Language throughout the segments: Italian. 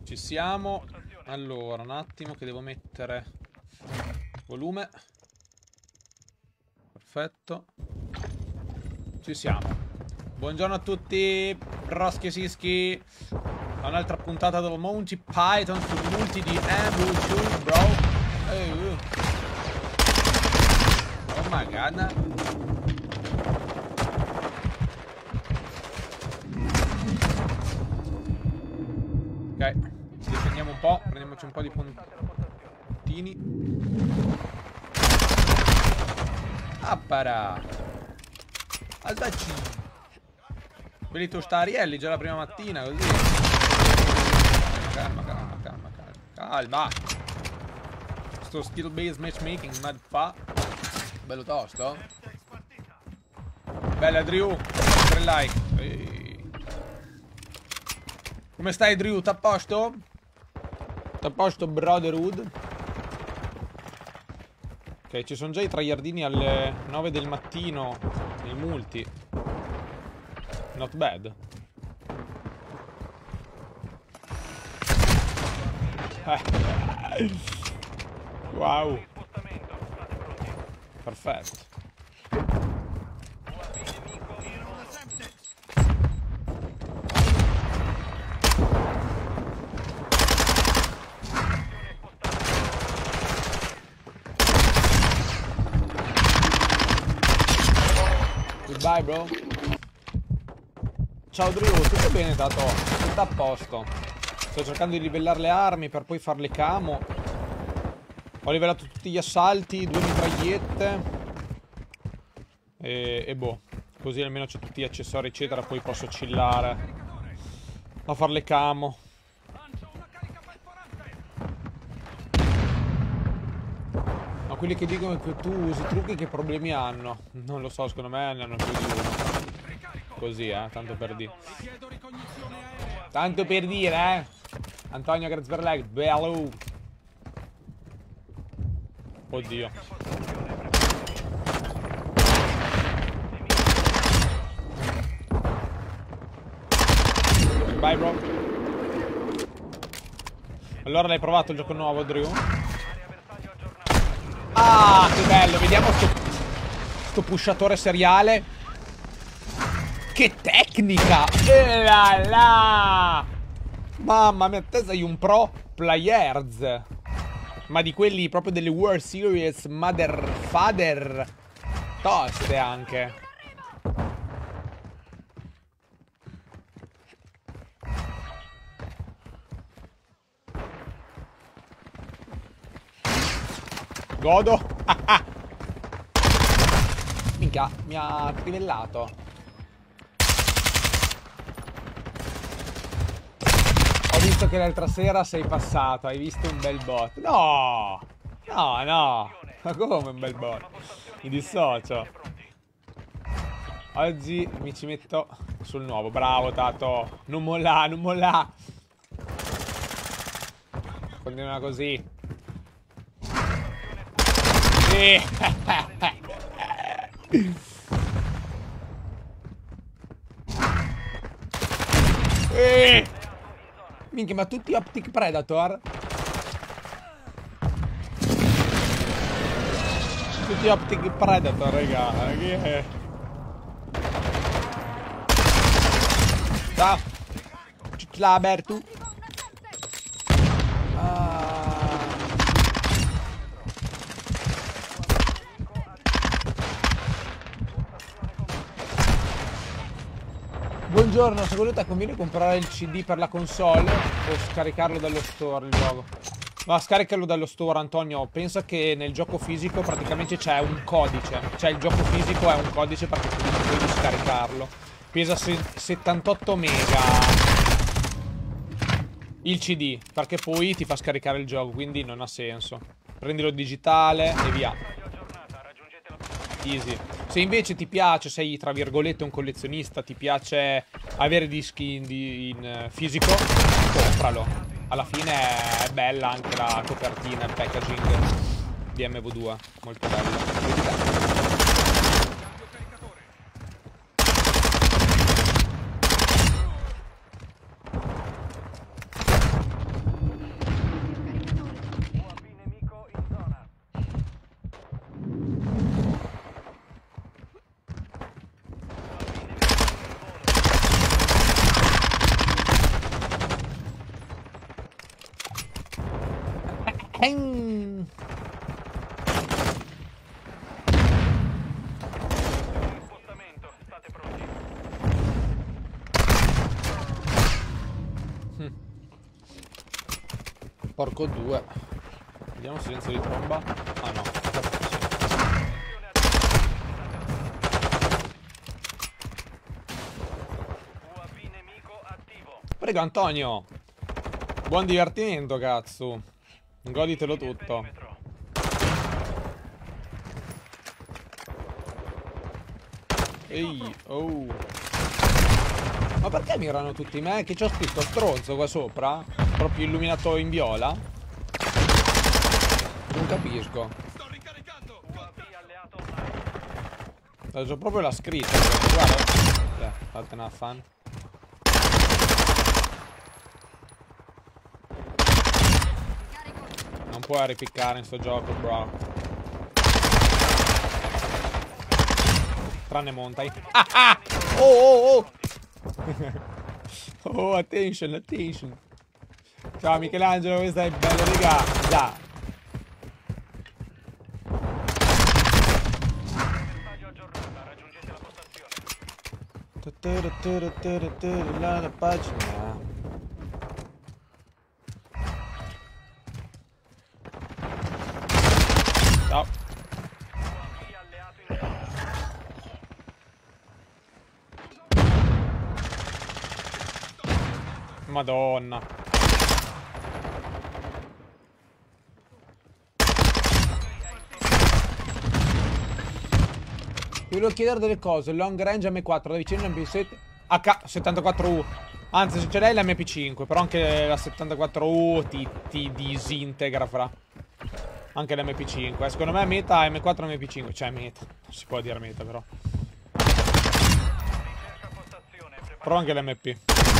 Ci siamo. Allora, un attimo che devo mettere volume. Perfetto. Ci siamo. Buongiorno a tutti, Roschi e Sischi. A un'altra puntata del Monty Python sul multi di Ambush, bro. Oh my god. Ok, difendiamo un po', prendiamoci un po' di puntini. Appara. Aldaci. Quelli tostarielli già la prima mattina, così. Calma, calma, calma, calma. Calma. Sto skill based matchmaking, mad fa. Bello tosto. Bella Drew. 3 like. Come stai Drew? T'à posto? T'à posto Brotherhood? Ok, ci sono già i tryhardini alle 9 del mattino nei multi. Not bad. Wow. Perfetto. Goodbye bro. Ciao Drew, tutto bene Tato? Tutto a posto. Sto cercando di livellare le armi per poi farle camo. Ho livellato tutti gli assalti, 2 mitragliette. E boh. Così almeno c'ho tutti gli accessori eccetera. Poi posso chillare a farle camo. Ma quelli che dicono che tu usi trucchi che problemi hanno? Non lo so, secondo me ne hanno più di uno. Così, tanto per dire. Tanto per dire, Antonio Grazberleg, bello. Oddio. Bye, bro. Allora l'hai provato il gioco nuovo, Drew? Ah, che bello. Vediamo sto pushatore seriale. Che tecnica! La la! Mamma mia, te sei un pro players. Ma di quelli proprio delle World Series Mother Father toste anche. Godo. Minchia, mi ha trivellato. Ho visto che l'altra sera sei passato, hai visto un bel bot. No! No, no! Ma come un bel bot? Mi dissocio. Oggi mi ci metto sul nuovo. Bravo, Tato. Non molla, non molla. Continua così. Sì. Minchia, ma tutti Optic Predator? Tutti Optic Predator, raga. Che è? Ciao. Ciao, tu. Buongiorno, secondo te conviene comprare il CD per la console o scaricarlo dallo store il gioco? No, scaricarlo dallo store, Antonio. Pensa che nel gioco fisico praticamente c'è un codice. Cioè il gioco fisico è un codice perché tu devi scaricarlo. Pesa 78 mega il CD, perché poi ti fa scaricare il gioco, quindi non ha senso. Prendilo digitale e via. Easy. Se invece ti piace, sei tra virgolette un collezionista, ti piace avere dischi in fisico, compralo. Alla fine è bella anche la copertina, il packaging di MV2, molto bello. Porco due. Vediamo silenzio di tromba. Ah no. Prego Antonio. Buon divertimento, cazzo. Goditelo tutto. Ehi, oh. Ma perché mirano tutti me? Che c'ho scritto stronzo qua sopra? Proprio illuminato in viola? Non capisco. C'ho proprio la scritta. Guarda. Fatene una fan. Non puoi ripiccare in sto gioco, bro. Tranne Montai. Ah ah! Oh oh oh! Oh, attention, attention. Ciao Michelangelo, questa è bella, raga. Già. La pagina. Ciao. Madonna. Ti volevo chiedere delle cose. Long range M4 da vicino MP7 AK74U. Anzi, se ce l'hai l'MP5. Però anche la 74U ti disintegra fra. Anche l'MP5. Secondo me meta M4 MP5. Cioè meta. Non si può dire meta però. Prova anche l'MP.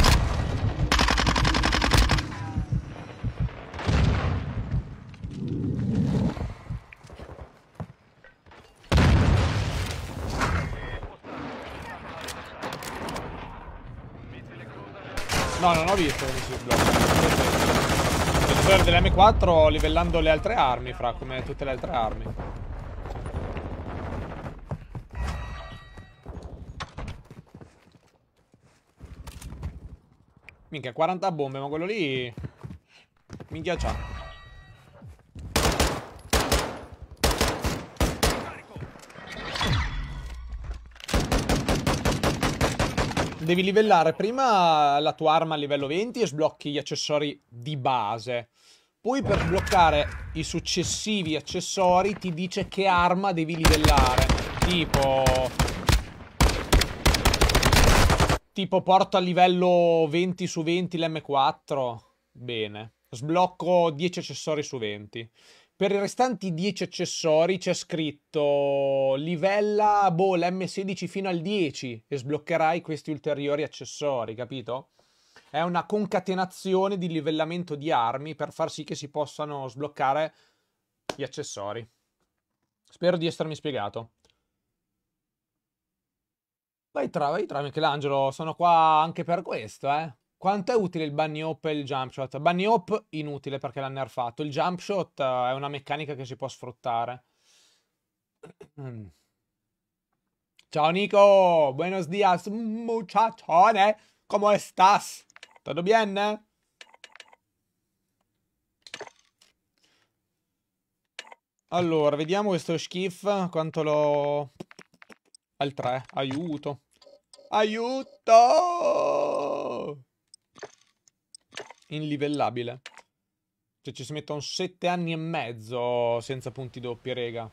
No, non ho visto come si sblocca. Il potere dell'M4 livellando le altre armi, fra, come tutte le altre armi. Minchia, 40 bombe, ma quello lì... Minchia c'ha. Devi livellare prima la tua arma a livello 20 e sblocchi gli accessori di base. Poi per sbloccare i successivi accessori ti dice che arma devi livellare. Tipo porto a livello 20 su 20 l'M4. Bene. Sblocco 10 accessori su 20. Per i restanti 10 accessori c'è scritto livella l'M16 fino al 10 e sbloccherai questi ulteriori accessori, capito? È una concatenazione di livellamento di armi per far sì che si possano sbloccare gli accessori. Spero di essermi spiegato. Vai tra Michelangelo, sono qua anche per questo, eh. Quanto è utile il bunny hop e il jump shot? Bunny hop inutile perché l'hanno nerfato. Il jump shot è una meccanica che si può sfruttare. Ciao Nico, buenos días muchachone. ¿Cómo estás? ¿Todo bien? Allora, vediamo questo schif quanto lo... Al 3, aiuto. Aiuto! Inlivellabile. Cioè ci si mettono 7 anni e mezzo senza punti doppi, rega.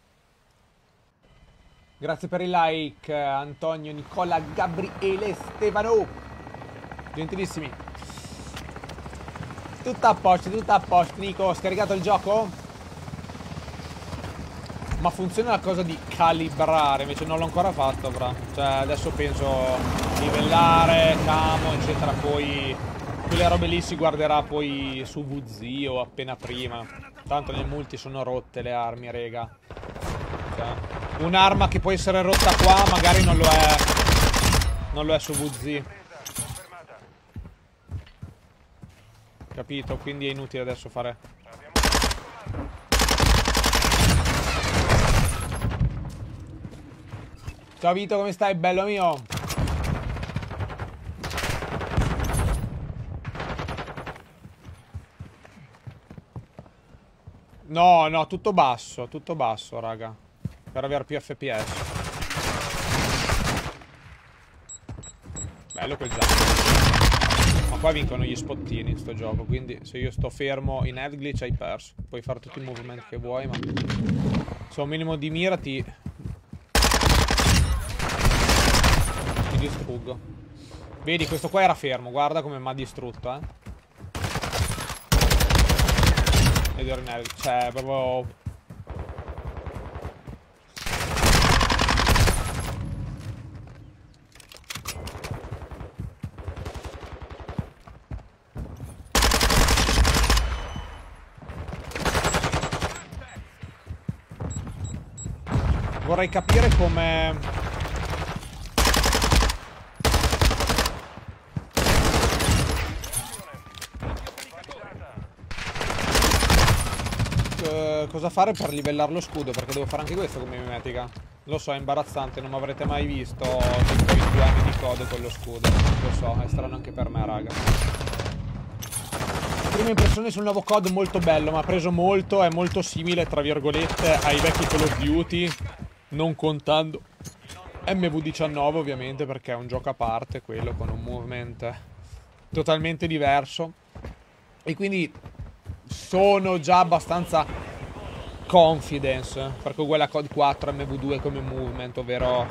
Grazie per il like, Antonio, Nicola, Gabriele, Stefano. Gentilissimi. Tutto a posto, Nico. Scaricato il gioco? Ma funziona la cosa di calibrare, invece non l'ho ancora fatto, fra. Cioè adesso penso livellare, camo, eccetera, poi... Quelle robe lì si guarderà poi su VZ o appena prima. Tanto nel multi sono rotte le armi, rega. Cioè, un'arma che può essere rotta qua magari non lo è. Non lo è su VZ. Capito? Quindi è inutile adesso fare Ciao Vito, come stai, bello mio? No, no, tutto basso, raga. Per avere più FPS. Bello quel gioco. Ma qua vincono gli spottini in sto gioco, quindi se io sto fermo in head glitch hai perso. Puoi fare tutti i movimenti che vuoi, ma se un minimo di mira ti distruggo. Vedi, questo qua era fermo, guarda come mi ha distrutto, Ed ero in head, cioè, proprio... Vorrei capire come... cosa fare per livellare lo scudo, perché devo fare anche questo come mimetica. Lo so, è imbarazzante, non mi avrete mai visto tutto i 2 anni di code con lo scudo. Lo so, è strano anche per me, raga. Prima impressione sul nuovo COD, molto bello, ma ha preso molto, è molto simile, tra virgolette, ai vecchi Call of Duty, non contando MV19 ovviamente, perché è un gioco a parte, quello con un movement totalmente diverso. E quindi sono già abbastanza confidence, perché uguale a COD 4 MV2 come movement, ovvero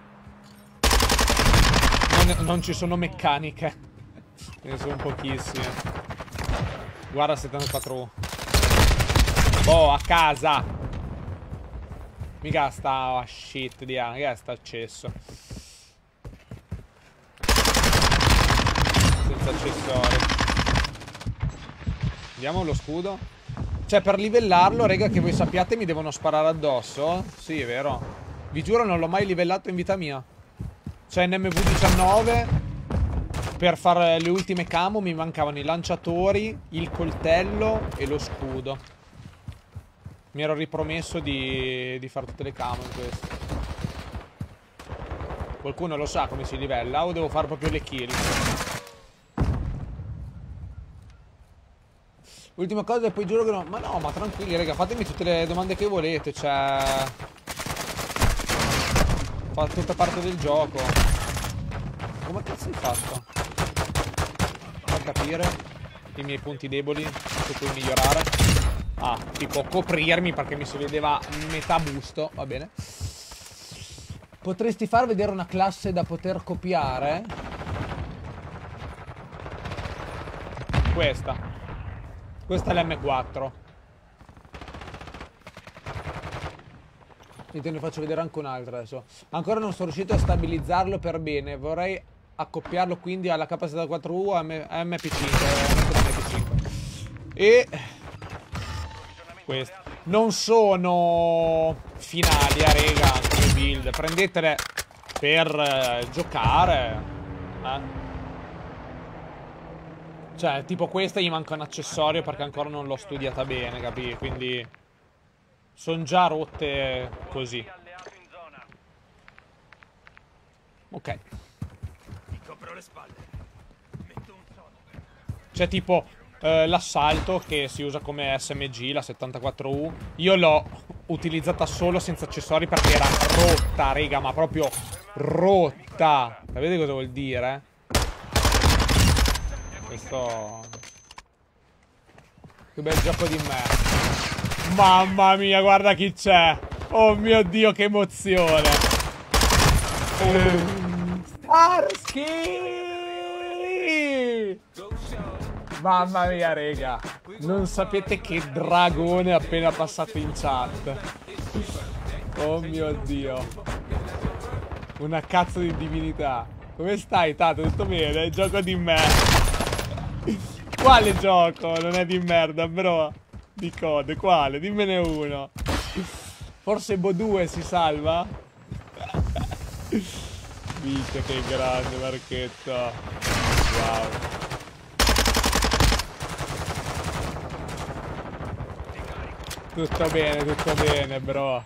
non ci sono meccaniche, ne sono pochissime. Guarda 74U. Boh, a casa. Mica sta shit di A, che sta accesso. Senza accessori. Vediamo lo scudo. Cioè, per livellarlo, raga, che voi sappiate, mi devono sparare addosso. Sì, è vero. Vi giuro, non l'ho mai livellato in vita mia. Cioè, in MV19, per fare le ultime camo, mi mancavano i lanciatori, il coltello e lo scudo. Mi ero ripromesso di fare tutte le camo in questo. Qualcuno lo sa come si livella o devo fare proprio le kill? Ultima cosa e poi giuro che no. Ma no, ma tranquilli, raga, fatemi tutte le domande che volete, cioè... Fa tutta parte del gioco. Come cazzo hai fatto? Per capire i miei punti deboli su cui migliorare. Ah, tipo coprirmi perché mi si vedeva metà busto, va bene. Potresti far vedere una classe da poter copiare? Questa. Questa è l'M4. E te ne faccio vedere anche un'altra adesso. Ancora non sono riuscito a stabilizzarlo per bene. Vorrei accoppiarlo quindi alla K74U a MP5. E... questo. Non sono finali, rega, come build. Prendetele per giocare. Cioè, tipo questa gli manca un accessorio perché ancora non l'ho studiata bene, capì? Quindi sono già rotte così. Ok. C'è tipo l'assalto che si usa come SMG, la 74U. Io l'ho utilizzata solo senza accessori perché era rotta, rega, ma proprio rotta. Sapete cosa vuol dire? Questo... che bel gioco di me. Mamma mia, guarda chi c'è. Oh mio Dio, che emozione. Starsky! Mamma mia, rega. Non sapete che dragone appena passato in chat. Oh mio Dio. Una cazzo di divinità. Come stai, Tato? Tutto bene? Gioco di me. Quale gioco? Non è di merda, bro. Di code, quale? Dimmene uno. Forse Bo 2 si salva? Minchia, che grande, Marchetto. Wow. tutto bene, bro.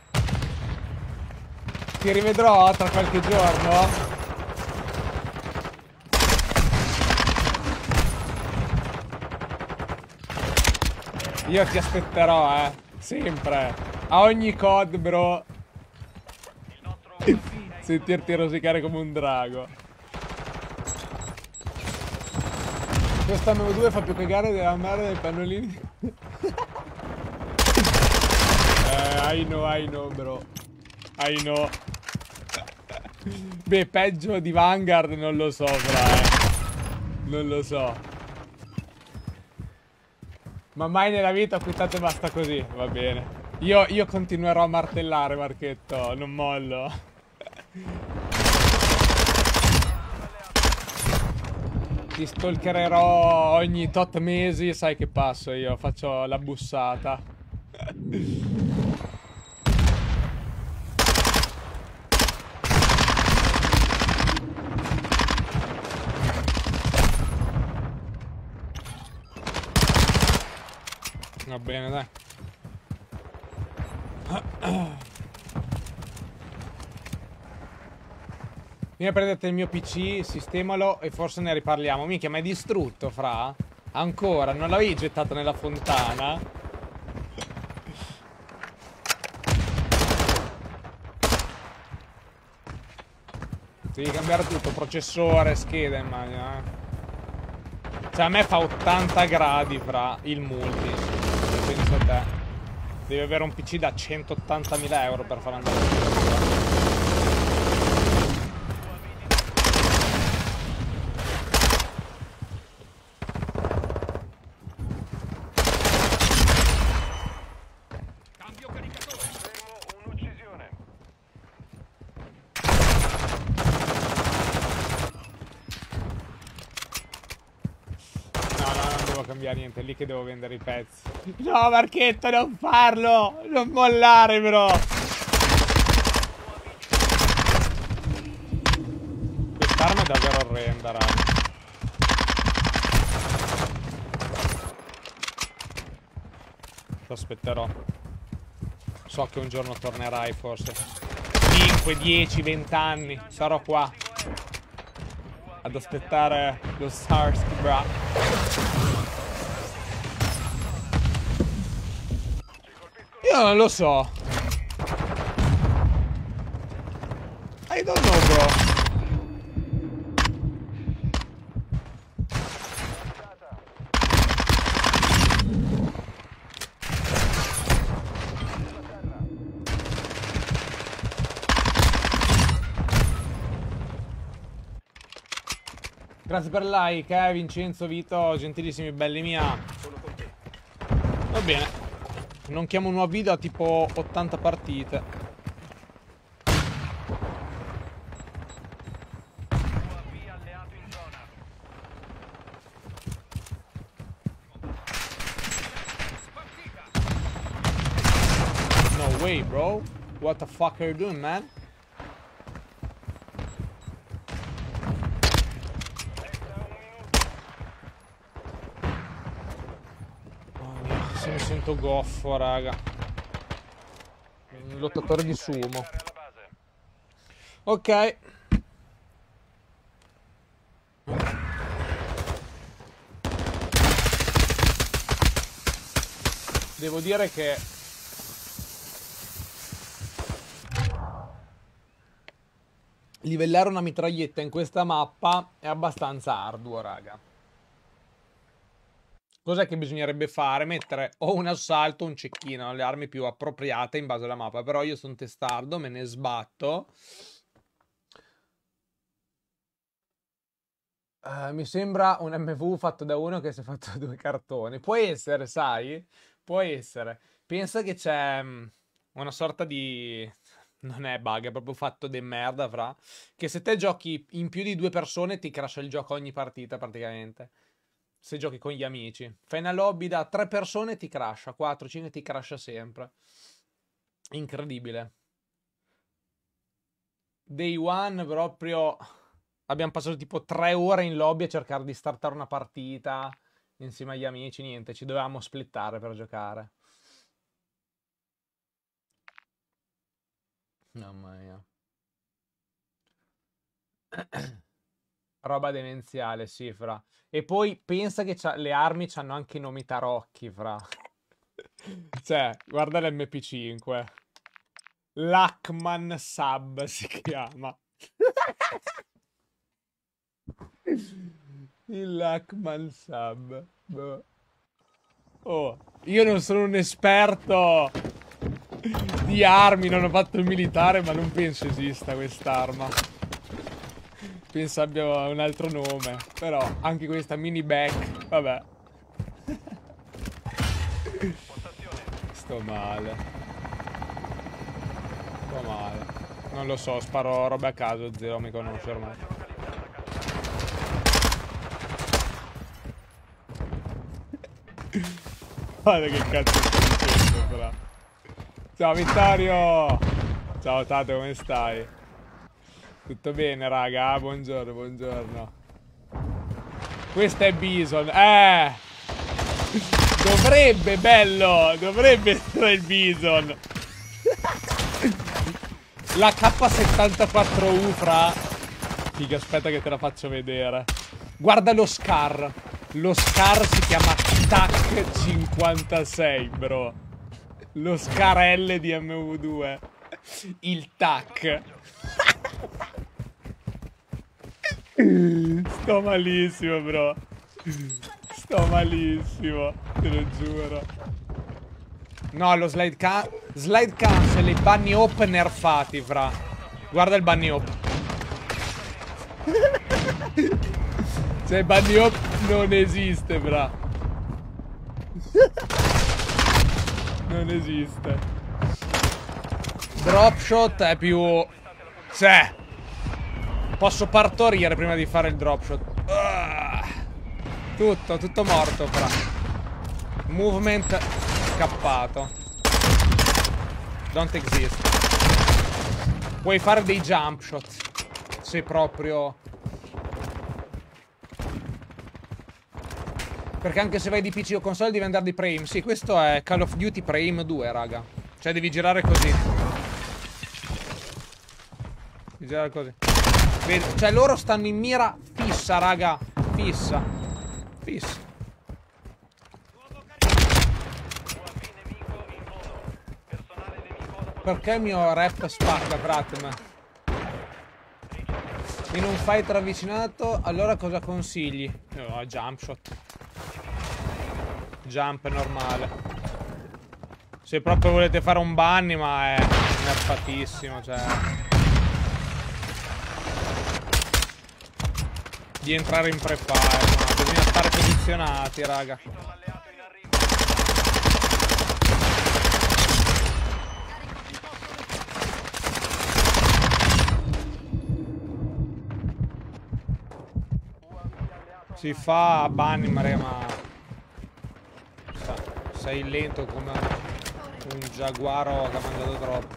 Ti rivedrò tra qualche giorno. Io ti aspetterò, sempre. A ogni COD, bro. Sentirti rosicare come un drago. Questa M2 fa più cagare della merda dei pannolini. I know, bro. I know. Beh, peggio di Vanguard non lo so, Non lo so. Ma mai nella vita ho acquistato e basta così. Va bene. Io continuerò a martellare, Marchetto. Non mollo. Ti stalkererò ogni tot mesi. Sai che passo io. Faccio la bussata. Va bene, dai. Vieni a prendere il mio PC, sistemalo e forse ne riparliamo. Minchia, ma è distrutto, fra? Ancora? Non l'avevi gettato nella fontana? Devi cambiare tutto, processore, scheda, immagino, Cioè, a me fa 80 gradi, fra, il multi. Penso a te. Devi avere un PC da 180.000 euro per far andare a niente, è lì che devo vendere i pezzi. No, Marchetto, non farlo! Non mollare, bro! Quest'arma è davvero orrenda, raga. Ti aspetterò. So che un giorno tornerai, forse. 5, 10, 20 anni. Sarò qua. Ad aspettare lo Starsky, bro. Io non lo so. I don't know, bro. Grazie per il like, Vincenzo, Vito, gentilissimi belli mia. Va bene. Non chiamo un nuovo video a tipo 80 partite. No way, bro. What the fuck are you doing, man? Se mi sento goffo, raga. Lottatore di sumo. Ok. Devo dire che livellare una mitraglietta in questa mappa è abbastanza arduo, raga. Cos'è che bisognerebbe fare? Mettere o un assalto o un cecchino, le armi più appropriate in base alla mappa. Però io sono testardo, me ne sbatto. Mi sembra un MV fatto da uno che si è fatto 2 cartoni. Può essere, sai? Può essere. Pensa che c'è una sorta di... Non è bug, è proprio fatto di merda, fra. Che se te giochi in più di 2 persone ti crasha il gioco ogni partita, praticamente. Se giochi con gli amici. Fai una lobby da 3 persone ti crasha. 4, 5 ti crasha sempre. Incredibile. Day one proprio... Abbiamo passato tipo 3 ore in lobby a cercare di startare una partita insieme agli amici. Niente, ci dovevamo splittare per giocare. Mamma mia. Roba demenziale, sì, fra. E poi pensa che le armi c'hanno anche i nomi tarocchi, fra. Cioè, guarda l'MP5. Lachman Sub si chiama. Il Lachman Sub. Boh. Oh, io non sono un esperto di armi, non ho fatto il militare, ma non penso esista quest'arma. Penso abbia un altro nome. Però anche questa mini back, vabbè. Sto male. Sto male. Non lo so, sparo robe a caso, zero mi conosce ormai. Guarda che cazzo sto dicendo, però. Ciao Vittorio! Ciao Tato, come stai? Tutto bene, raga? Buongiorno, buongiorno. Questo è Bison. Dovrebbe, bello! Dovrebbe essere il Bison. La K74U, fra. Figa, aspetta che te la faccio vedere. Guarda lo Scar. Lo Scar si chiama TAC 56, bro. Lo Scar L di MV2. Il TAC. Sto malissimo, bro. Sto malissimo, te lo giuro. No, lo slide cancel, i bunny hop nerfati, fra. Guarda il bunny hop. Cioè, il bunny hop non esiste, fra. Non esiste. Dropshot è più... Cioè, posso partorire prima di fare il dropshot. Tutto morto, fra. Movement scappato. Don't exist. Puoi fare dei jump shot se proprio... Perché anche se vai di PC o console devi andare di pre-aim. Sì, questo è Call of Duty pre-aim 2, raga. Cioè devi girare così. Devi girare così. Vedi? Cioè loro stanno in mira fissa, raga. Fissa. Fissa. Perché il mio rap spacca, Pratem? In un fight ravvicinato, allora cosa consigli? No, jump shot. Jump normale. Se proprio volete fare un bunny, ma è nerfatissimo, cioè. Di entrare in pre-fire, ma bisogna stare posizionati, raga. Si fa bunny, ma sei lento come un giaguaro che ha mangiato troppo.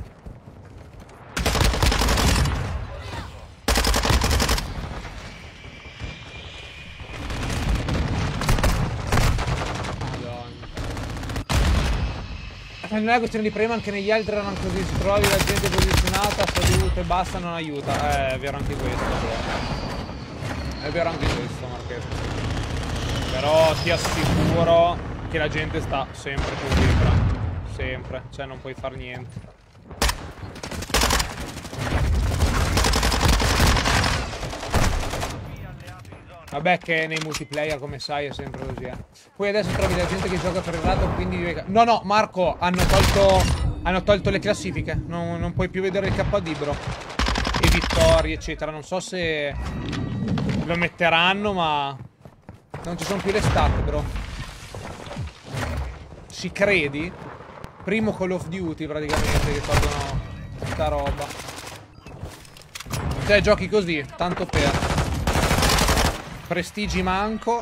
Non è questione di prema, anche negli altri erano così. Se trovi la gente posizionata, saluto e basta, non aiuta. È vero anche questo, però. È vero anche questo, Marchetto. Però ti assicuro che la gente sta sempre così, fra. Sempre. Cioè non puoi far niente. Vabbè che nei multiplayer, come sai, è sempre così, Poi adesso trovi la gente che gioca per il lato, quindi... No, Marco, hanno tolto le classifiche. Non puoi più vedere il KD, bro. E vittorie, eccetera. Non so se lo metteranno, ma... Non ci sono più le stat, bro. Ci credi? Primo Call of Duty, praticamente, che tolgono sta roba. Cioè, giochi così, tanto per... Prestigi manco.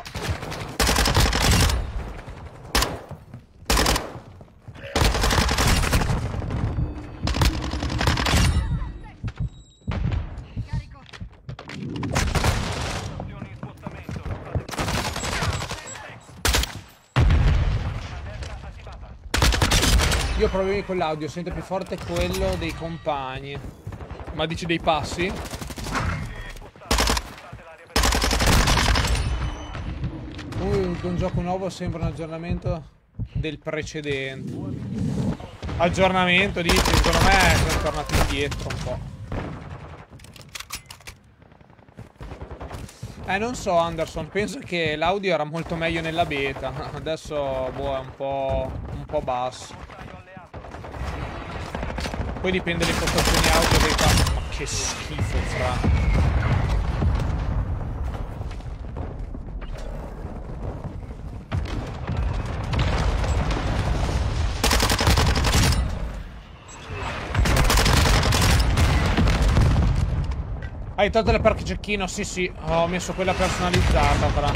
Io ho problemi con l'audio, sento più forte quello dei compagni. Ma dici dei passi? Comunque un gioco nuovo sembra un aggiornamento del precedente. Aggiornamento, dici? Secondo me sono tornati indietro un po'. Non so, Anderson, penso che l'audio era molto meglio nella beta. Adesso, boh, è un po' basso. Poi dipende dalle impostazioni audio dei passi. Ma che schifo, fra. Hai tolto il parco cecchino? Sì, sì, ho messo quella personalizzata, fra.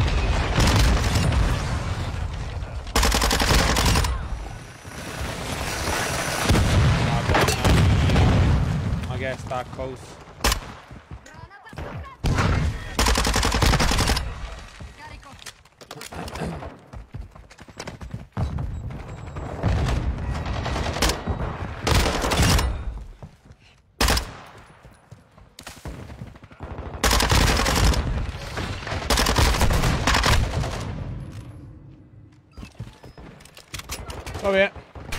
Ma che sta cosa? Vabbè.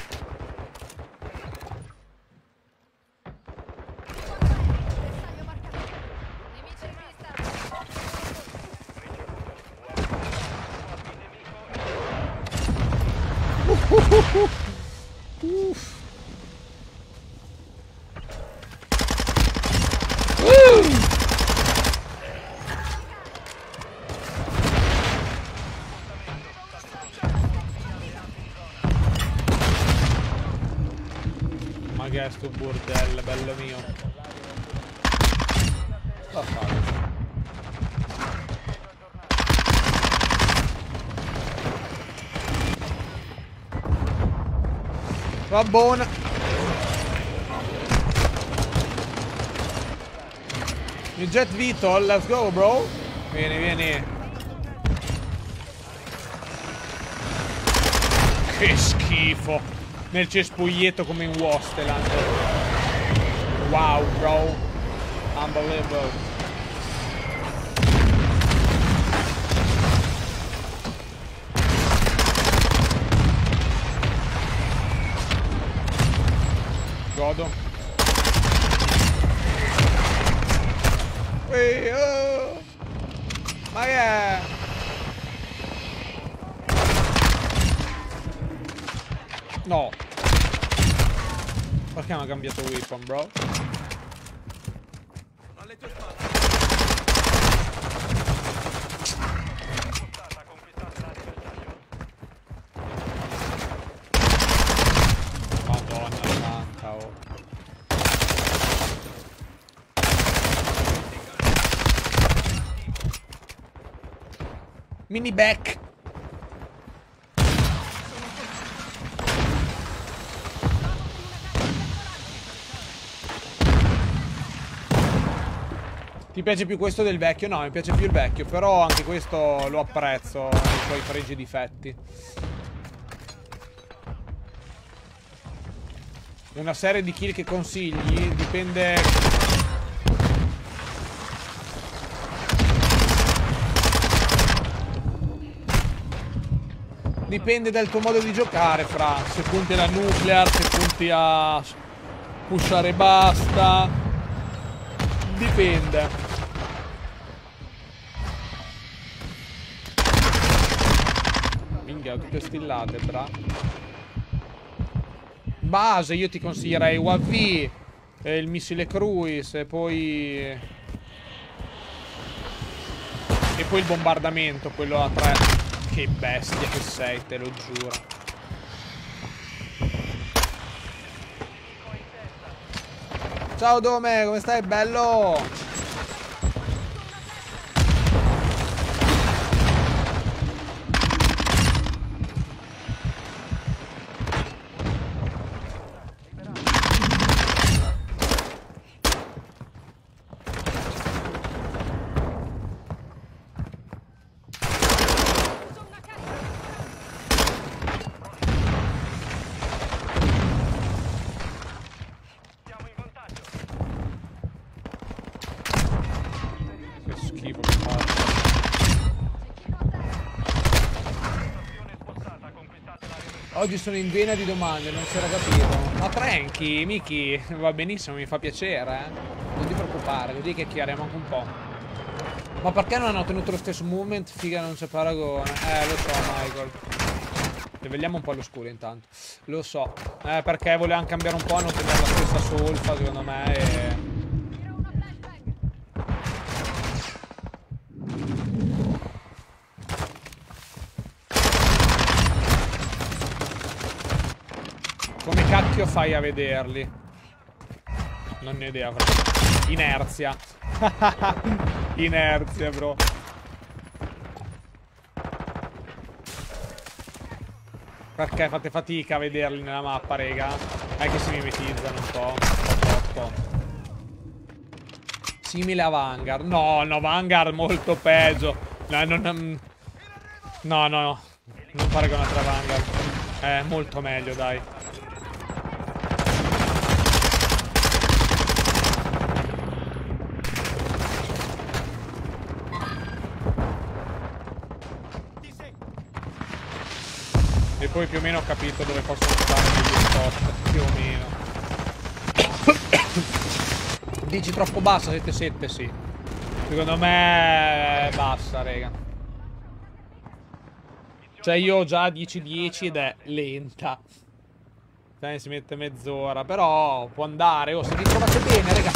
Ma che è sto bordello, bello mio. Sta a fare. Va buona. Il jet Vitol, let's go bro. Vieni, vieni. Che schifo. Nel cespuglietto come in Wasteland. Wow bro. Unbelievable. Godo. Ehi, oh. Ma che è? No. Perché mi ha cambiato weapon, bro? Madonna santa, oh. Mini back. Ti piace più questo del vecchio? No, mi piace più il vecchio, però anche questo lo apprezzo, i suoi pregi e difetti. Una serie di kill che consigli dipende. Dipende dal tuo modo di giocare, fra. Se punti alla nuclear, se punti a pushare e basta. Dipende. Minchia, tutte stillate, bra. Base, io ti consiglierei UAV, il missile cruise e poi... E poi il bombardamento, quello a 3. Che bestia che sei, te lo giuro. Ciao Dome, come stai? Bello! Oggi sono in vena di domande, non si era capito. Ma tranqui, Miki, va benissimo, mi fa piacere, eh. Non ti preoccupare, così che chiariamo anche un po'. Ma perché non hanno ottenuto lo stesso movement? Figa, non c'è paragone. Lo so, Michael. Riveliamo un po' all'oscuro intanto. Lo so. Perché volevano cambiare un po', hanno ottenuto la stessa solfa, secondo me, e... Come cacchio fai a vederli? Non ne ho idea. Inerzia. Inerzia, bro. Perché fate fatica a vederli nella mappa, rega? È che si mimetizzano un po'. Troppo. Simile a Vanguard. No, no, Vanguard molto peggio. No, no. Non paragonare a Vanguard. È molto meglio, dai. E poi più o meno ho capito dove possono stare gli spot, più o meno. Dici troppo bassa, 7-7, sì. Secondo me è bassa, raga. Cioè io ho già 10-10 ed è lenta. Si mette mezz'ora, però può andare. Oh, se vi trovate bene, raga.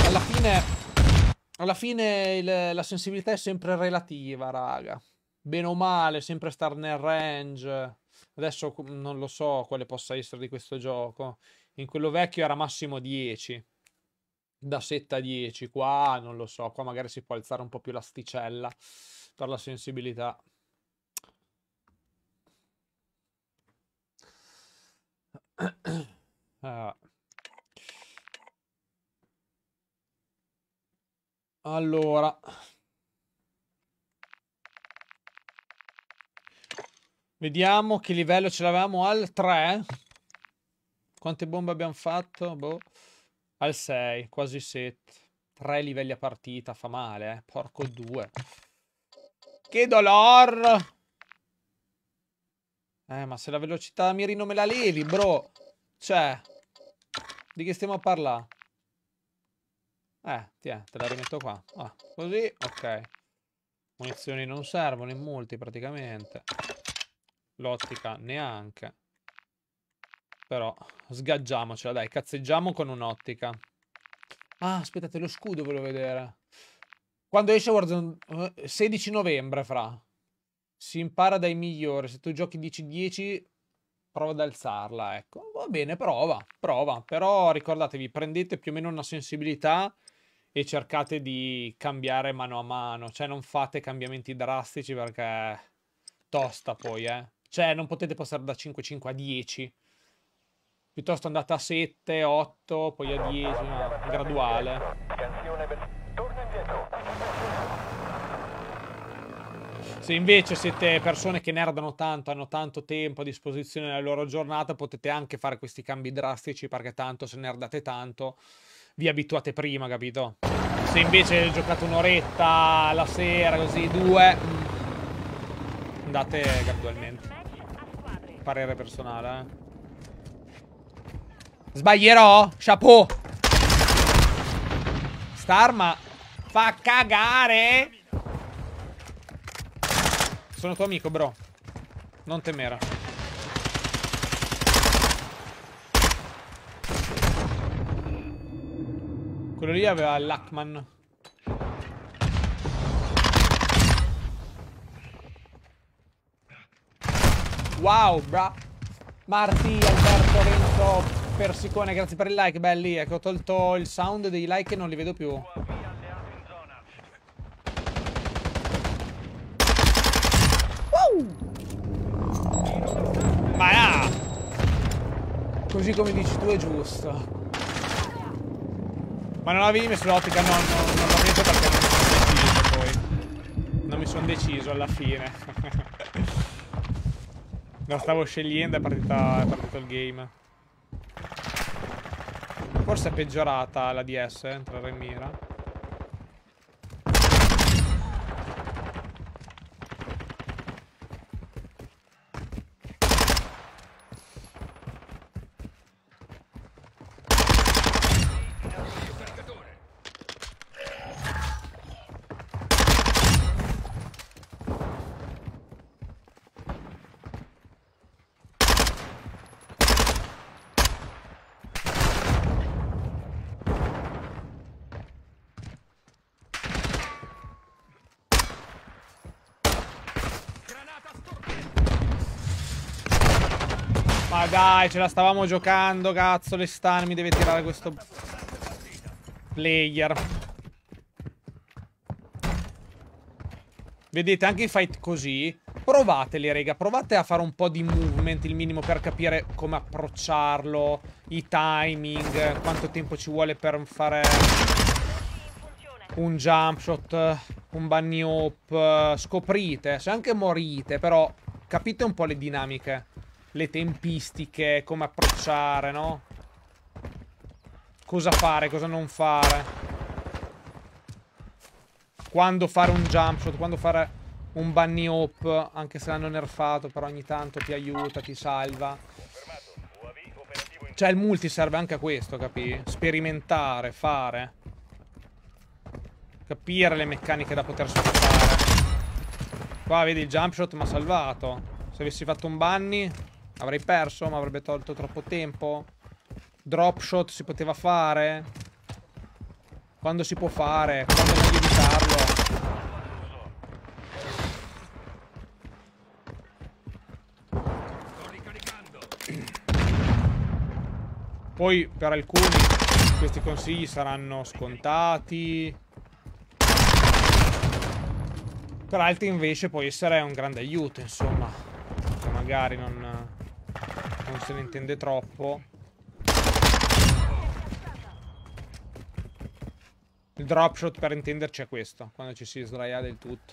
Alla fine la sensibilità è sempre relativa, raga. Bene o male, sempre star nel range. Adesso non lo so quale possa essere di questo gioco. In quello vecchio era massimo 10. Da 7 a 10. Qua non lo so. Qua magari si può alzare un po' più l'asticella per la sensibilità. Allora. Vediamo che livello ce l'avevamo al 3. Quante bombe abbiamo fatto? Boh. Al 6, quasi 7. 3 livelli a partita, fa male, eh. Porco 2. Che dolor! Ma se la velocità mirino me la levi, bro. Cioè, di che stiamo a parlare? Te la rimetto qua. Ah, così, ok. Munizioni non servono in molti praticamente. L'ottica neanche. Però sgaggiamocela, dai, cazzeggiamo con un'ottica. Ah, aspettate, lo scudo volevo vedere. Quando esce Warzone 16 novembre, fra. Si impara dai migliori. Se tu giochi 10-10, prova ad alzarla, ecco. Va bene, prova. Però ricordatevi, prendete più o meno una sensibilità e cercate di cambiare mano a mano. Cioè, non fate cambiamenti drastici perché tosta poi, eh. Cioè, non potete passare da 5-5 a 10. Piuttosto andate a 7, 8, poi a 10, no, graduale. Se invece siete persone che nerdano tanto, hanno tanto tempo a disposizione nella loro giornata, potete anche fare questi cambi drastici perché tanto se nerdate tanto vi abituate prima, capito? Se invece giocate un'oretta la sera, così, 2, andate gradualmente. Parere personale, eh. Sbaglierò? Chapeau! St'arma fa cagare! Sono tuo amico, bro. Non temere. Quello lì aveva l'Hackman. Wow, bra. Marti, Alberto, Renzo, Persicone, grazie per il like, belli. Ecco, ho tolto il sound dei like e non li vedo più. Ma no! Così come dici tu è giusto. Ma non avevi messo l'ottica? No, non l'ho messo perché non mi sono deciso poi. Non mi sono deciso alla fine. Lo stavo scegliendo, è partito il game. Forse è peggiorata la DS, entrare in mira. Ma dai, ce la stavamo giocando, cazzo, le stun mi deve tirare questo player. Vedete, anche i fight così, provateli, raga, provate a fare un po' di movement, il minimo, per capire come approcciarlo, i timing, quanto tempo ci vuole per fare un jump shot, un bunny hop. Scoprite, se anche morite, però capite un po' le dinamiche, le tempistiche, come approcciare, no? Cosa fare, cosa non fare. Quando fare un jump shot, quando fare un bunny hop, anche se l'hanno nerfato, però ogni tanto ti aiuta, ti salva. Cioè il multi serve anche a questo, capì? Sperimentare, fare. Capire le meccaniche da poter sfruttare. Qua vedi il jump shot mi ha salvato. Se avessi fatto un bunny avrei perso, ma avrebbe tolto troppo tempo. Drop shot si poteva fare. Quando si può fare, quando è meglio evitarlo. Poi per alcuni questi consigli saranno scontati, per altri invece può essere un grande aiuto, insomma, se magari non se ne intende troppo. Il drop shot, per intenderci, è questo, quando ci si sdraia del tutto.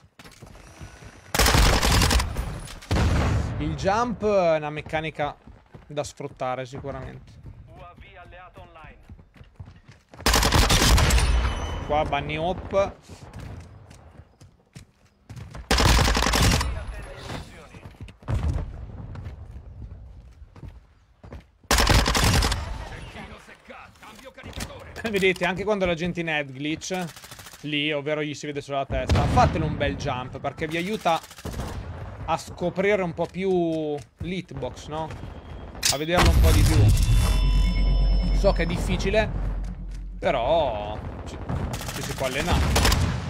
Il jump è una meccanica da sfruttare sicuramente. Qua bunny hop. Vedete, anche quando la gente in head glitch, lì, ovvero gli si vede solo la testa, fatelo un bel jump, perché vi aiuta a scoprire un po' più l'hitbox, no? A vederlo un po' di più. So che è difficile, però ci si può allenare.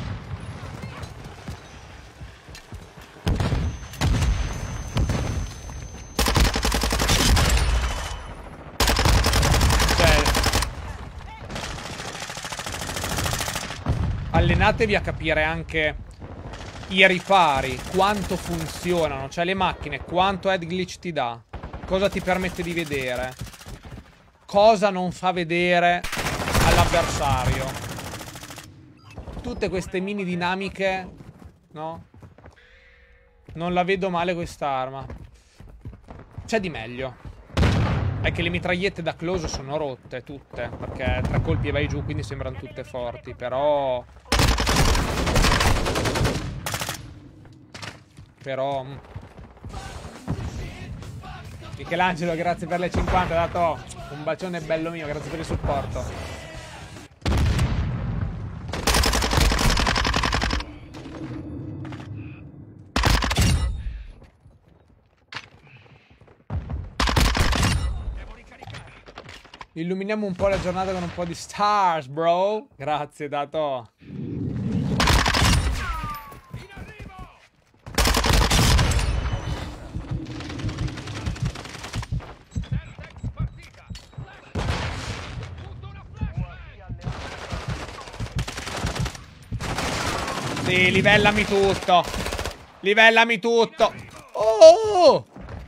Allenatevi a capire anche i ripari, quanto funzionano, cioè le macchine, quanto head glitch ti dà, cosa ti permette di vedere, cosa non fa vedere all'avversario. Tutte queste mini dinamiche, no? Non la vedo male quest'arma. C'è di meglio. È che le mitragliette da close sono rotte, tutte, perché 3 colpi e vai giù, quindi sembrano tutte forti, però... Michelangelo, grazie per le 50, dato un bacione bello mio, grazie per il supporto. Illuminiamo un po' la giornata con un po' di stars, bro. Grazie, dato. Sì, livellami tutto. Livellami tutto. Oh!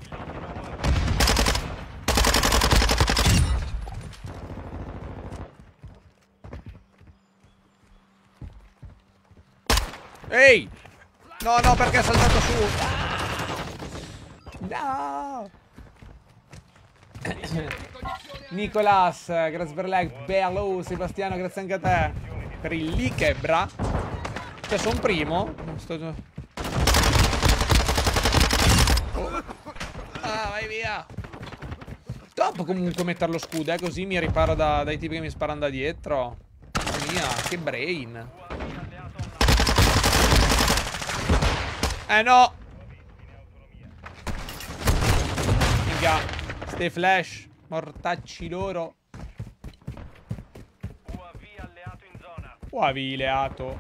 Ehi! No, no, perché è saltato su? No! Nicolas, grazie per like. Bello, Sebastiano, grazie anche a te. Per il like, bra. Cioè, sono primo. Oh. Ah, vai via. Top comunque mettere lo scudo, così mi riparo dai tipi che mi sparano da dietro. Mamma mia, che brain. No! Mica, ste flash, mortacci loro. UAV alleato.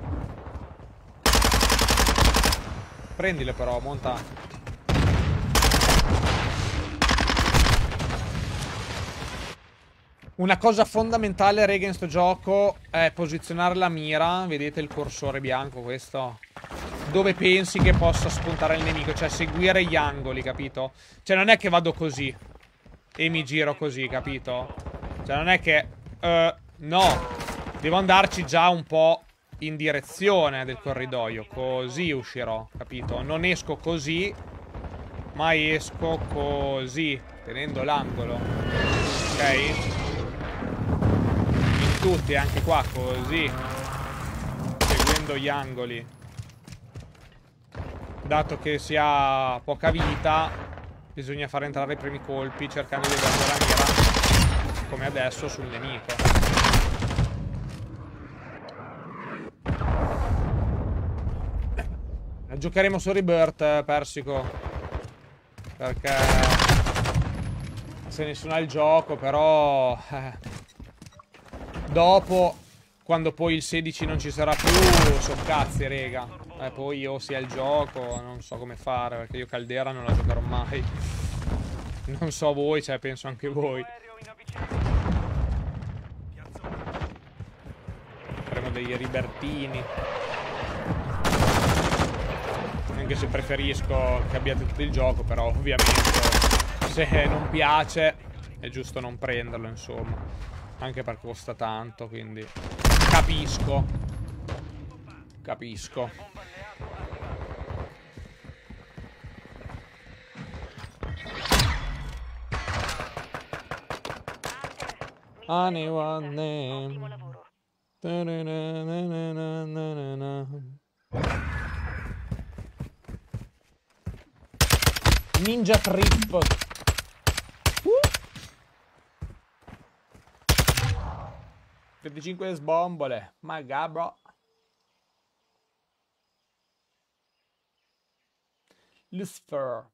Prendile però, monta. Una cosa fondamentale, raga, in sto gioco è posizionare la mira. Vedete il cursore bianco questo? Dove pensi che possa spuntare il nemico. Cioè seguire gli angoli, capito? Cioè non è che vado così e mi giro così, capito? Cioè non è che... no. Devo andarci già un po' in direzione del corridoio. Così uscirò, capito? Non esco così, ma esco così, tenendo l'angolo. Ok? Tutti, anche qua, così, seguendo gli angoli. Dato che si ha poca vita, bisogna far entrare i primi colpi cercando di vedere la mira, come adesso, sul nemico. Giocheremo su Rebirth, Persico, perché se nessuno ha il gioco, però... dopo, quando poi il 16 non ci sarà più, sono cazzi, rega. Poi io sia il gioco, non so come fare, perché io Caldera non la giocherò mai. Non so voi, cioè penso anche voi. Faremo dei ribertini. Anche se preferisco che abbiate tutto il gioco, però ovviamente se non piace è giusto non prenderlo, insomma. Anche perché costa tanto, quindi capisco. Capisco. Anyone name. Ninja Trip. 25 sbombole. Ma gabro. Lucifer.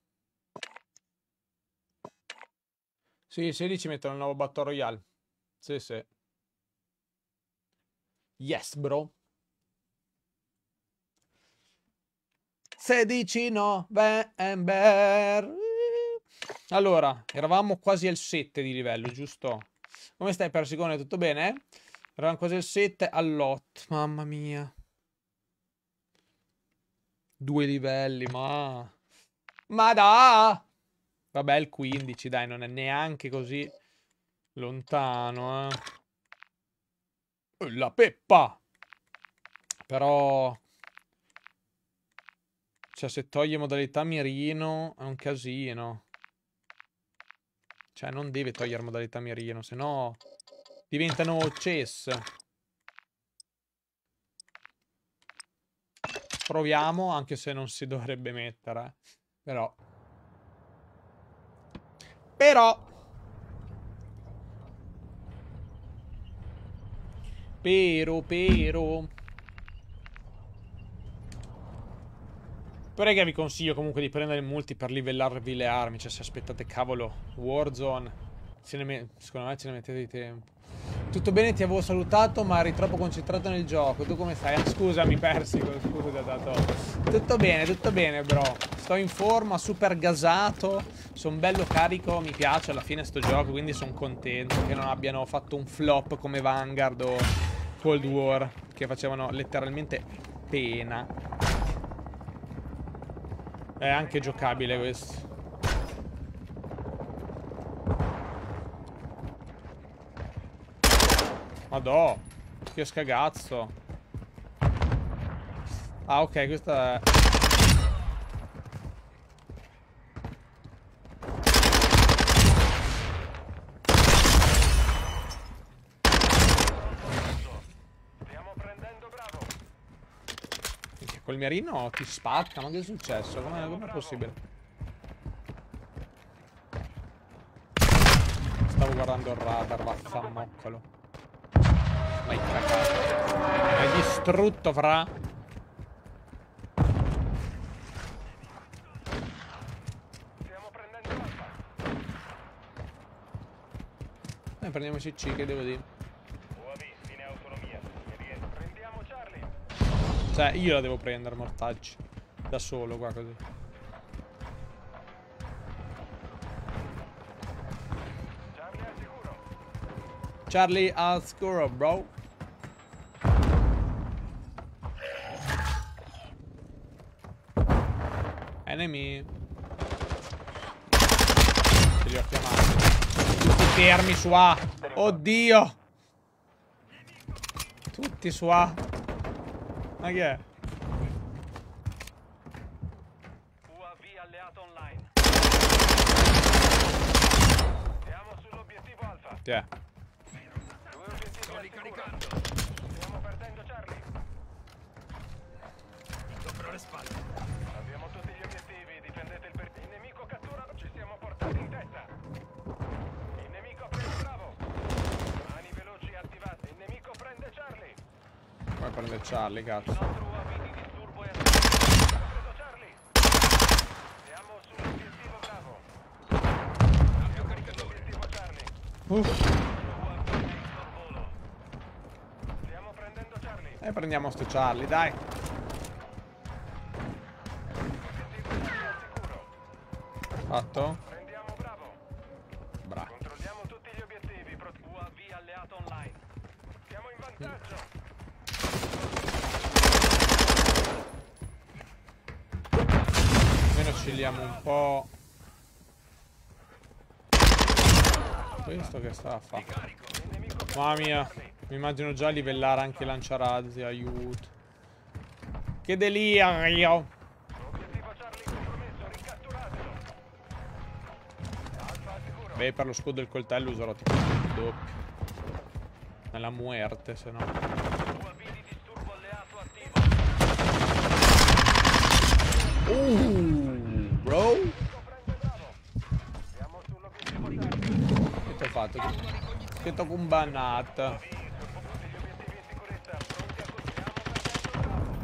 Sì, 16 mettono il nuovo Battle Royale. Sì, sì. Yes, bro. 16 November. Allora, eravamo quasi al 7 di livello, giusto? Come stai, Persicone? Tutto bene? Eravamo quasi al 7 all'ot. Mamma mia. 2 livelli, ma... Ma da! Vabbè, il 15, dai, non è neanche così lontano, La peppa! Però... cioè, se toglie modalità mirino è un casino. Cioè, non deve togliere modalità mirino, se no diventano chess. Proviamo, anche se non si dovrebbe mettere. Però... Però... Però che vi consiglio comunque di prendere il multi per livellarvi le armi. Cioè, se aspettate, cavolo, Warzone, secondo me ce ne mettete di tempo. Tutto bene, ti avevo salutato, ma eri troppo concentrato nel gioco. Tu come stai? Scusami, Persico, scusa, dato. Tutto bene, bro. Sto in forma, super gasato. Sono bello carico, mi piace alla fine sto gioco, quindi sono contento che non abbiano fatto un flop come Vanguard o Cold War, che facevano letteralmente pena. È anche giocabile questo. Madò, che scagazzo. Ah, ok, questa è... Stiamo prendendo bravo. Col mirino ti spacca, ma che è successo? Com'è possibile? Stavo guardando il radar, vaffanmoccolo. Vai cagato. Hai distrutto, fra. Stiamo prendendo alfa. Prendiamoci C, che devo dire. UAV, fine autonomia. Prendiamo Charlie. Cioè, io la devo prendere, mortacci. Da solo, qua, così. Charlie al sicuro. Charlie al sicuro, bro. Enemy. Se li ho chiamati. Tutti fermi su A. Oddio. Tutti su A. Ma che è? UAV alleato online. Siamo sull'obiettivo Alfa. Che è? Due obiettivi al sicuro. Stiamo perdendo Charlie. Sopra le spalle. Abbiamo tutti gli obiettivi, difendete il nemico cattura, ci siamo portati in testa. Il nemico prende Bravo. Mani veloci attivate. Il nemico prende Charlie. Come prende Charlie, Il cazzo? nostro UAV di disturbo è attivato. Ha preso Charlie. Siamo sull'obiettivo Bravo. Abbiamo sull'obiettivo Charlie. UAV è in sorvolo. Stiamo prendendo Charlie. E prendiamo sto Charlie, dai. Obiettivo Charlie al sicuro. Fatto? Prendiamo Bravo. Bravo. Controlliamo tutti gli obiettivi. UAV alleato online. Siamo in vantaggio. Almeno scegliamo un po'. Questo che sta a fare? Il nemico Mamma mia. Mi immagino già livellare anche lanciarazzi. Aiuto. Che delirio. obiettivo Charlie compromesso. Ricatturatelo. Alfa al sicuro. Beh, per lo scudo e il coltello userò tipo il doppio. Nella muerte, se no. UAV di disturbo alleato attivo. Bro. Prende Bravo. Siamo sull'obiettivo Charlie. Che ti ho fatto? Che t'ho combanato. Tutti gli obiettivi in sicurezza. Pronti a continuiamo perdendo Bravo.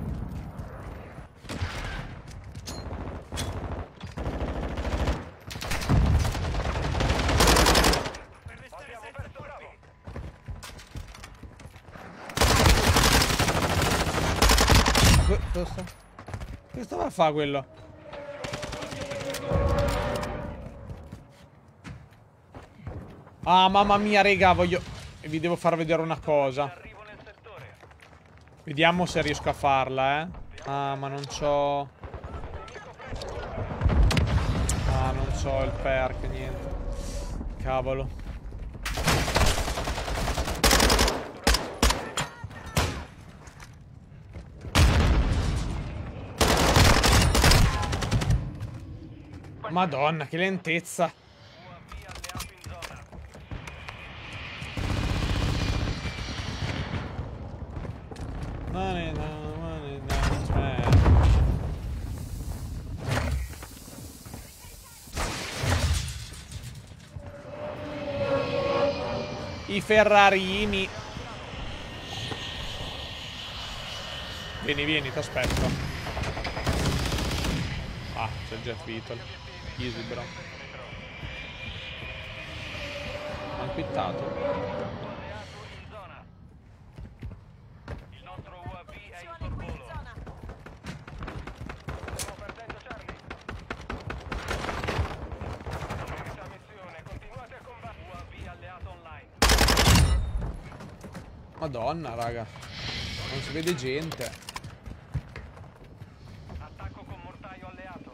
Abbiamo perso Bravo. Cosa? Che stava a fare quello? Ah, mamma mia, raga, voglio... Vi devo far vedere una cosa. Arrivo nel settore. Vediamo se riesco a farla, eh. Ah, ma non c'ho... Ah, non c'ho il perk, niente. Cavolo. Madonna, che lentezza. UAV alleato in zona. Money down, man. I Ferrarini. Vieni, vieni, ti aspetto. Ah, c'è Jeff Beatle. Easy, bro. Hanno quittato. Alleato in zona. Il nostro UAV è in sorvolo. Stiamo perdendo Charlie. Questa missione, continuate a combattere. UAV alleato online. Madonna, raga. Non si vede gente. Attacco con mortaio alleato.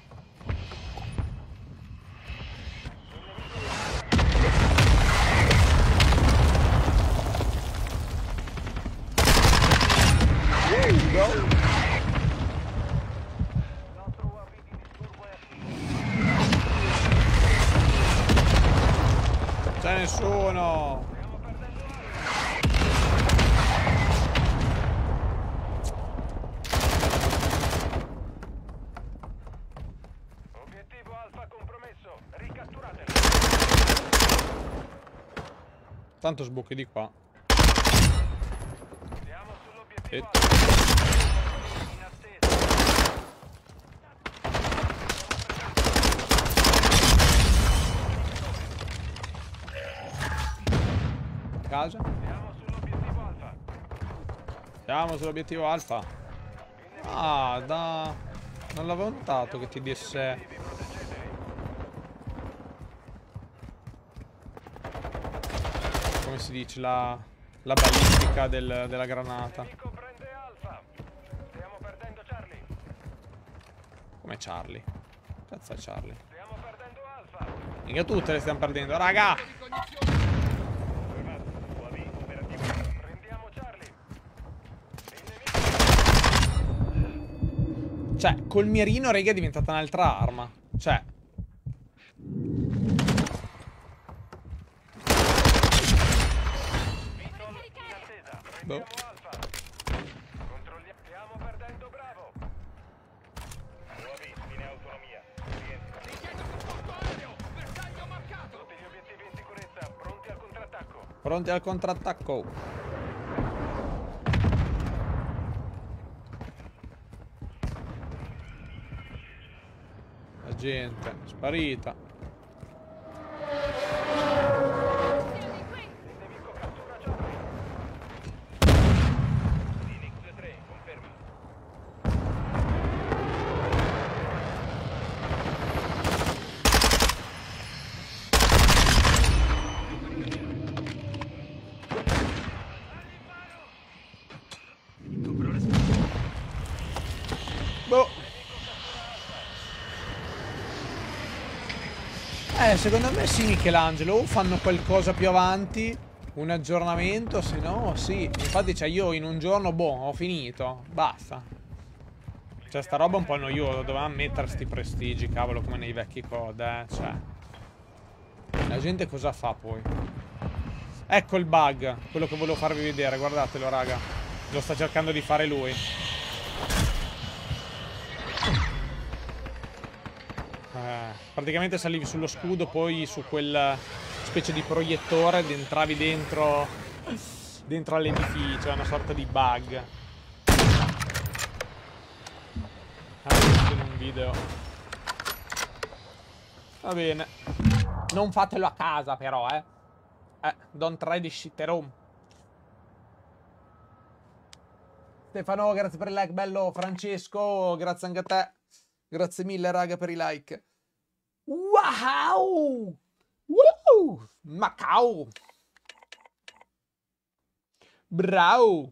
Il nostro UAV di disturbo è attivo. C'è nessuno. Stiamo perdendo obiettivo Alfa compromesso. Ricatturatelo. Tanto sbocchi di qua. Siamo sull'obiettivo E... Alfa. In attesa. Casa. Siamo sull'obiettivo Alfa. Siamo sull'obiettivo Alfa. Ah, da... Non l'avevo notato che ti disse... Come come si dice, la balistica della granata. Nemico prende Alfa. Stiamo perdendo Charlie. Come Charlie. Cazzo è Charlie? Stiamo perdendo Alfa. Mica tutte le stiamo perdendo, raga! Prendiamo Charlie. Il nemico. Cioè, col mirino, raga, è diventata un'altra arma. Cioè... Missile in attesa. Boh. Prendiamo Alfa. Controlliamo. Stiamo perdendo Bravo. Nuovi in autonomia. Tutti gli obiettivi in sicurezza, pronti al contrattacco. Pronti al contrattacco. La gente è sparita. Il nemico cattura Charlie. Phoenix 3, conferma. Boh. Secondo me sì, Michelangelo. O fanno qualcosa più avanti, un aggiornamento, se no, sì. Infatti, cioè, io in un giorno, boh, ho finito. Basta. Cioè, sta roba è un po' noiosa. Dovevamo mettere sti prestigi, cavolo, come nei vecchi COD, Cioè. La gente cosa fa poi? Ecco il bug. Quello che volevo farvi vedere, guardatelo, raga. Lo sta cercando di fare lui. Praticamente salivi sullo scudo, poi su quel specie di proiettore ed entravi dentro all'edificio, è una sorta di bug. L'ho visto in un video. Va bene. Non fatelo a casa però, don't try this shit at home. Stefano, grazie per il like, bello. Francesco, grazie anche a te. Grazie mille, raga, per i like. Wow! Woo! Macau! Bravo!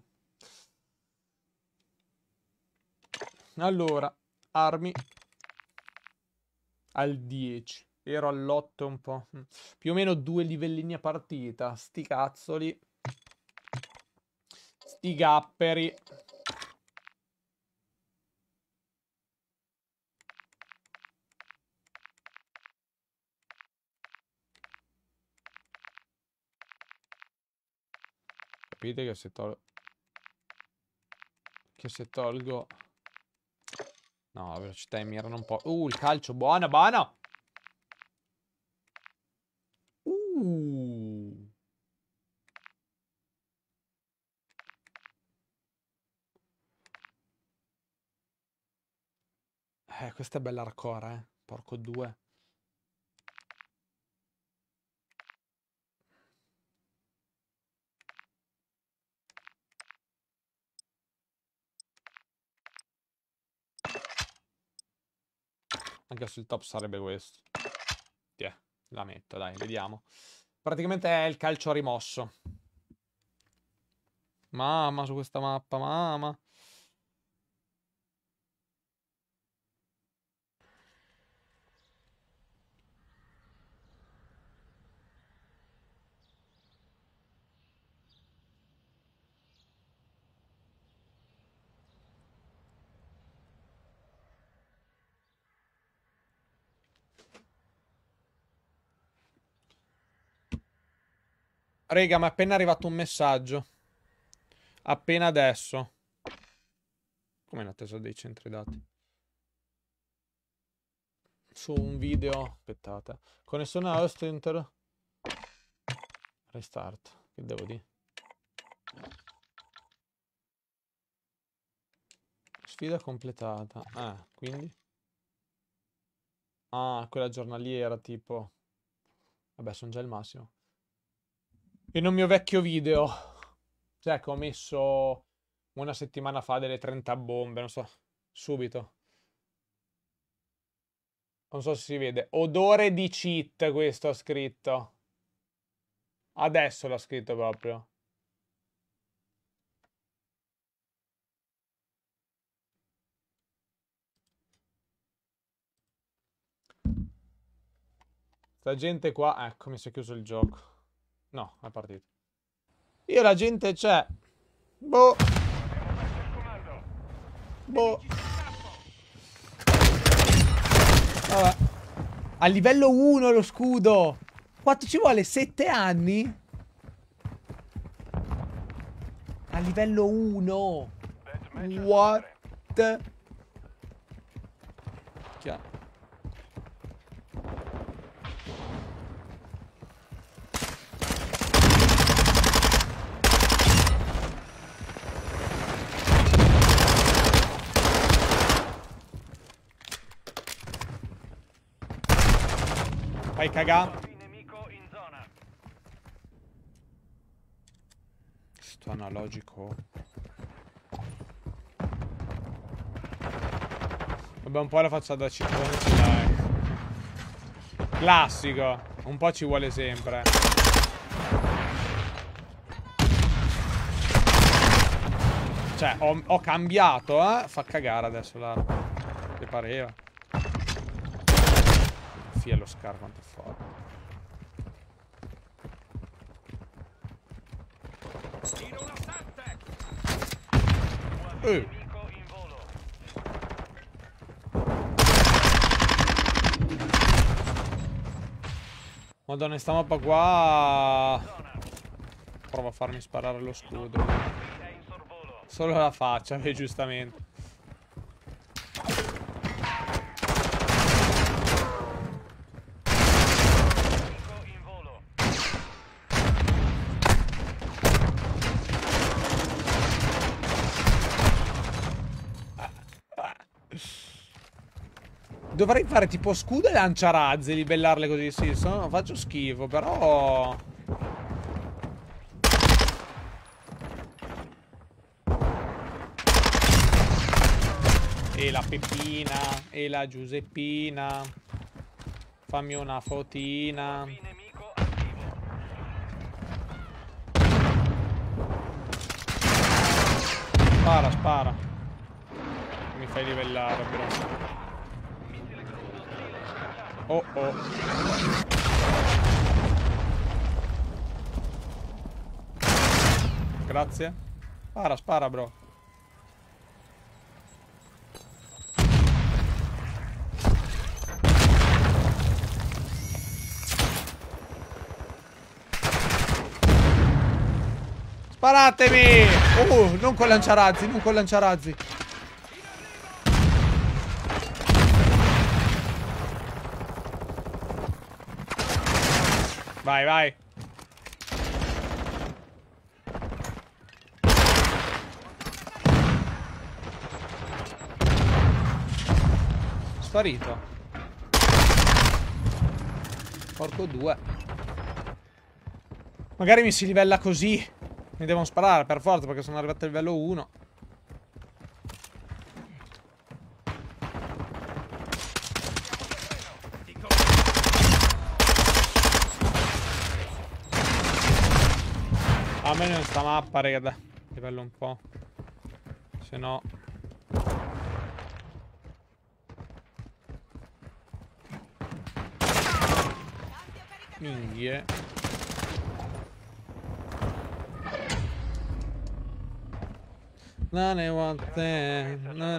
Allora, armi al 10. Ero all'8 un po'. Più o meno 2 livellini a partita. Sti cazzoli. Sti gapperi. Capite che se tolgo... No, la velocità di mira un po'... il calcio, buono, buono! Questa è bella hardcore, Porco due. Anche sul top sarebbe questo. Tiè, la metto, dai, vediamo. Praticamente è il calcio rimosso. Mamma, su questa mappa, mamma. Rega, mi è appena arrivato un messaggio. Appena adesso. Come in attesa dei centri dati. Su un video. Aspettate. Connessione a host inter. Restart. Che devo dire? Sfida completata. Quindi? Ah, quella giornaliera tipo. Vabbè, sono già il massimo. In un mio vecchio video. Cioè, che ho messo una settimana fa delle 30 bombe, non so. Subito. Non so se si vede. Odore di cheat, questo ho scritto. Adesso l'ha scritto proprio. Sta gente qua... Ecco, mi si è chiuso il gioco. No, è partito. Io la gente c'è. Boh. Boh. Vabbè. A livello 1 lo scudo. Quanto ci vuole? 7 anni? A livello 1. What? Chiaro. Fai cagà. Sto analogico. Vabbè, un po' la faccia da ciccone ce l'hai. Classico. Un po' ci vuole sempre. Cioè, ho cambiato, eh. Fa cagare adesso l'arma. Che pareva. Fia lo scar quanto è forte. Madonna, sta mappa qua. Prova a farmi sparare lo scudo. Solo la faccia, giustamente. Dovrei fare tipo scudo e lanciarazzi, libellarle così, sì, faccio schifo, però... E la Peppina, e la Giuseppina. Fammi una fotina. Spara, spara. Mi fai livellare, però. Oh oh. Grazie. Spara, spara, bro. Sparatemi! Non con lanciarazzi, non con lanciarazzi. Vai, vai. Sparito. Porco due. Magari mi si livella così. Mi devono sparare per forza perché sono arrivato al livello 1. A me non sta mappa, raga, dai. Livello un po'. Se no... Minghie. Non ne want that.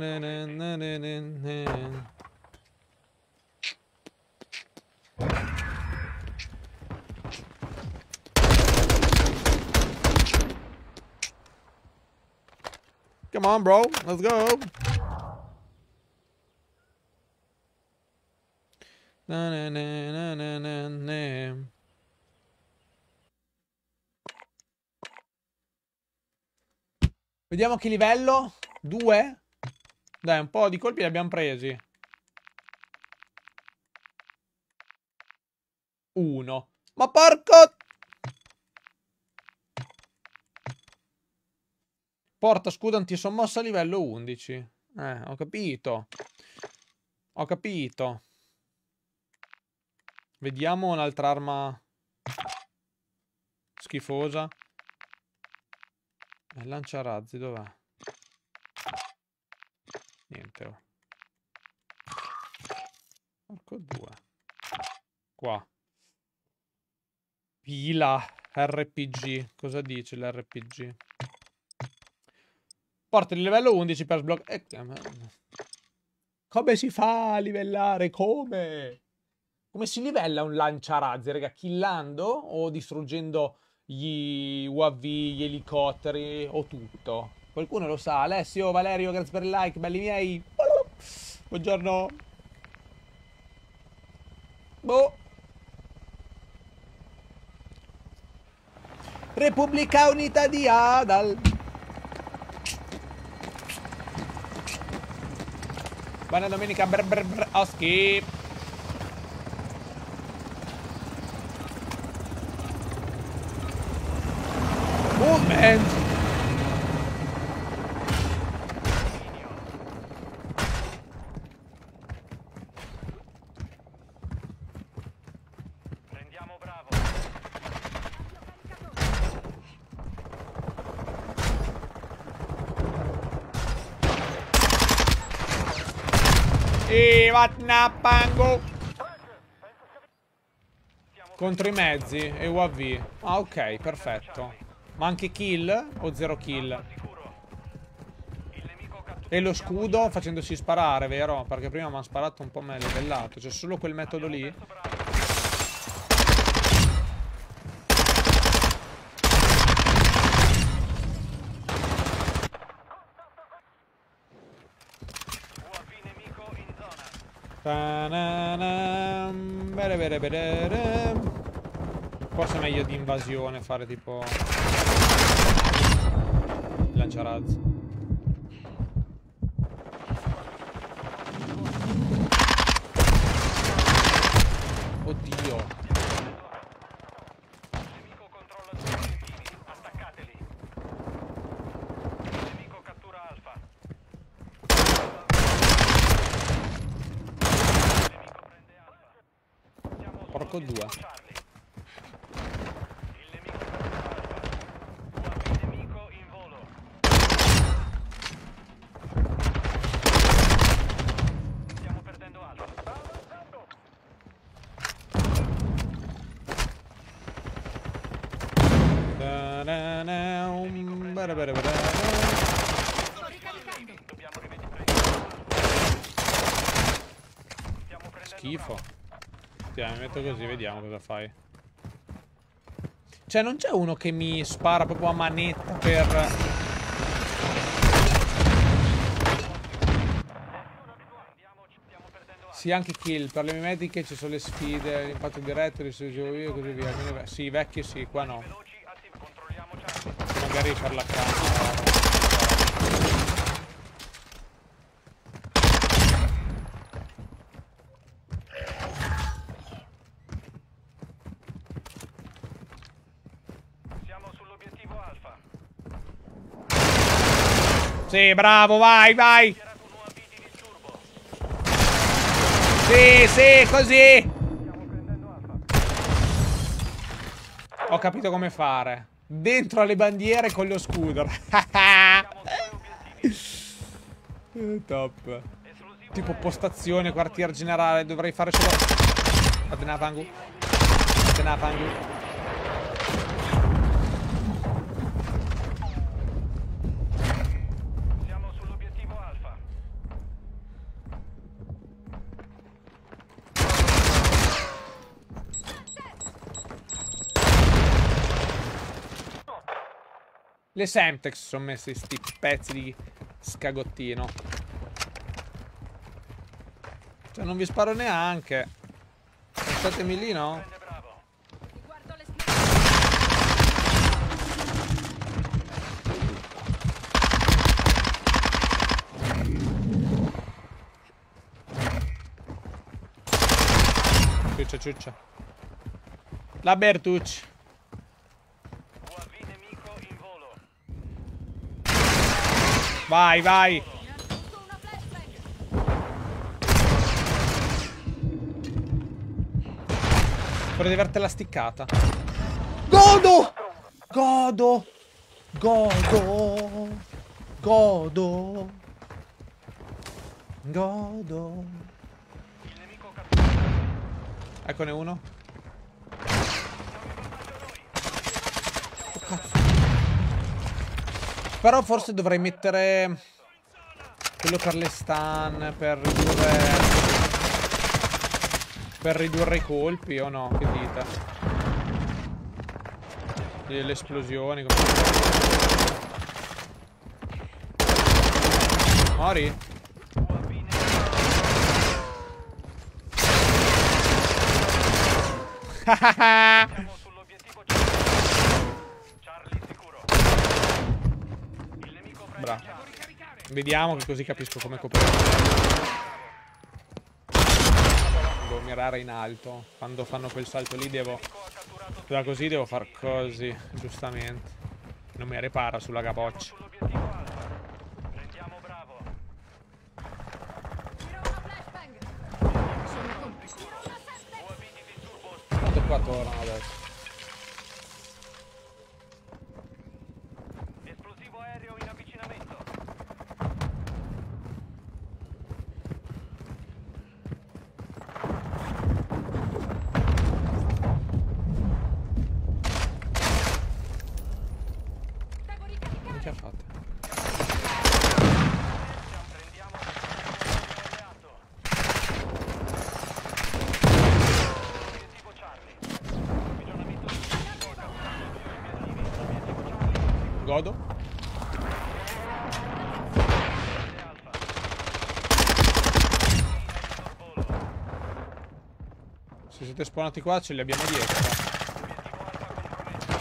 Come on, bro. Let's go. Vediamo che livello. 2. Dai, un po' di colpi li abbiamo presi. 1. Ma porco... Porta scudo antisommossa a livello 11. Ho capito. Ho capito. Vediamo un'altra arma. schifosa. Il lanciarazzi dov'è? Niente. Oh. Porco due. Qua. Pila. RPG. Cosa dice l'RPG? Porta di livello 11 per sbloccare. Come si fa a livellare? Come? Come si livella un lanciarazzi, raga? Killando o distruggendo gli UAV, gli elicotteri o tutto? Qualcuno lo sa? Alessio, Valerio, grazie per il like, belli miei. Buongiorno. Boh. Repubblica Unita di Adal. Buona domenica, Oski. Movement. Prendiamo Bravo. E Vatnapango. Contro i mezzi e UAV. Ah, ok, perfetto. Ma anche kill o zero kill? E lo scudo facendosi sparare, vero? Perché prima mi hanno sparato un po' meglio livellato. C'è solo quel metodo lì. Forse è meglio di invasione fare tipo lanciarazzi. Oddio. Nemico controlla due obiettivi. Attaccateli. Nemico cattura Alfa. Nemico prende Alfa. Siamo Porco due. Charlie. Il nemico cattura Alfa. UAV nemico in volo. Stiamo perdendo Alfa. Dobbiamo rivedere. Stiamo prendendo Schifo. Tieni, mi metto così, vediamo cosa fai. Cioè, non c'è uno che mi spara proprio a manetta per... Stiamo perdendo Sì, anche kill. Per le mie mediche ci sono le sfide, l'impatto diretto, risorgivo io e così via. Almeno sì, vecchie sì, qua no. veloci, attivo, controlliamo Charlie. Magari per la canna. Siamo sull'obiettivo Alfa. Sì, bravo, vai, vai. Tirato un UAV di disturbo. Sì, sì, così. Stiamo prendendo Alfa. Ho capito come fare. Dentro alle bandiere con lo scooter. Siamo due obiettivi. Top. Esclusivo Tipo postazione, quartier generale. Dovrei fare solo... Atenapangu. Atenapangu. Siamo sull'obiettivo Alfa. Le Semtex sono messi sti pezzi di scagottino. Cioè non vi sparo neanche. Statemi lì, no? Prende Bravo. Guardo le Ciuccia, ciuccia. La Bertucci. UAV nemico in volo. Vai, vai. Mi ha raggiunto una flashbang. Vorrei avertela sticcata. Godo! Godo. Godo. Godo. Godo. Il nemico catturato. Eccone uno. Oh, cazzo. Però forse dovrei mettere quello per le stun, per ridurre i colpi o no? Che dite? Le esplosioni. Mori? Siamo sull'obiettivo Charlie sicuro. Il nemico prende Bravo. Charlie. Vediamo che così capisco come coprire. Devo mirare in alto. Quando fanno quel salto lì devo... Da così devo far così, giustamente. Non mi ripara sulla capoccia. Sull'obiettivo Alfa. Prendiamo Bravo. Tira una flashbang. Sono complici. Tira una sette. UAV di disturbo. Quanto qua tornano adesso? Esplosivo aereo in avvicinamento. Devo ricaricare. Che ha fatto? Prendiamo alleato. Obiettivo Charlie. Approvvigionamento di nemico ha catturato 2 obiettivi. Obiettivo Charlie. Godo? Prende Alfa. Sorvolo. Se siete spawnati qua ce li abbiamo dietro. Obiettivo Alfa compromesso.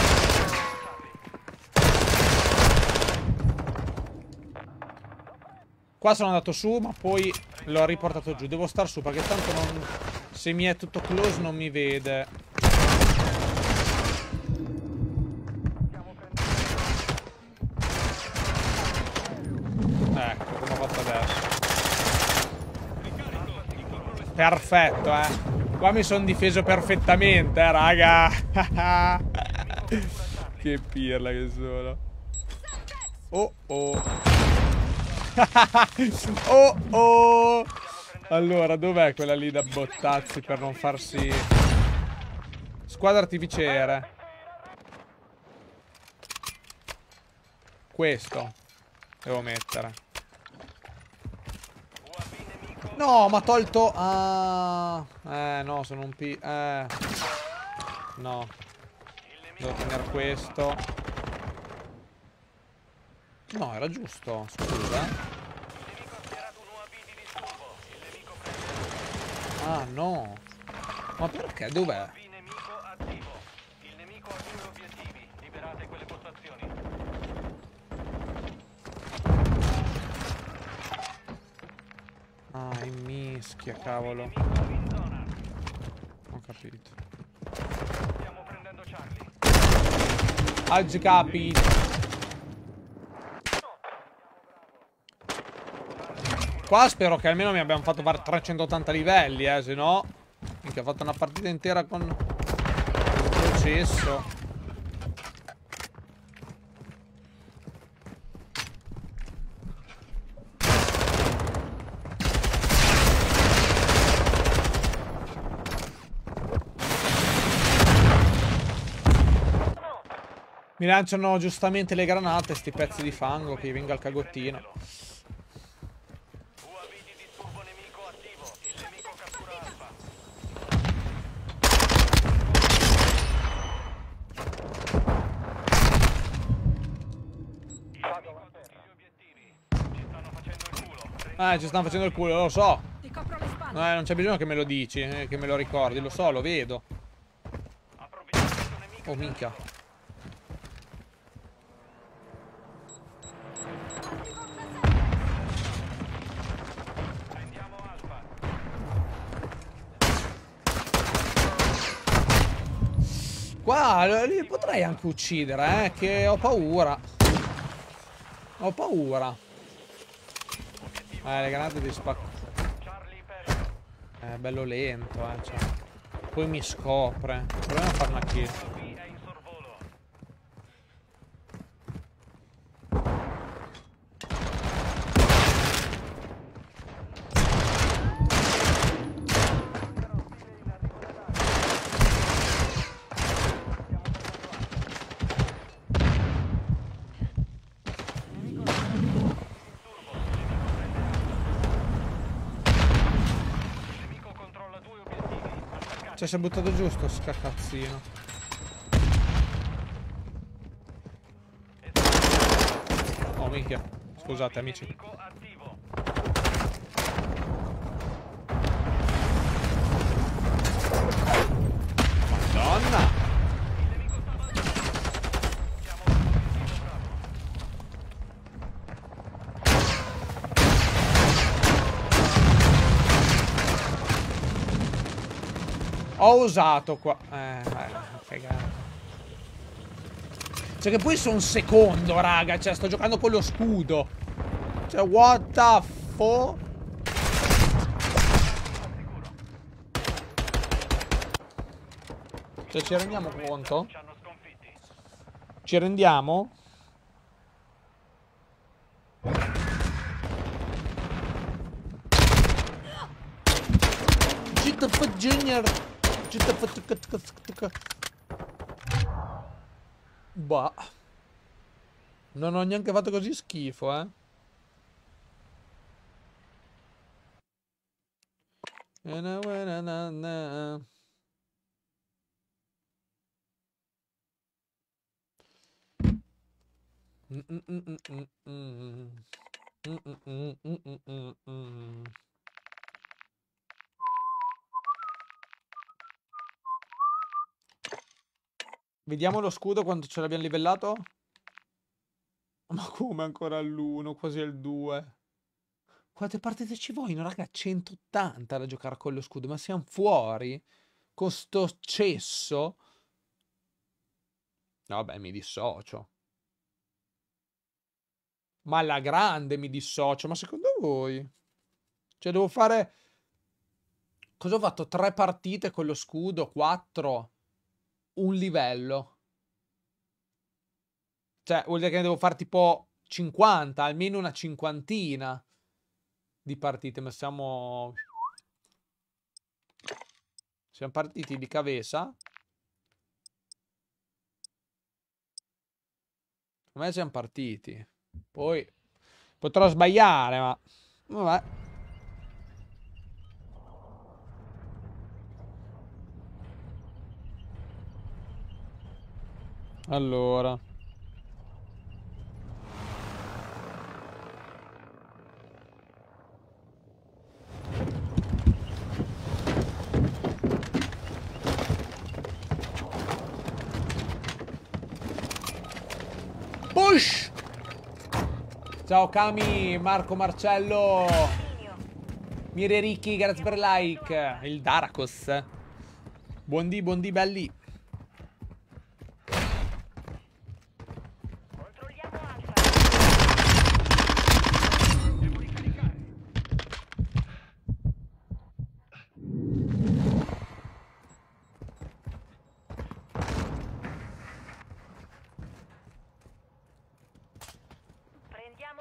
Qua sono andato su, ma poi l'ho riportato giù. Devo star su perché tanto non... Se mi è tutto close non mi vede. Ecco, come ho fatto adesso. Perfetto, Qua mi sono difeso perfettamente, raga. Che pirla che sono. Oh oh. Oh oh. Allora, dov'è quella lì da bottazzi per non farsi... Squadra artificiere. Questo devo mettere. No, ma ha tolto... Ah. No, sono un P... No. Devo tenere questo. No, era giusto. Scusa. Ah, no. Ma perché? Dov'è? UAV nemico attivo. Il nemico ha 2 obiettivi. Liberate quelle postazioni. Ah, in mischia, cavolo. Nemico in zona. Ho capito. Stiamo prendendo Charlie. Oggi capito. Qua spero che almeno mi abbiamo fatto fare 380 livelli, se no... Minchia, ho fatto una partita intera con... il processo. Mi lanciano giustamente le granate, sti pezzi di fango, che venga al cagottino. UAV di disturbo nemico attivo. Il nemico cattura Alfa. Gli obiettivi. Ci stanno facendo il culo. Ci stanno facendo il culo, lo so. Ti copro le spalle. Non c'è bisogno che me lo dici, che me lo ricordi, lo so, lo vedo. Approvvigionamento nemico. Oh, minchia. Prendiamo Alfa. Qua li potrei anche uccidere, che ho paura. Ho paura. Le granate di spacco. Charlie perso. È bello lento, cioè. Poi mi scopre. Proviamo a fare una kill. UAV è in sorvolo. Cioè, si è buttato giù sto scacazzino. Oh, minchia. Scusate, amici. Nemico attivo. Madonna! Il nemico sta avanzando. Siamo sull'obiettivo Bravo. Ho usato qua. Cagare. Cioè che poi sono secondo, raga. Cioè, sto giocando con lo scudo. Cioè, what the fuck? Cioè, ci rendiamo conto? Ci hanno sconfitti. Ci rendiamo? GTF Junior. GTF. Bah. Non ho neanche fatto così schifo, eh. Vediamo lo scudo quando ce l'abbiamo livellato. Ma come ancora all'1, quasi al 2? Quante partite ci vogliono, raga? 180 da giocare con lo scudo. Ma siamo fuori? Con sto cesso? Vabbè, mi dissocio. Ma alla grande mi dissocio. Ma secondo voi? Cioè, devo fare... Cosa ho fatto? 3 partite con lo scudo? 4? Un livello. Cioè, vuol dire che ne devo fare tipo 50, almeno una cinquantina di partite. Ma siamo... Siamo partiti di cabeza. Come siamo partiti? Poi potrò sbagliare, ma... Vabbè. Allora. Push! Ciao Cami, Marco, Marcello, Mire Ricchi, grazie per like. Il Daracos. Buondì, buondì, belli. Controlliamo Alfa. Devo ricaricare. Prendiamo.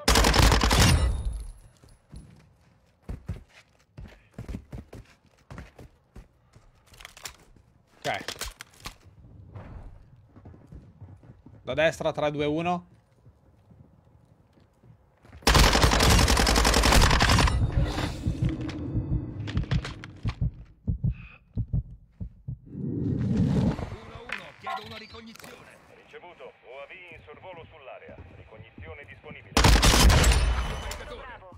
Ok. Da destra, 3, 2, 1. Chiedo una ricognizione. Ricevuto. UAV in sorvolo sull'area. Ricognizione disponibile. Caricatore.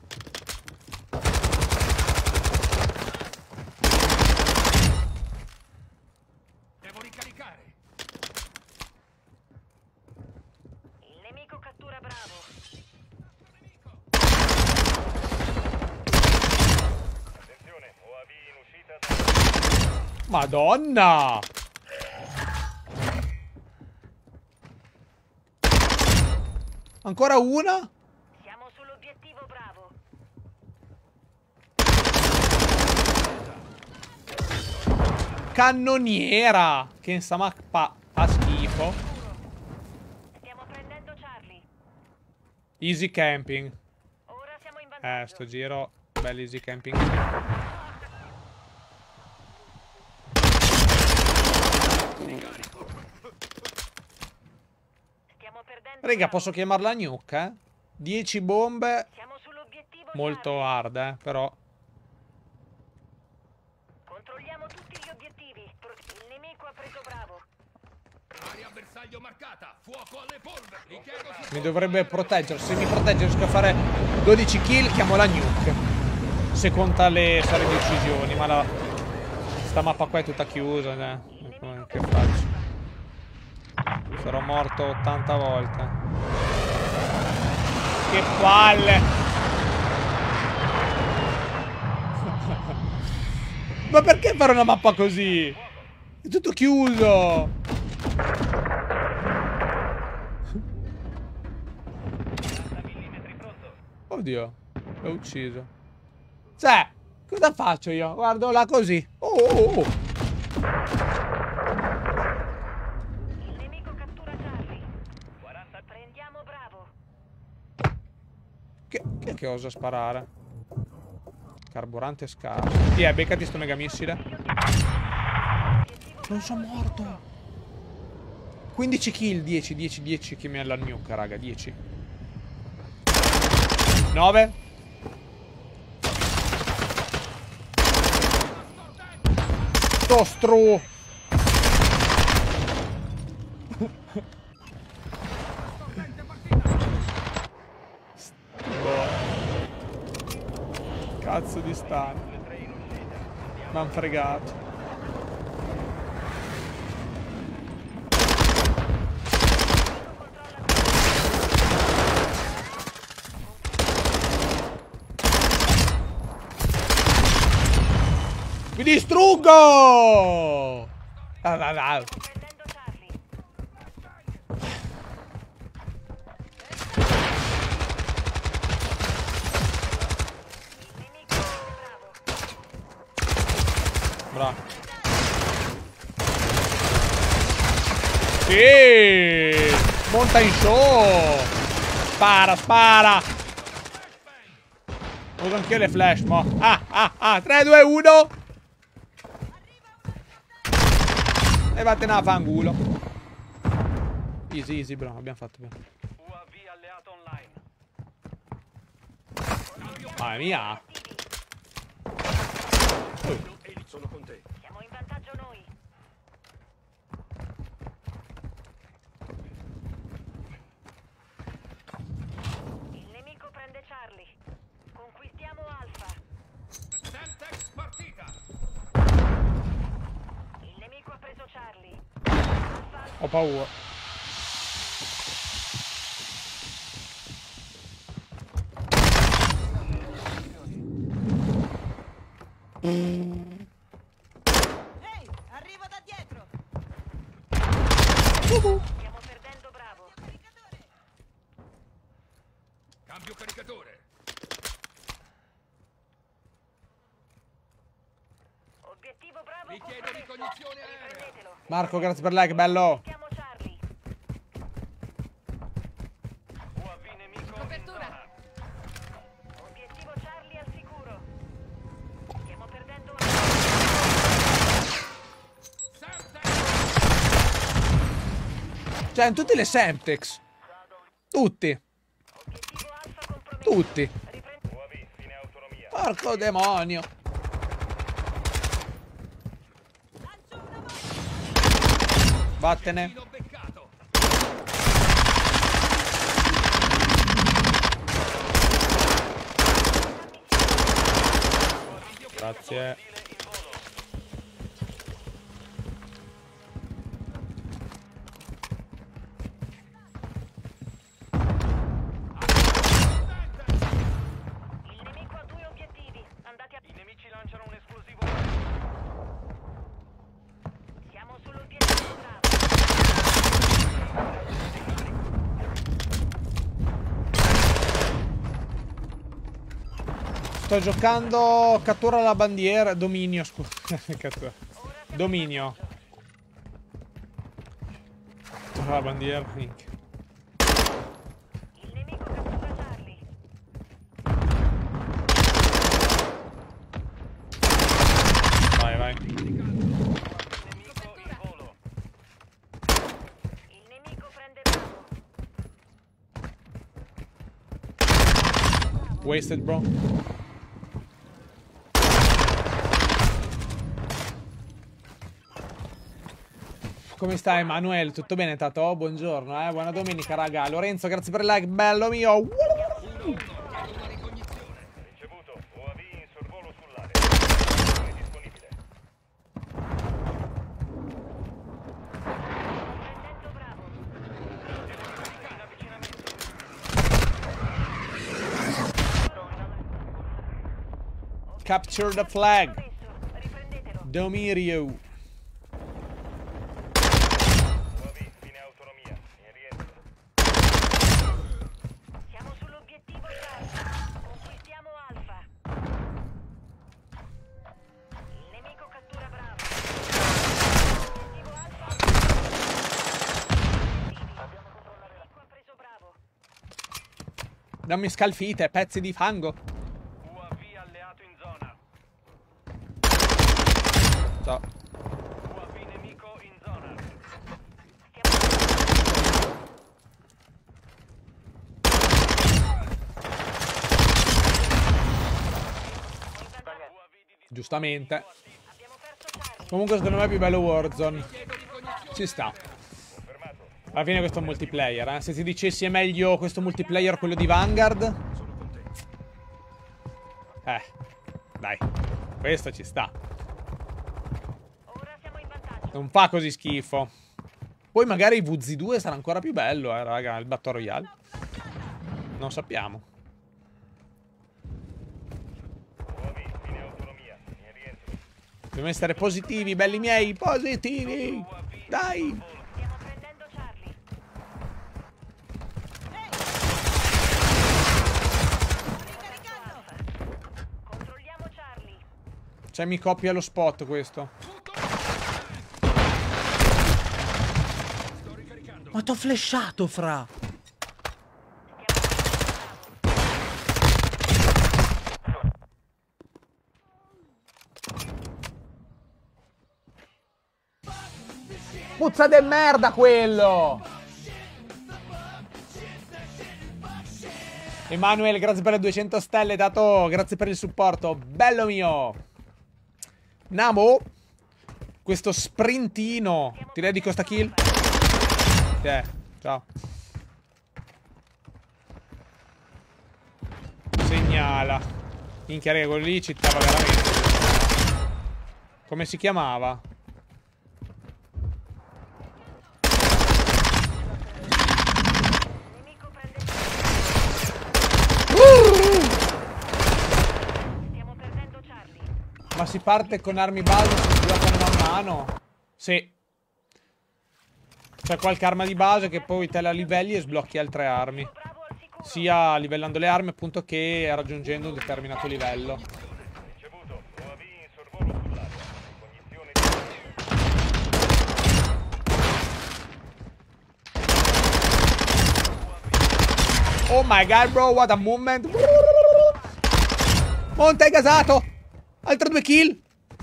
Devo ricaricare. Il nemico cattura Bravo. Attenzione, UAV in uscita. Madonna! Ancora una? Siamo sull'obiettivo Bravo. Cannoniera! Che insomma fa schifo. Stiamo prendendo Charlie. Easy camping. Ora siamo in vantaggio. Sto giro. Bello easy camping. Stiamo perdendo. Raga, Bravo. posso chiamarla nuke, eh? 10 bombe. Siamo sull'obiettivo Molto Charlie. hard, però. Controlliamo tutti gli obiettivi. preso Bravo. Area bersaglio marcata. Fuoco alle polveri. Richiedo Mi dovrebbe proteggere. Se mi protegge riesco a fare 12 kill, chiamo la nuke. Se conta le serie di uccisioni. Ma sta mappa qua è tutta chiusa. Che faccio? Sarò morto 80 volte. Che palle! Ma perché fare una mappa così? È tutto chiuso! Oddio, l'ho ucciso. Cioè, cosa faccio io? Guardo là così. Oh. Il nemico cattura Charlie. 40. Prendiamo Bravo. Chi è che osa sparare? Carburante scarso. Chi è? Beccati sto mega missile. Non sono morto. 15 kill, 10 che mi ha la nuke, raga, 10. 9. Tostro. Cazzo di stun. M'han fregato. Mi distruggo! Prendendo Charlie. Il nemico Bravo. Bravo. Sì! Monta in show! Spara! Uso anch'io le flash, mo. 3, 2, 1! E vattene a fangulo. Easy, bro. Abbiamo fatto bene. UAV alleato online. Mamma mia. Sono con te. Siamo in vantaggio noi. Il nemico prende Charlie. Conquistiamo Alfa. Semtex partita. Il nemico ha preso Charlie. Ho paura. Ehi, arrivo da dietro. Stiamo perdendo Bravo. Cambio caricatore. Obiettivo Bravo Richiedo compromesso. ricognizione aerea. Riprendetelo. Marco, grazie per like, bello. Chiamo Charlie. UAV nemico in Copertura. zona. Obiettivo Charlie al sicuro. Stiamo perdendo Semtex. Cioè, in tutte le Semtex. Tutti. Obiettivo Alfa compromesso. Tutti. Riprende. UAV fine autonomia. Porco demonio. Vattene. Tiro beccato. Grazie. Il nemico ha 2 obiettivi. Andate a... I nemici lanciano un esplosivo. Siamo sull'obiettivo Bravo. Sto giocando cattura la bandiera. Dominio, scusa. Cattura. Dominio. Cattura la bandiera. Minchia. Il nemico cattura Charlie. Vai. Nemico in volo. Il nemico prende Bravo. Wasted, bro. Come stai, Emanuele? Tutto bene, Tato? Buongiorno, Buona domenica, raga. Lorenzo, grazie per il like, bello mio. Ricevuto. UAV in sorvolo sull'area. Posizione disponibile. Prendendo Bravo. In avvicinamento. Capture the flag. Riprendetelo. Domirio. UAV, fine autonomia. In rientro. Siamo sull'obiettivo Charlie. Conquistiamo Alfa. Il nemico cattura Bravo. Obiettivo Alfa. Abbiamo controllato. Il nemico ha preso Bravo. Dammi scalfite, pezzi di fango. UAV alleato in zona. So. UAV nemico in zona. UAV di Giustamente. Abbiamo perso Charlie. Comunque secondo me è più bello Warzone. Ci sta. Alla fine questo è un multiplayer, Se ti dicessi è meglio questo multiplayer quello di Vanguard. Dai. Questo ci sta. Ora siamo in vantaggio. Non fa così schifo. Poi magari il VZ2 sarà ancora più bello, raga, il Battle Royale. Non sappiamo. UAV, fine autonomia. In rientro. Dobbiamo essere positivi, belli miei, positivi. Dai. Stiamo prendendo Charlie. Controlliamo Charlie. Cioè mi copia lo spot questo. Ma t'ho flashato, fra. Puzza de merda quello! Emanuele, grazie per le 200 stelle, dato. Grazie per il supporto. Bello mio. Namo. Questo sprintino. Ti dedico sta kill? Ciao. Segnala. Minchia, raga, quello lì cittava veramente. Come si chiamava? Nemico prende. Stiamo perdendo Charlie. Ma si parte con armi base, si giocano man mano. Sì. C'è qualche arma di base che poi te la livelli e sblocchi altre armi. Bravo al sicuro. Sia livellando le armi appunto che raggiungendo un determinato livello. Ricevuto. UAV in sorvolo sull'area. Cognizione di... Oh my god, bro, what a movement. Monte è gasato. Altre 2 kill.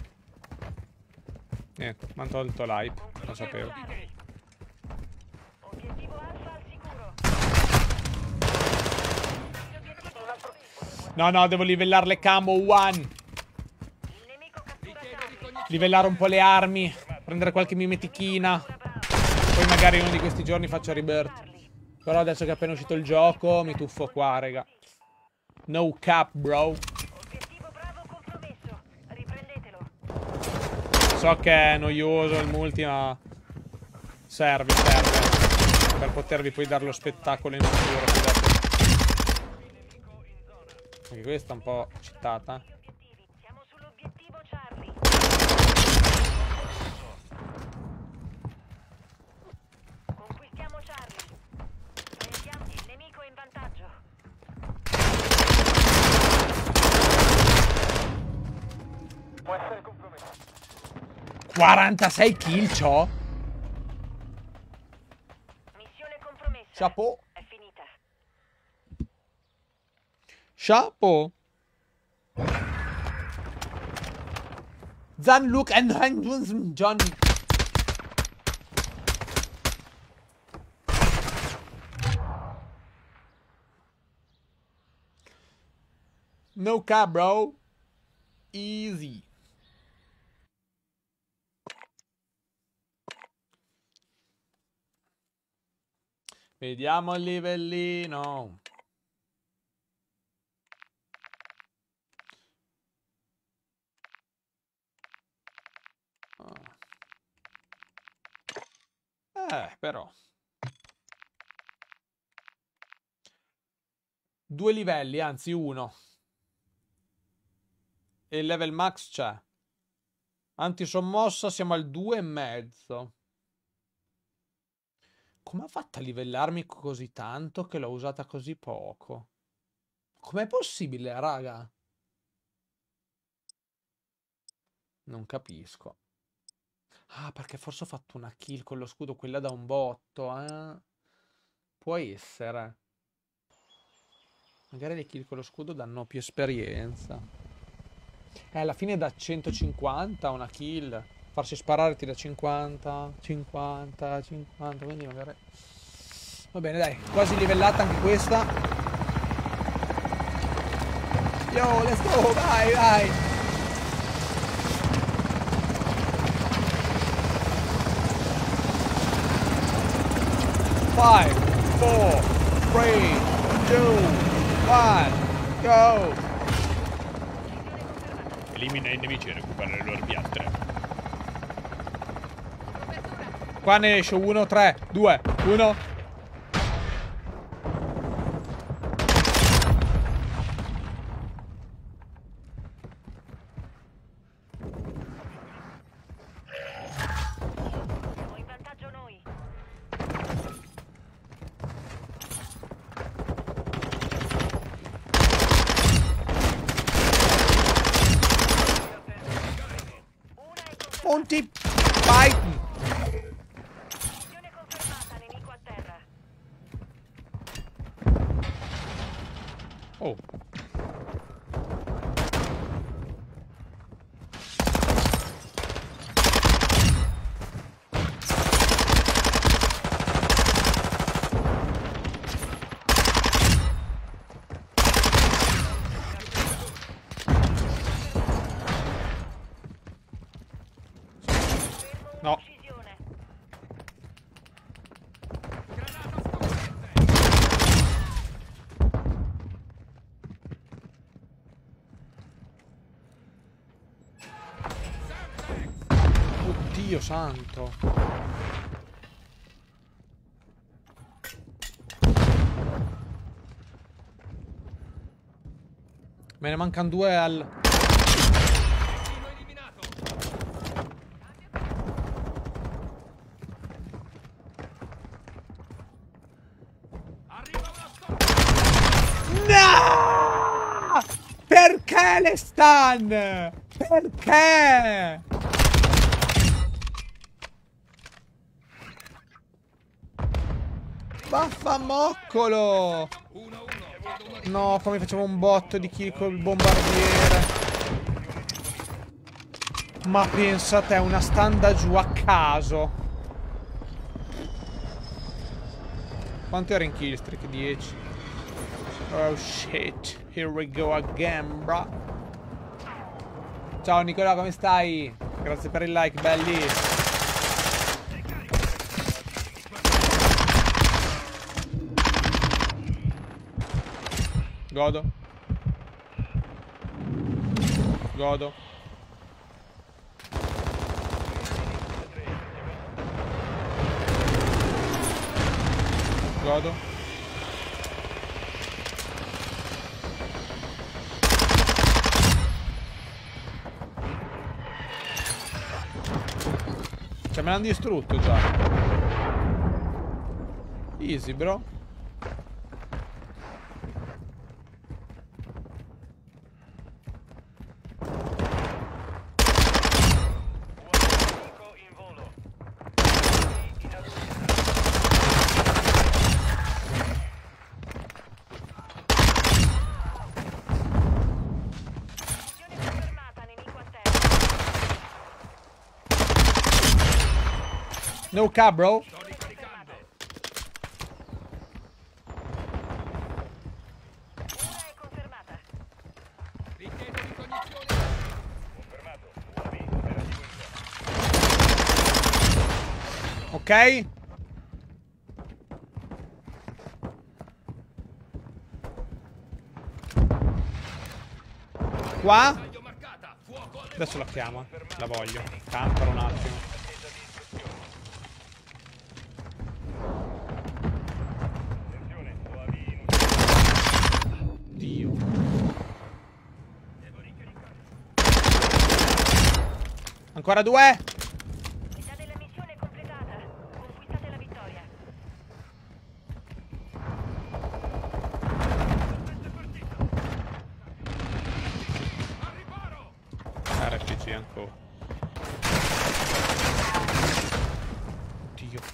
Niente, mi hanno tolto l'hype. Lo sapevo. Obiettivo Alfa al sicuro. No, devo livellare le camo. One. Il nemico cattura Charlie. Livellare un po' le armi. Prendere qualche mimetichina. Poi magari uno di questi giorni faccio rebirth. Però adesso che è appena uscito il gioco mi tuffo qua, raga. No cap, bro. Obiettivo Bravo compromesso. Riprendetelo. So che è noioso il multi, ma serve per potervi poi dare lo spettacolo in futuro. Fidate. Anche questa è un po' citata. Obiettivi. Siamo sull'obiettivo Charlie. Conquistiamo Charlie. Il nemico è in vantaggio. 46 kill c'ho. Missione compromessa. Chapeau. È finita. Chapeau. Zanluk and John. No cap, bro. Easy. Vediamo il livellino. Però 2 livelli, anzi 1. E il level max c'è. Antisommossa siamo al 2,5. Come ha fatto a livellarmi così tanto che l'ho usata così poco? Com'è possibile, raga? Non capisco. Ah, perché forse ho fatto una kill con lo scudo, quella da un botto, eh? Può essere. Magari le kill con lo scudo danno più esperienza. Alla fine da 150 una kill. Farsi sparare ti da 50, 50, 50, quindi magari... Va bene, dai, quasi livellata anche questa. Yo, let's go, vai, vai. Five, four, three, two, one, go. Elimina i nemici e recupera le loro piastre. Qua ne esce 1, 3, 2, 1. Siamo in vantaggio noi. Monty Python. Missione confermata, nemico a terra. Oh. No. Precisione. Oddio santo. Me ne mancano 2 al... Tecnico eliminato. Arriva una scorta. No! Perché le stun? Perché? Vaffamoccolo! 1-1. Chiedo uno di No, come facevo un botto di kill col bombardiere. Ma pensa a te, una stun da giù a caso. Quanto era in killstreak? 10. Oh shit. Here we go again, bro. Ciao Nicola, come stai? Grazie per il like, belli. Godo. Godo. Godo. Cioè me l'hanno distrutto già. Easy, bro. Nemico in volo. In Missione confermata, nemico a terra. No cap, bro. sto ricaricando. Una è confermata. Richiedo ricognizione. confermato. UAV operativo in Ok. qua. Bersaglio marcata. Fuoco alle Adesso la chiamo. La voglio. Campero un attimo. Attenzione, UAV in Dio. Ancora 2. Metà della missione è completata. Conquistate la vittoria. RPG ancora. Dio.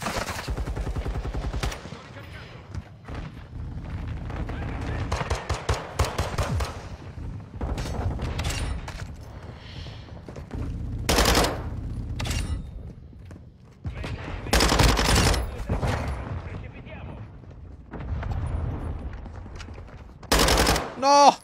No!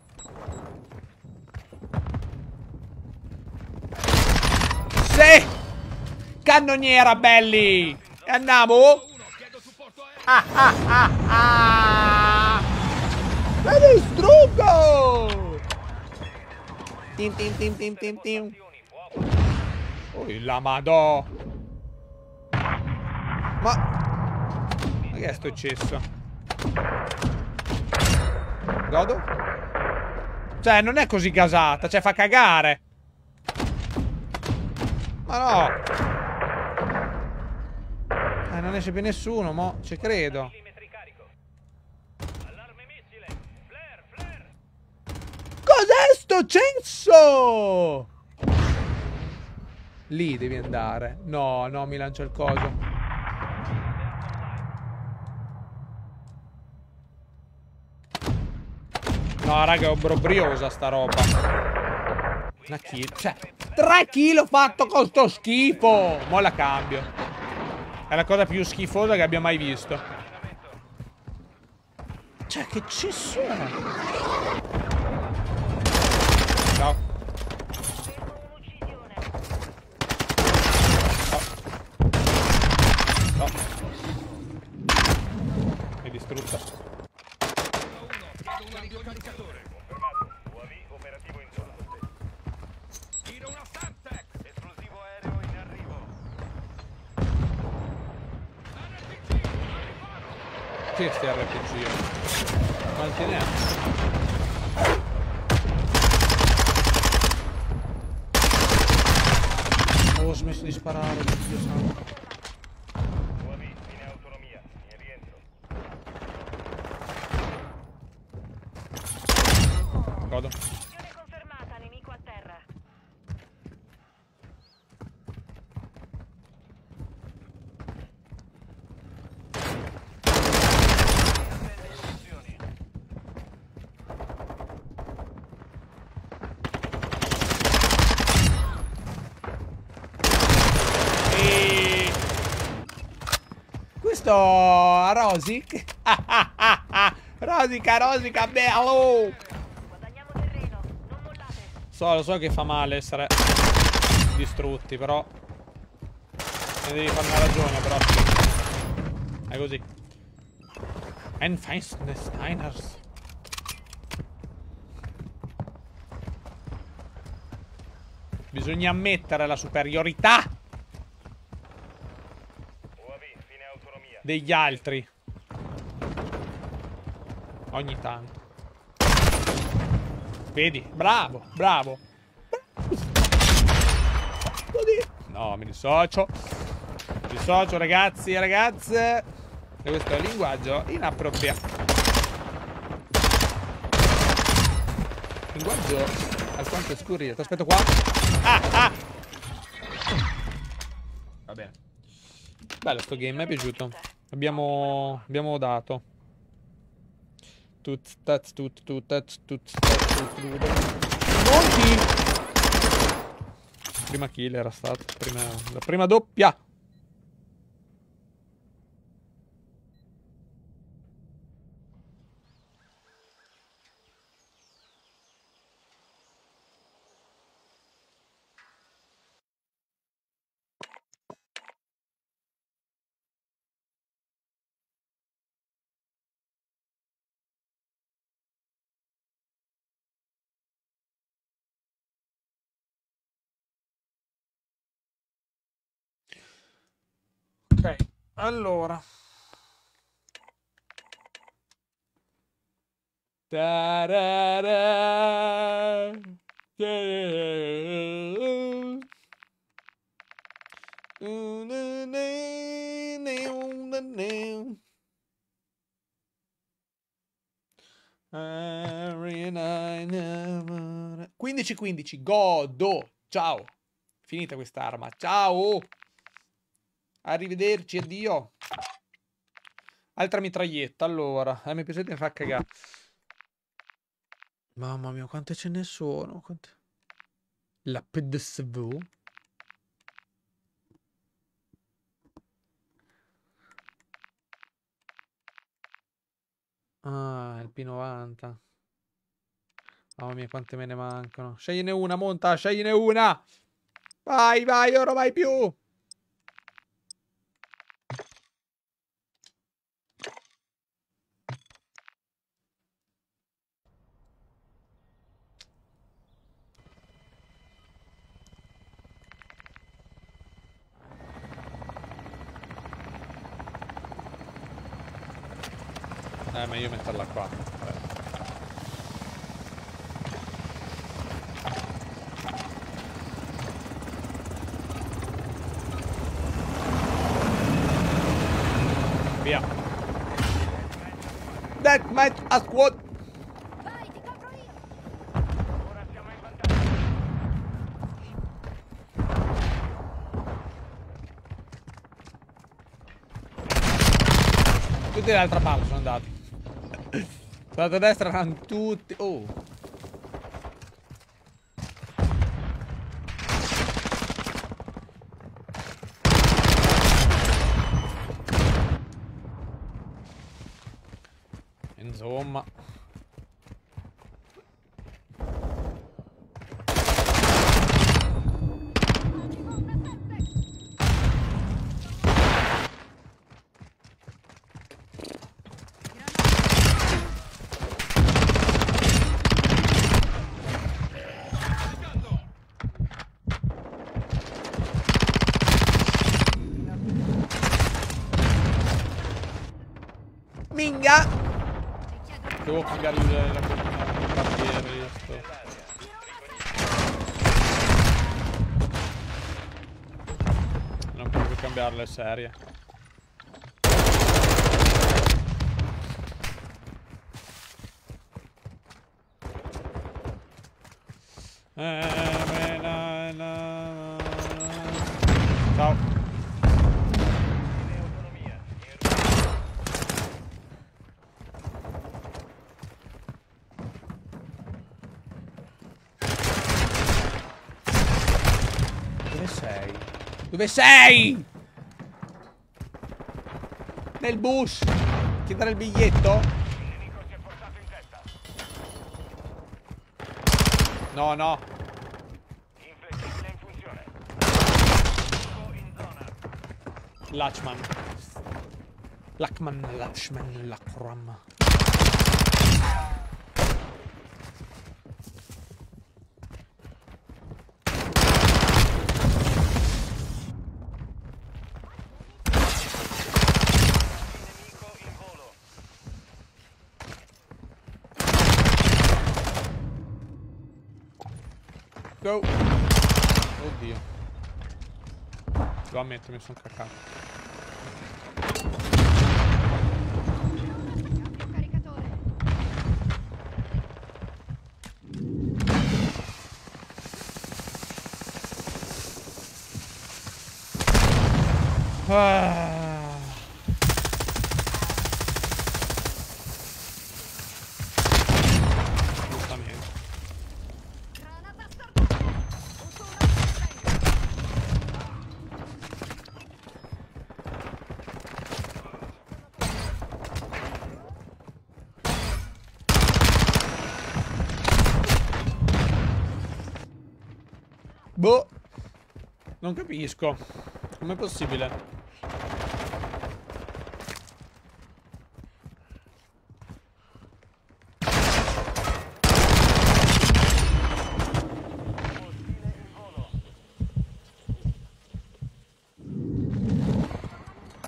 Sì! Cannoniera, belli! E andiamo? uno. Chiedo supporto aereo. La distruggo! Tim tim tim tim tim tim. Oh, la madò! Ma che è sto cesso? Godo? Cioè, non è così gasata, cioè fa cagare. Ma no! Non esce più nessuno, mo' ci credo. millimetri carico. Allarme missile. Flare, flare. Cos'è sto censo? Lì devi andare. No, no, mi lancia il coso. No, raga, è obbrobriosa sta roba. Una kill. Cioè, 3 kill ho fatto con sto schifo. Mo' la cambio. È la cosa più schifosa che abbia mai visto. Cioè, che cesso è? Ciao. Fermo un'uccisione. No. È distrutta. Chiedo un radiocaricatore. Confermato. UAV operativo in zona. Tiro una Semtex. Esplosivo aereo in arrivo. RPG. Al riparo. Che sti RPG? Quanti ne ha? Oh, ho smesso di sparare, Dio santo. UAV in autonomia. In rientro. Godo. Missione confermata, nemico a terra. E... Questo Rosic. Rosica, Rosica, bello. Guadagniamo terreno. Non mollate. Lo so che fa male essere distrutti, però ne devi fare una ragione, però è così. Einsteiners. Bisogna ammettere la superiorità UAV fine autonomia. degli altri. Ogni tanto. Vedi? Bravo, bravo. No, mi dissocio. Mi dissocio, ragazzi e ragazze. E questo è il linguaggio inappropriato. Linguaggio alquanto scurrile. Ti aspetto qua. Va bene. Bello sto game, mi è piaciuto. Abbiamo dato. Monti! Prima kill era stato. La prima doppia. Ok, allora. Tarara. Every night, never- 15-15, godo. Ciao. Finita quest'arma. Ciao. Arrivederci, addio. Altra mitraglietta, allora. Mi piace mi fa cagare. Mamma mia, quante ce ne sono? La PDSV? Ah, il P90. Mamma mia, quante me ne mancano. Scegliene una, monta, scegliene una. Vai, vai, ora vai più. Meglio metterla qua. Via. Deathmatch a squad. Vai, ti copro io. Ora siamo in vantaggio. Tutti dall'altra parte sono andati. Dall'altra destra erano tutti. Oh. Insomma. Minga! Devo cambiare la bandiera. Non posso cambiarle serie. Ciao. Dove sei? Dove sei? Nel bus. Chiedere il biglietto? Il nemico si è portato in testa. No, no. Inflettibile in funzione. Nemico in zona. Lachman. Lachman, Lachram. Nemico in volo. Go. Oddio. Lo ammetto, mi sono cacato. Cambio caricatore. Ah. Giustamente. Granata scartata. Uso una flashbang. Boh. Non capisco. Com'è possibile? Ostile in volo.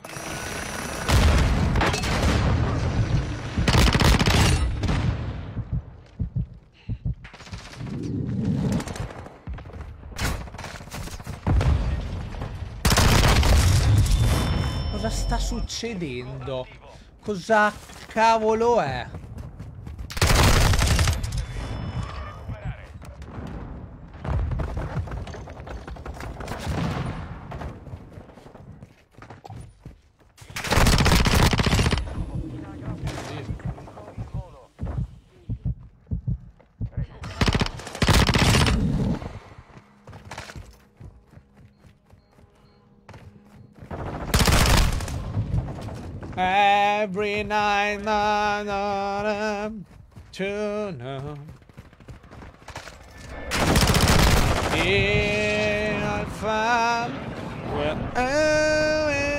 succedendo? Cosa cavolo è? Every night, to know. In I found where I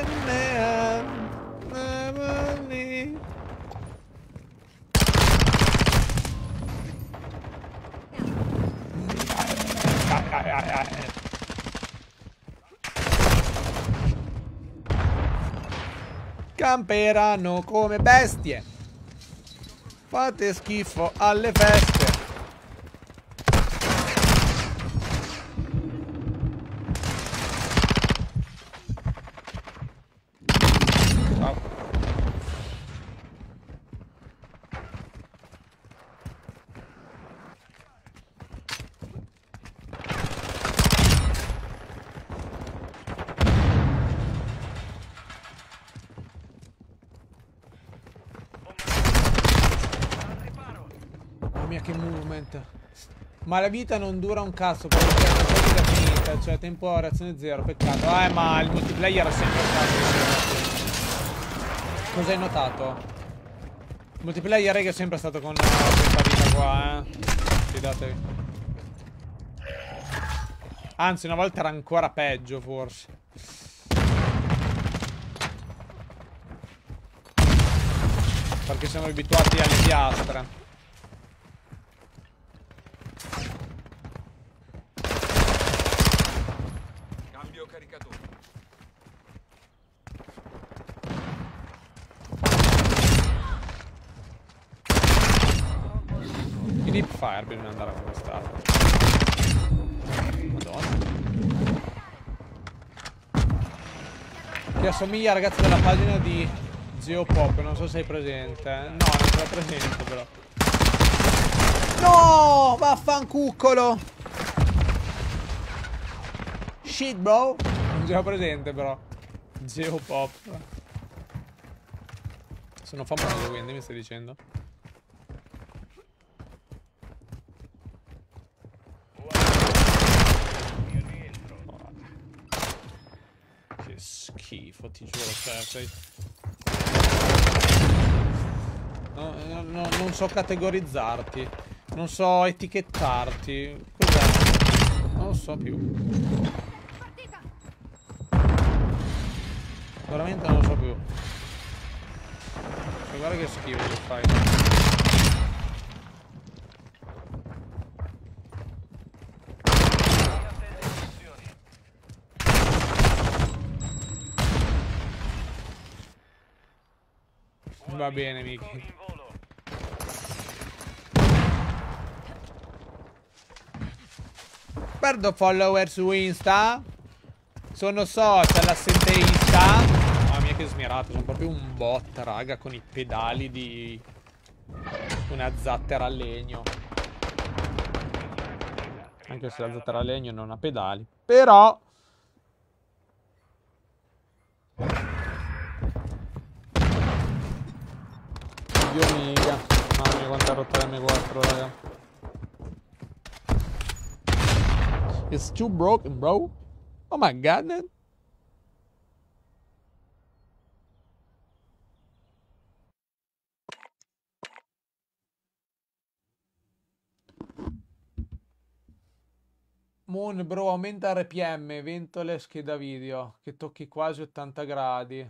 never need. Camperanno come bestie. Fate schifo alle feste. Ciao. Mamma mia che movement. Ma la vita non dura un cazzo perché la partita è finita. Cioè tempo reazione zero. Peccato. Ma il multiplayer è sempre stato. Cosa hai notato? Il multiplayer raga, è sempre stato con questa vita qua, fidatevi. Anzi una volta era ancora peggio forse. Perché siamo abituati alle piastre. Cambio caricatore. I deepfire bisogna andare a conquistare. Madonna. Che assomiglia al ragazzo della pagina di Geopop, non so se sei presente. No, non sono presente però. No, vaffancuccolo. Shit, bro. Non sono presente però. Geopop. Sono famoso quindi, mi stai dicendo? Che schifo, ti giuro, cioè, sei... non so categorizzarti. Non so etichettarti. Cos'è? Non lo so più. Veramente non lo so più. Cioè, guarda che schifo che fai. Va bene, Miki. Perdo follower su Insta. Sono social assenteista. Mamma mia che smirato. Sono proprio un bot, raga, con i pedali di una zattera a legno. Anche se la zattera a legno non ha pedali. Però Dio mica. Mamma mia quanto ha rotto l'M4, raga. It's too broken, bro. Oh my god, man. Moon, bro, aumenta RPM, ventole, scheda video, che tocchi quasi 80 gradi.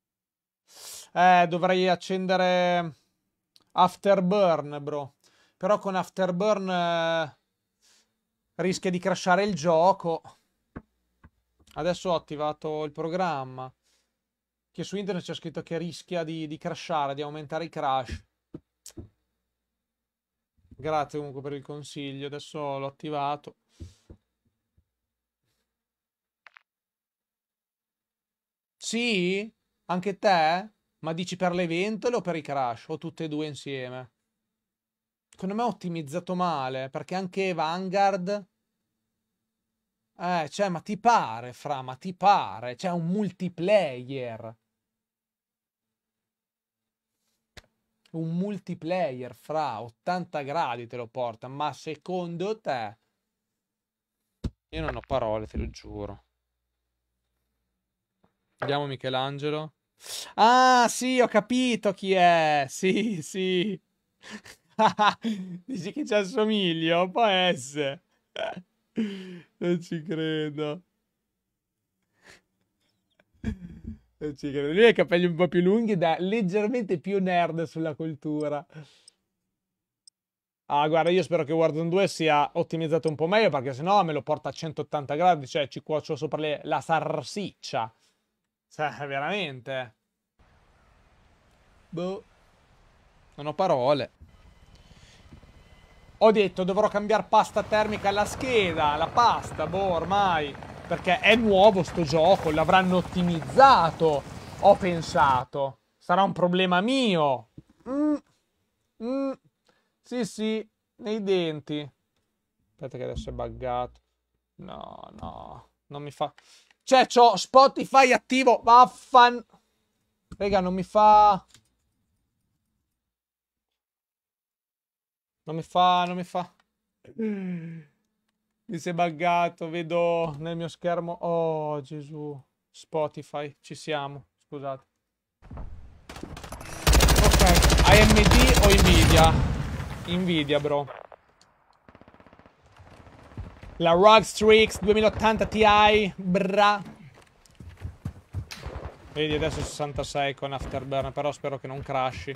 Dovrei accendere Afterburn, bro. Però con Afterburn rischia di crashare il gioco. Adesso ho attivato il programma. Che su internet c'è scritto che rischia di crashare, di aumentare i crash. Grazie comunque per il consiglio. Adesso l'ho attivato. Sì? Anche te? Ma dici per le ventole o per i crash? O tutte e due insieme? Secondo me ho ottimizzato male, perché anche Vanguard... cioè, ma ti pare, fra, ma ti pare? C'è un multiplayer. Un multiplayer, fra, 80 gradi te lo porta. Ma secondo te... Io non ho parole, te lo giuro. Vediamo Michelangelo. Ah, sì, ho capito chi è. Sì, sì. Dici che ci assomiglio? Può essere. Non ci credo. Non ci credo. Lui ha i capelli un po' più lunghi, da leggermente più nerd sulla cultura. Ah, guarda, io spero che Warzone 2 sia ottimizzato un po' meglio, perché sennò me lo porta a 180 gradi, cioè ci cuocio sopra la salsiccia. Cioè, veramente. Boh. Non ho parole. Ho detto dovrò cambiare pasta termica alla scheda, la pasta, boh, ormai. Perché è nuovo sto gioco, l'avranno ottimizzato. Ho pensato. Sarà un problema mio. Sì, sì, nei denti. Aspetta che adesso è buggato. No, no, non mi fa... Cioè, c'ho Spotify attivo, vaffan... Raga, non mi fa... Non mi fa... Mi si è buggato, vedo nel mio schermo... Oh, Gesù. Spotify, ci siamo, scusate. Ok, AMD o Nvidia? Nvidia, bro. La ROG Strix 2080 Ti, bra. Vedi, adesso 66 con Afterburner, però spero che non crashi.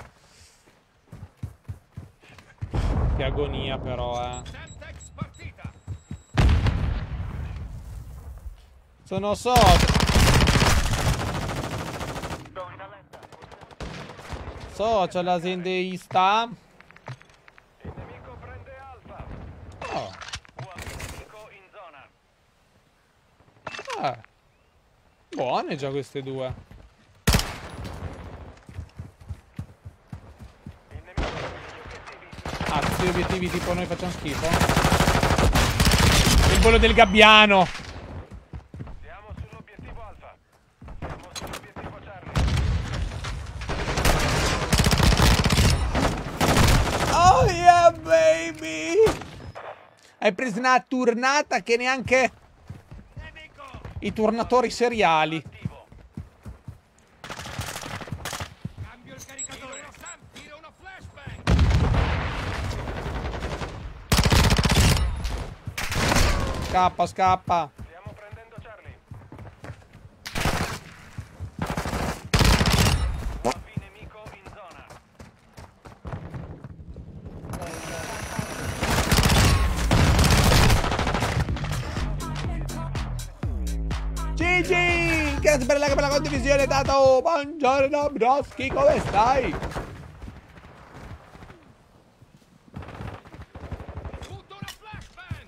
Che agonia però, Semtex partita. Sono so... Social aziendista. Il nemico prende Alfa. Oh, UAV nemico in zona. buone già queste due. Il nemico prende gli obiettivi. Ah, tutti gli obiettivi tipo noi facciamo schifo. Il volo del gabbiano. Siamo sull'obiettivo Alfa. Siamo sull'obiettivo Charlie. Oh yeah, baby! Hai preso una turnata che neanche i turnatori seriali. Attivo. Cambio il caricatore. Tira una flashbang. Scappa, scappa. Stiamo prendendo Charlie. UAV nemico in zona. Gigi! Grazie per la condivisione, dato. Buongiorno, Broski, come stai? Butto una flashbang.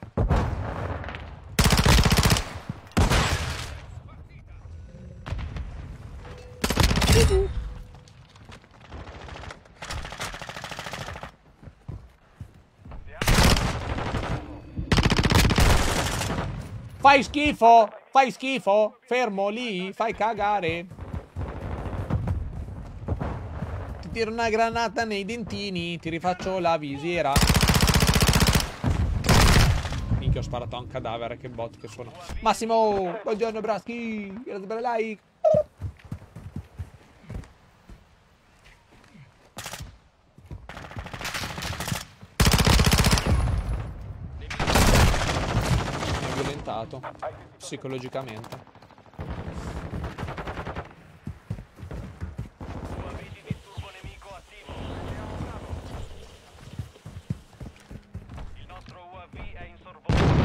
Fai schifo! Fai schifo! Fermo lì! Fai cagare! Ti tiro una granata nei dentini, ti rifaccio la visiera. Minchia, ho sparato a un cadavere, che bot che sono. Massimo! Buongiorno, Braschi! Grazie per il like! Mi ha violentato psicologicamente. UAV di disturbo nemico attivo. Il nostro UAV è in sorvolo.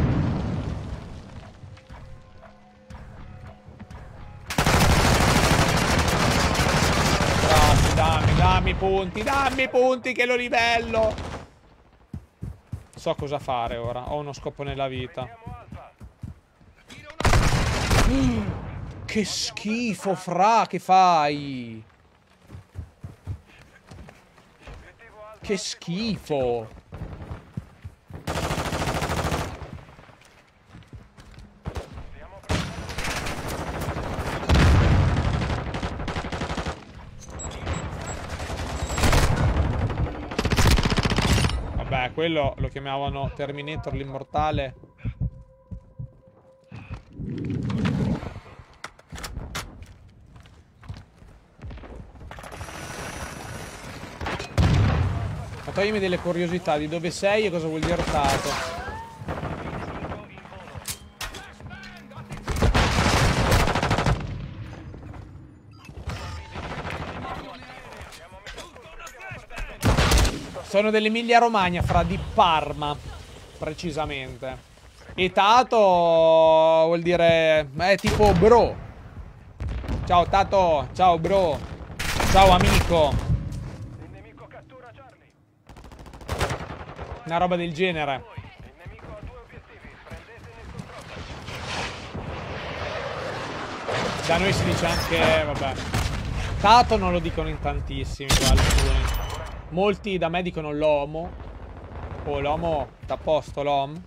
Grazie, dammi punti che lo livello. So cosa fare ora, ho uno scopo nella vita. Prendiamo Alfa. Tira una Che schifo, fra, che fai? Che schifo. Vabbè, quello lo chiamavano Terminator l'immortale. Ma toglimi delle curiosità di dove sei e cosa vuol dire rotato. Sono dell'Emilia Romagna, fra, di Parma, precisamente. E Tato vuol dire... è tipo bro. Ciao Tato, ciao bro. Ciao amico. Il nemico cattura Charlie. Una roba del genere. Il nemico ha 2 obiettivi. Prendetene il controllo. Da noi si dice anche... vabbè. Tato non lo dicono in tantissimi, qua, alcuni. Molti da me dicono l'omo. Oh, l'omo, t'ha posto l'om.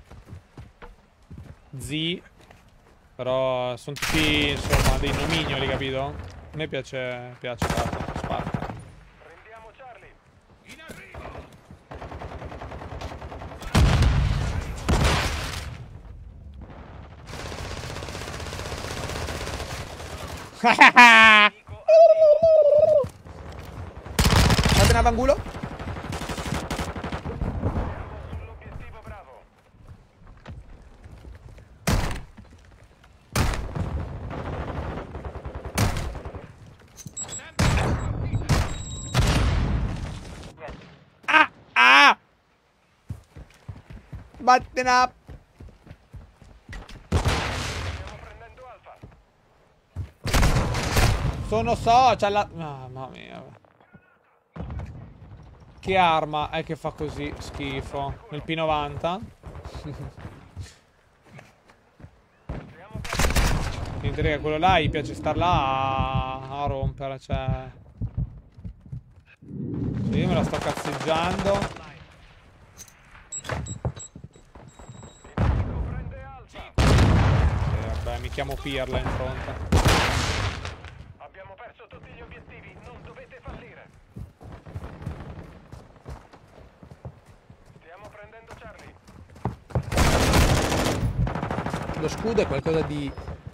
Zi. Però sono tutti, insomma, dei nomignoli, capito? A me piace Tato, spacca. Prendiamo Charlie. In arrivo! Fate un avvangulo. Sull'obiettivo bravo. Ah! Ah! Button up. Stiamo prendendo Alfa. Sono social. Mamma mia. Che arma è che fa così schifo? Nel P90? Niente, raga, quello là gli piace star là a rompere, cioè. Sì, io me la sto cazzeggiando. Il nemico prende Alfa. Vabbè, mi chiamo Pirla in fronte. Abbiamo perso tutti gli obiettivi. Non dovete fallire. Stiamo prendendo Charlie. Lo scudo è qualcosa di...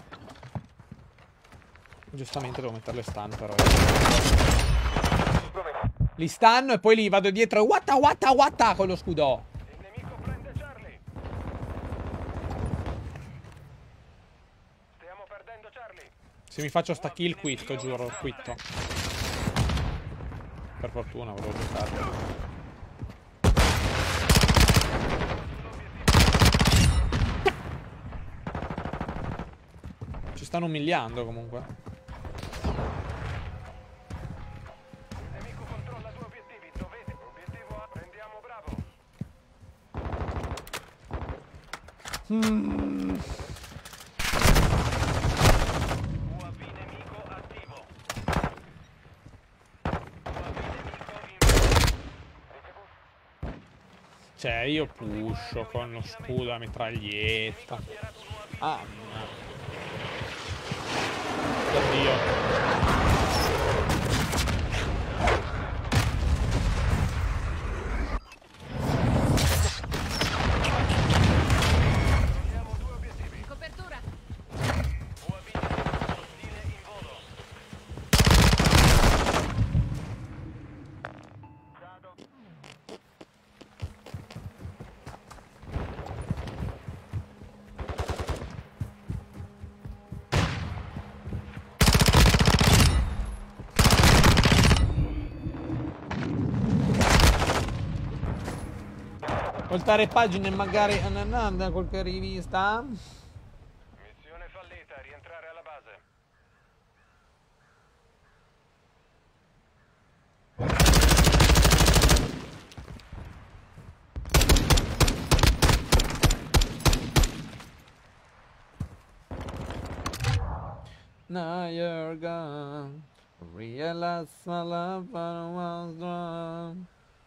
Giustamente devo metterle stun però. Li stanno e poi li vado dietro. Watta watta watta con lo scudo. Il nemico prende Charlie. Stiamo perdendo Charlie. Se mi faccio sta kill quitto, giuro, quitto. Per fortuna volevo giocare. Ci stanno umiliando comunque. Il nemico controlla 2 obiettivi. Dovete. Obiettivo A. Prendiamo bravo. UAV nemico attivo. UAV nemico in... Cioè, io pusho con lo scudo a mitraglietta. Ah, no. Oddio. Abbiamo 2 obiettivi. Copertura. UAV nemico ostile in volo. Dado. Voltare pagine e magari andare qualche rivista. Missione fallita. Rientrare alla base. Now you're gone. Realize my love was wrong.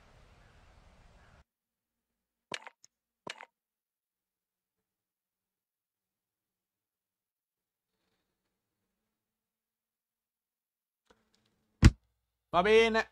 Va bene.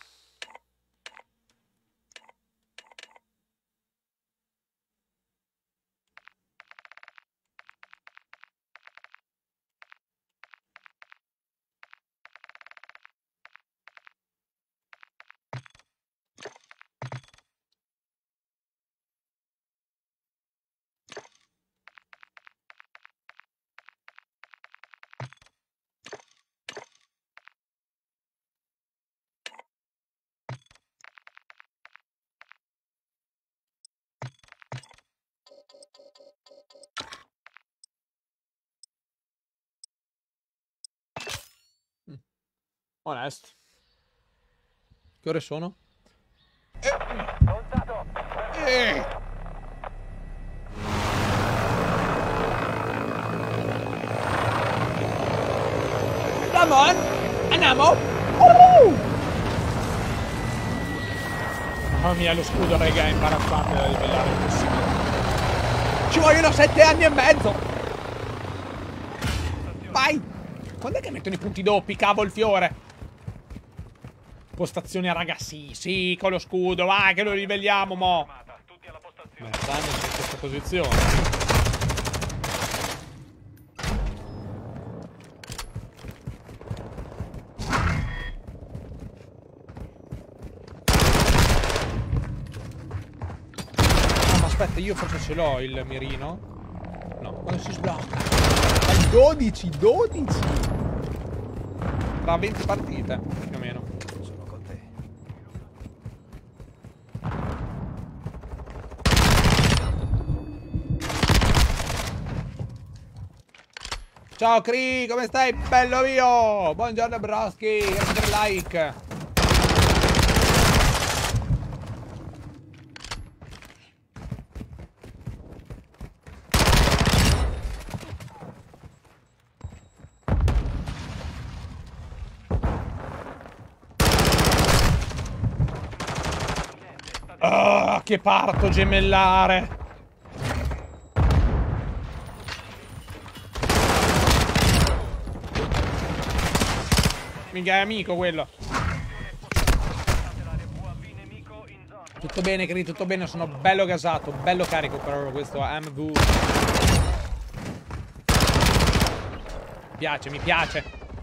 Onesto. Che ore sono? Come on! Andiamo! Mamma mia, lo scudo, raga, è imbarazzante da ribellare, è impossibile. Ci vogliono 7 anni e mezzo! Vai! Quando è che mettono i punti doppi, cavo il fiore? Postazione, raga, sì, con lo scudo, vai, che lo ribelliamo, mo! Tutti alla postazione. Stanno in questa posizione. Aspetta, io forse ce l'ho il mirino. No, quando si sblocca. Al 12. Tra 20 partite, più o meno. Sono con te. Ciao Cri, come stai, bello mio? Buongiorno Broski, grazie per il like. Ah, che parto gemellare! Mica è amico quello. Tutto bene, Cri, tutto bene, sono bello gasato, bello carico per questo I'm good. Mi piace.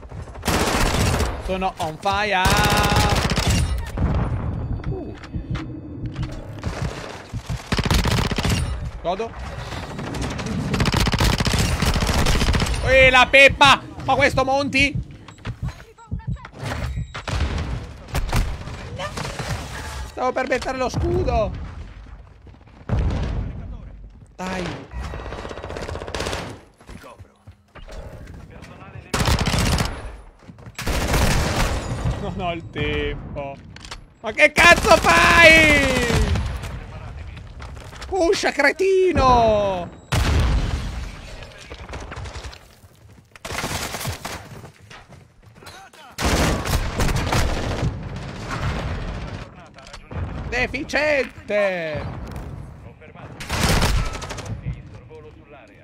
Sono on fire. Godo. La peppa! Ma questo Monti? Stavo per mettere lo scudo. Dai. Ti copro. Non ho il tempo. Ma che cazzo fai? Pusha, cretino! Deficiente! Confermato. Sorvolo sull'area.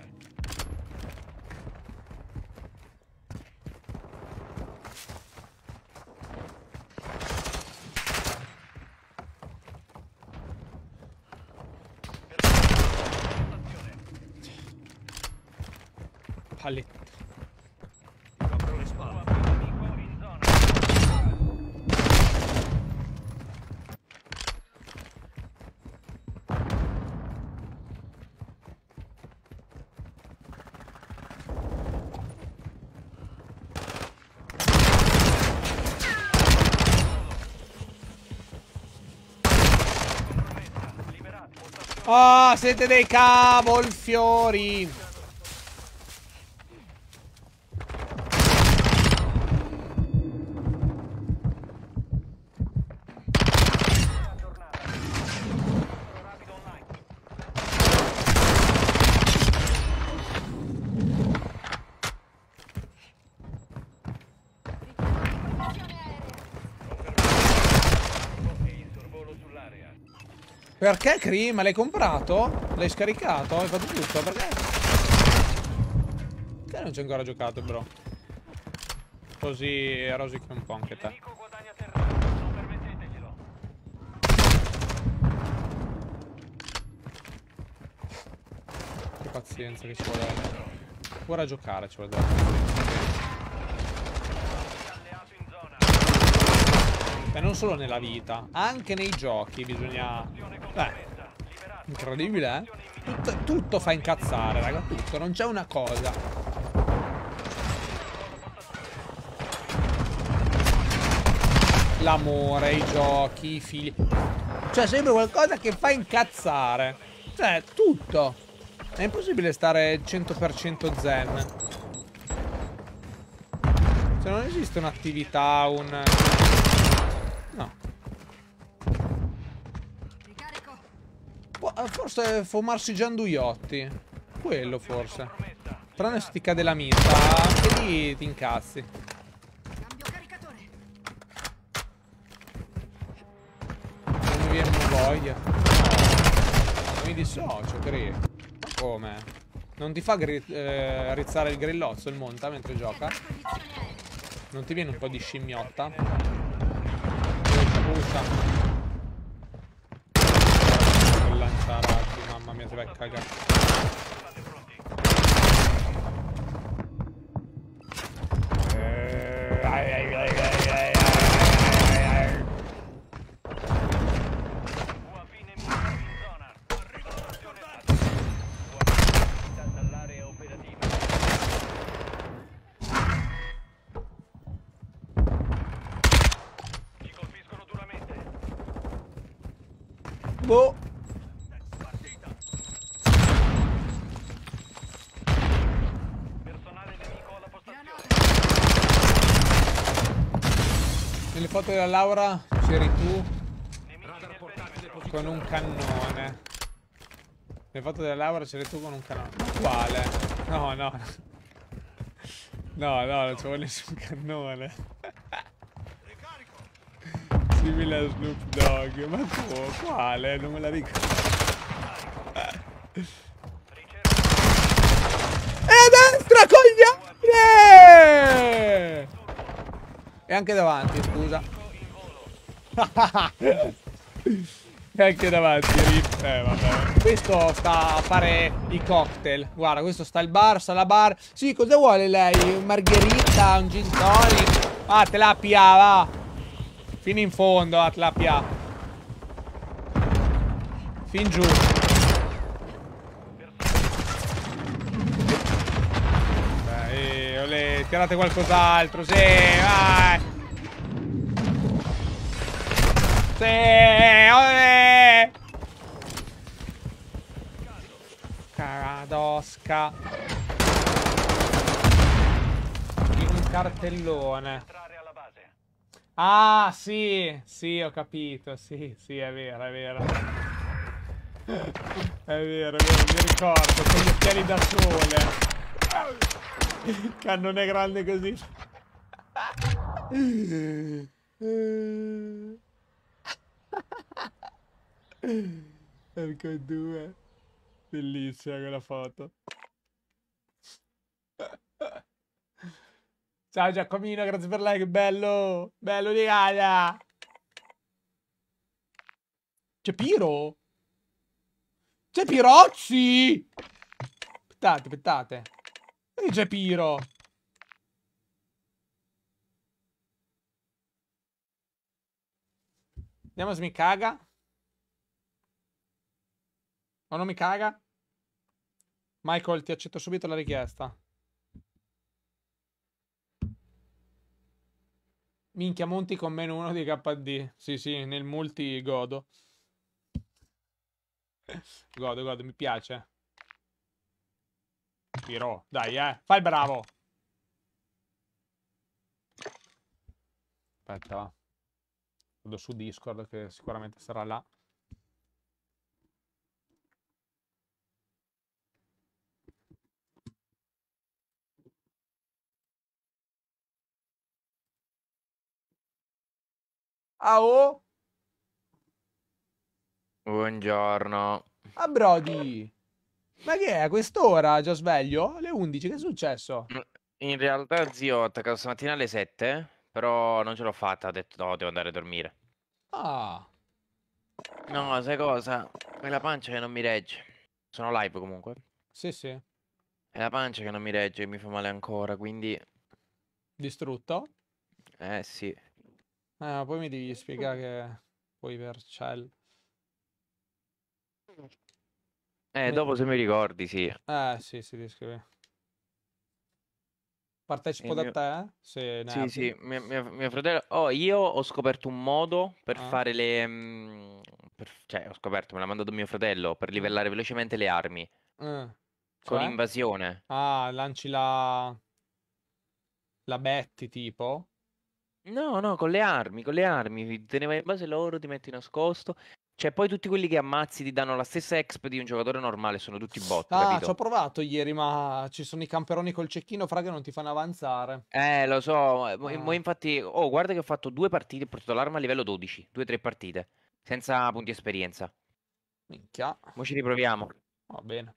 Paletto. Copro le spalle. Nemico in zona. Ah, siete dei cavolfiori. Perché, Cri? Ma l'hai comprato? L'hai scaricato? Hai fatto tutto? Perché? Perché non c'è ancora giocato, bro? Così rosichi un po' anche Il te. nemico guadagna terreno, non permetteteglielo. Che pazienza che ci vuole. Ora a giocare ci vuole dare. Alleato in zona. E non solo nella vita, anche nei giochi bisogna... Incredibile, eh? Tutto fa incazzare, raga, tutto, non c'è una cosa. L'amore, i giochi, i figli. C'è sempre qualcosa che fa incazzare. Cioè, tutto. È impossibile stare 100% zen. Cioè, non esiste un'attività, un... No. Ricarico. Forse fumarsi gianduiotti. Quello forse. Tranne se ti cade la mita, anche lì ti incazzi. Cambio caricatore. Non mi viene voglia. No, mi dissocio, credo. Ma come? Non ti fa rizzare il grillozzo il monta mentre gioca? Condizioni aeree. Non ti viene un po' di scimmiotta? Pusa. Il lanciarazzi, mamma mia, ti vai a cagare. UAV nemica in zona. Ricostruzione fatta. UAV dall'area operativa. Ci colpiscono duramente. Boh. Personale nemico alla postazione. Nelle foto della Laura c'eri tu Nemici nel perimetro. con un cannone. Nelle foto della Laura c'eri tu con un cannone. Ma quale? No, no. No, no, non c'avevo nessun cannone. Simile a Snoop Dogg. Ma tu, quale? Non me la ricordo. E a destra, coglione! E anche davanti, scusa. E anche davanti, Rip. Vabbè. Questo sta a fare i cocktail. Guarda, questo sta al bar, sta alla bar. Sì, cosa vuole lei? Un margherita, un gin tonic? Ah, te la pia, va. Fino in fondo, te la pia. Fin giù. Dai, olè, tirate qualcos'altro, sì, vai. Sì, olè. Caradosca. In un cartellone. Entrare alla base. Ah, sì, sì, ho capito. Sì, sì, è vero, è vero. È vero, mi ricordo, con gli occhiali da sole. Cannone grande così. Ecco due. Bellissima quella foto. Ciao Giacomino, grazie per like, bello. Bello di Gaia. C'è Piro? C'è Pirozzi! Aspettate, aspettate. E c'è Piro. Vediamo se mi caga. O non mi caga? Michael, ti accetto subito la richiesta. Minchia, monti con -1 di KD. Sì, sì, nel multi godo. Godo, godo, mi piace. Piro, dai, fai il bravo. Aspetta, va. Vado su Discord che sicuramente sarà là. Ah, oh. Buongiorno. Ah, Brody! Ma che è? A quest'ora? Già sveglio? Le 11, che è successo? In realtà, zio, ho attaccato stamattina alle 7, però non ce l'ho fatta. Ho detto, no, devo andare a dormire. Ah, No, sai cosa? È la pancia che non mi regge. Sono live comunque. sì, sì. È la pancia che non mi regge e mi fa male ancora, quindi... Distrutto? Sì. Ma poi mi devi spiegare che poi per cell. Dopo se mi ricordi, sì. Sì, sì, ti scrivi. Partecipo Il da mio... te? Se ne Sì, abbi. sì, mio fratello... Oh, io ho scoperto un modo per Ah, fare le... Cioè, ho scoperto, me l'ha mandato mio fratello, per mm, livellare velocemente le armi. eh. Con Cioè? invasione. Ah, lanci la Betty, tipo? No, no, con le armi, teneva in base loro, ti metti nascosto. Cioè, poi tutti quelli che ammazzi ti danno la stessa exp di un giocatore normale, sono tutti bot, Ah, ci ho capito? provato ieri, ma ci sono i camperoni col cecchino, fra che non ti fanno avanzare. Lo so, Ah, infatti, oh, guarda che ho fatto 2 partite, ho portato l'arma a livello 12, 2-3 partite, senza punti esperienza. minchia. Mo' ci riproviamo. Va bene.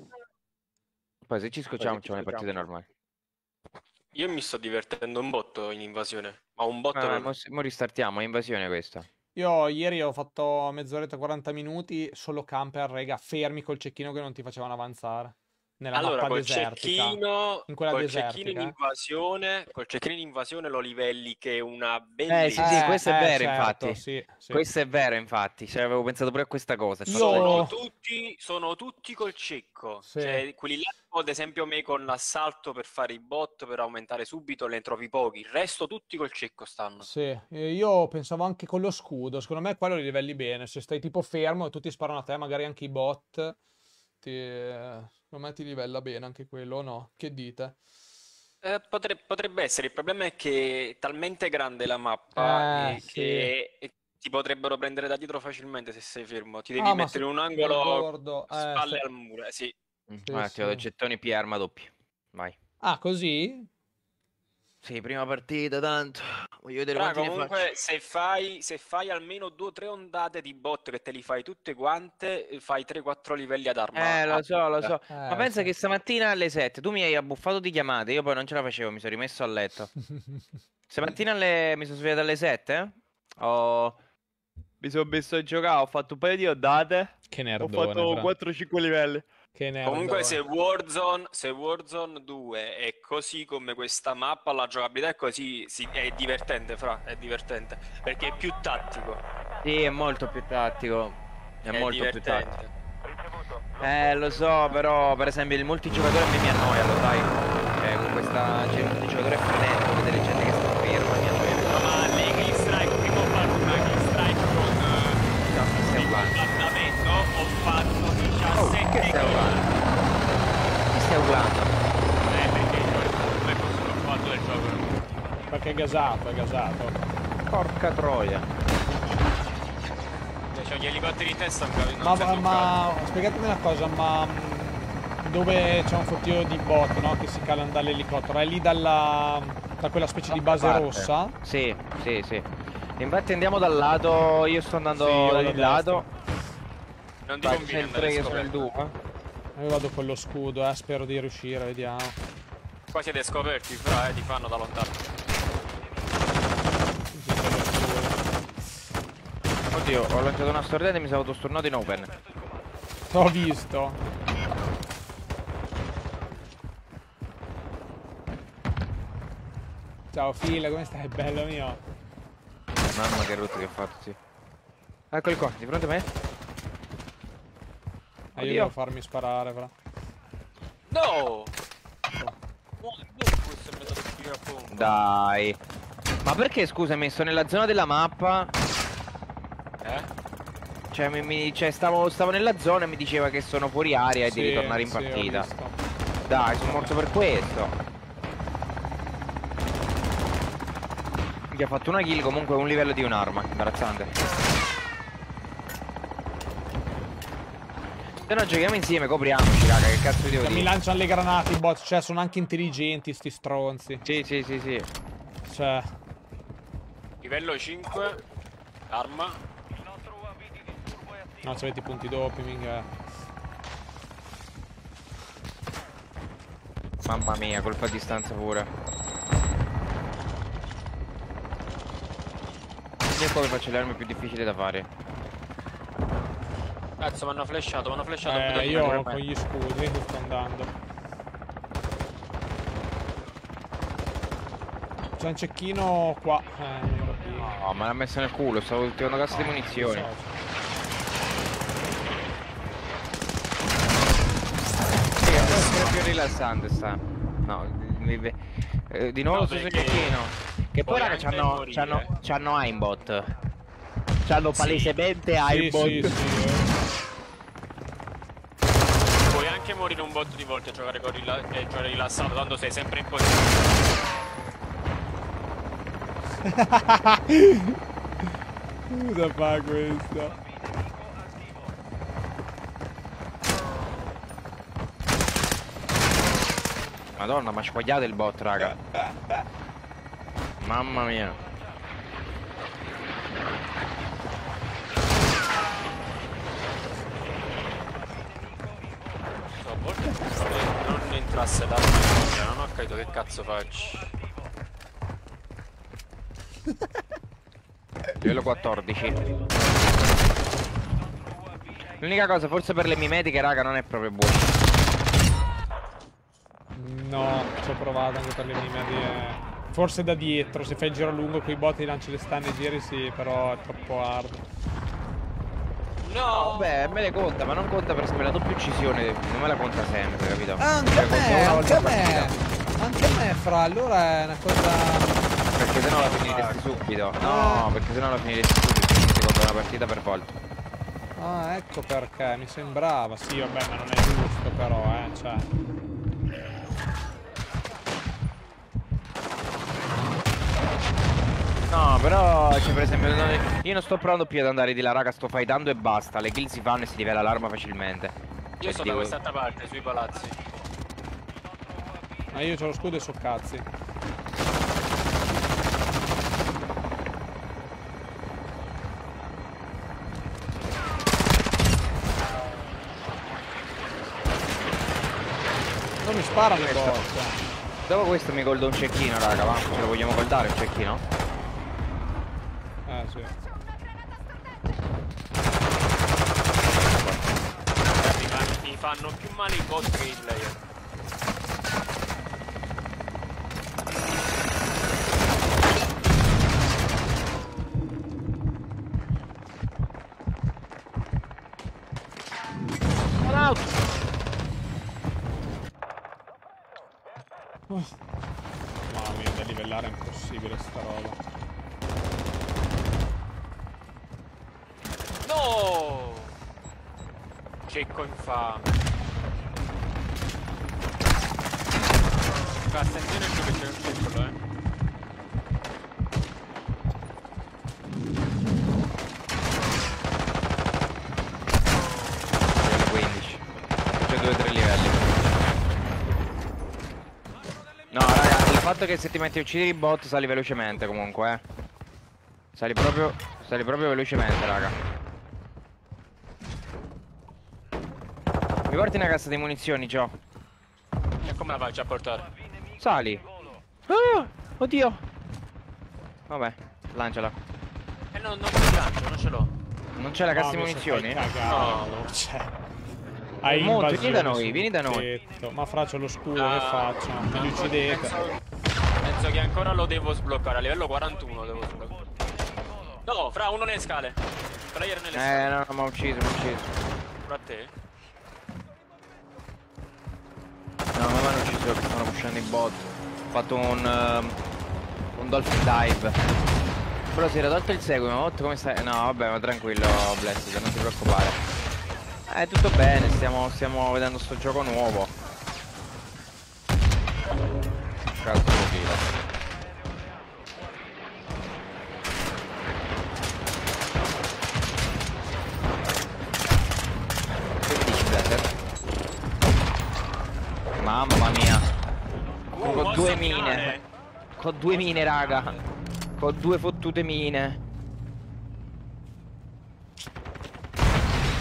Poi se ci scocciamo, facciamo le partite normali. Io mi sto divertendo un botto in invasione, ma un botto proprio. Mo ristartiamo, è invasione questa. Io ieri ho fatto mezz'oretta, 40 minuti, solo camper, rega, fermi col cecchino che non ti facevano avanzare. Nella Allora, mappa desertica. In quella desertica, eh. col cecchino in invasione lo livelli che è una Sì, sì, bellezza. questo è vero, Certo, infatti. sì, sì. Questo è vero, infatti. Cioè, avevo pensato pure a questa cosa. È fatto Io... benissimo. Sono tutti col cecco. Sì. Cioè, quelli là, tipo, ad esempio, me con l'assalto per fare i bot, per aumentare subito, ne trovi pochi. Il resto tutti col cecco stanno. Sì, io pensavo anche con lo scudo, secondo me quello li livelli bene, se stai tipo fermo e tutti sparano a te, magari anche i bot, secondo me ti livella bene anche quello, o no? Che dite? Potrebbe essere, il problema è che è talmente grande la mappa Sì. che ti potrebbero prendere da dietro facilmente se sei fermo. Ti devi Ah, ma mettere in un mi angolo ricordo, spalle al muro. Sì. sì, Guarda, ti do sì. gettoni P arma doppia. Vai. Ah, così? Sì, prima partita, tanto. Voglio vedere Però quanti ne faccio. comunque se fai almeno 2 o 3 ondate di bot che te li fai tutte quante, fai 3-4 livelli ad arma. Lo so, lo so. Ma pensa Sì. che stamattina alle 7 tu mi hai abbuffato di chiamate, io poi non ce la facevo, mi sono rimesso a letto. Stamattina mi sono svegliato alle 7. Mi sono messo a giocare, ho fatto un paio di ondate. Che Ho nerdone, fatto fra. 4-5 livelli. Che Comunque nerdone. se Warzone 2 è così come questa mappa, la giocabilità è così, sì, è divertente, è divertente, perché è più tattico. Sì, è molto più tattico. È molto più tattico. divertente. Lo so, però per esempio il multigiocatore a me mi annoia, lo sai. Con questa c'è il multigiocatore frenetico, vedere gente che sta ferma, mi annoia. Ma l'Eagle Strike, prima ho fatto un Eagle Strike con No, che stai urlando? combattimento, ho fatto Oh, 17 che stai kill. urlando? Che stai urlando? Perché non è così l'ho fatto del gioco. Perché è gasato, è gasato. Porca troia. Cioè, c'ho gli elicotteri in testa, non sento un Ma spiegatemi una cosa, ma dove c'è un fottio di bot, no? Che si calano dall'elicottero? È lì da quella specie di base Parte. rossa? Sì, sì, sì. Infatti andiamo dal lato, io sto andando Sì, io vado dal a lato. Non ti Vai, conviene sempre andare che sono il scoperti. 2. Io vado con lo scudo, spero di riuscire, vediamo. Qua siete scoperti, fra, ti fanno da lontano. Oddio, ho lanciato una stordata e mi sono autosturnato in open. Ho visto. Ciao Phil, come stai? Bello mio. Mamma che rotto che ho fatto, sì. Eccoli qua, di fronte a me. Io Oddio. devo farmi sparare, fra. No! Questo è metodo di tiro a pompa. Dai. Ma perché, scusami, sto nella zona della mappa. Cioè, cioè, stavo nella zona e mi diceva che sono fuori area e devi tornare in Sì, ho partita. visto. Dai, sono morto per questo. Mi ha fatto una kill, comunque un livello di un'arma. Imbarazzante. Se no giochiamo insieme, copriamoci, raga, che cazzo vi devo Mi dire? lanciano le granate i bot, cioè sono anche intelligenti sti stronzi. Sì, sì, sì, sì. Cioè, Livello 5. Arma. Il nostro UAV di disturbo è attivo. No, se avete i punti doppi, minchia. Mamma mia, colpa a distanza pure. Io qua mi faccio le armi più difficili da fare. Cazzo, mi hanno flashato Io con gli scudi sto andando. C'è un cecchino qua. No, me l'ha messa nel culo, stavo ultimando cassa di munizioni. Sì, è più rilassante sta. No, di nuovo sto cecchino. Che poi raga c'hanno aimbot. C'hanno palesemente aimbot. Sì. Puoi anche morire un botto di volte a giocare con giocare rilassato, tanto sei sempre in posizione. Cosa fa questo? Madonna, ma squagliate il bot, raga. Mamma mia. A volte non entrasse da non ho capito che cazzo faccio. Livello 14. L'unica cosa, forse per le mimetiche, raga, non è proprio buono. No, ci ho provato anche per le mimetiche. Forse da dietro, se fai il giro lungo coi botti lanci le stun e giri, sì, però è troppo hard. No! Vabbè, me le conta, ma non conta per la doppia uccisione, non me la conta sempre, capito? Anche a me, anche a me. Anche a me, fra, allora è una cosa... Perché sennò la finiresti subito. No, perché sennò la finiresti subito. Ti conta una partita per volta. Ah, ecco perché, mi sembrava. Sì, vabbè, ma non è giusto però, cioè... No, però, cioè, per esempio, io non sto provando più ad andare di là, raga, sto fightando e basta. Le kill si fanno e si livella l'arma facilmente. Io sto da quest'altra parte, sui palazzi. Ma io c'ho lo scudo e so cazzi. Non mi sparano i bot. Dopo questo mi goldo un cecchino, raga, va? Ce lo vogliamo goldare un cecchino? Sì. Mi fanno più male i bot che i player. Mamma mia, da livellare è impossibile sta roba. No! Cecco infame. Attenzione giù che c'è un circolo, Livello 15. C'è 2-3 livelli. No, raga, il fatto che se ti metti a uccidere i bot sali velocemente comunque, Sali proprio velocemente, raga. Mi porti una cassa di munizioni, Gio? E come la faccio a portare? Sali. Ah, oddio. Vabbè, lanciala. Non ce lancio, non ce l'ho. Non c'è la cassa di munizioni? No, non c'è. Hai Monto, vieni invasione da noi, sul vieni da noi. tetto. Ma faccio lo scudo, che faccio? Mi uccidete. Penso che ancora lo devo sbloccare, a livello 41 devo sbloccare. No, fra uno nelle scale. Player nelle scale. No, mi ha ucciso, mi ha ucciso. Fra te? No, ma mi hanno ucciso che stanno pushando i bot. Ho fatto un dolphin dive. Però si era tolto il seguito, ma come stai? No, vabbè, ma tranquillo, Blessed, non ti preoccupare. Tutto bene, stiamo vedendo sto gioco nuovo. Cazzo di fila. Che dici, Blessed? Mamma mia. Con 2 mine. Con 2 mine, raga. Con 2 fottute mine.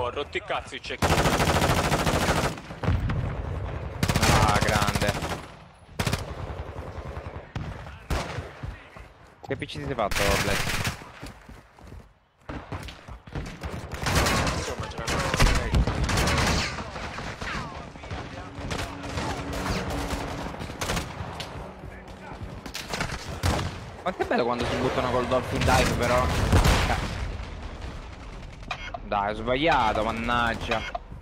ho rotto i cazzo il check. Ah, grande. Che PC ti sei fatto, Black? Insomma, ce l'hanno. Quanto è bello quando si buttano col dolphin dive, però. Dai, ho sbagliato, mannaggia.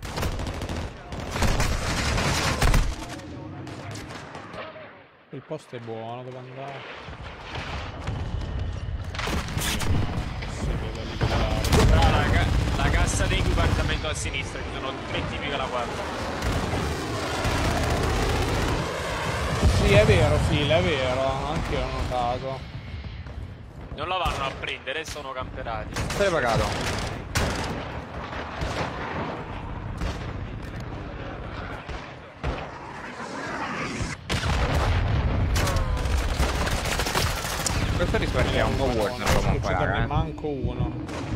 Il posto è buono, dove andare? Si vede lì La cassa di equipaggiamento a sinistra, ci sono 3 tipi che la guardano. Sì, è vero, Phil, è vero. Anche io ho notato. Non la vanno a prendere, sono camperati. Se l'hai pagato. Questo risparmio è un po' Warzone comunque, Non raga. manco uno.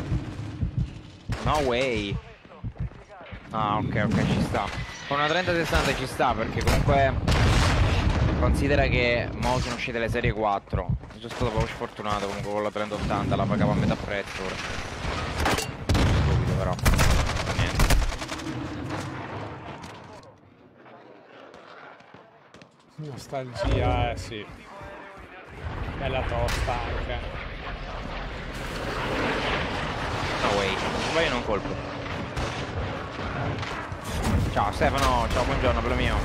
No way. Ah, ok, ok, ci sta. Con una 3060 ci sta, perché comunque considera che mo sono uscite le serie 4. Sono stato proprio sfortunato comunque con la 3080, la pagavo a metà prezzo ora. Stupido però. Niente. Nostalgia, sì. Bella tosta anche. No way. Sbaglio non colpo. Ciao Stefano, ciao, buongiorno, bello mio.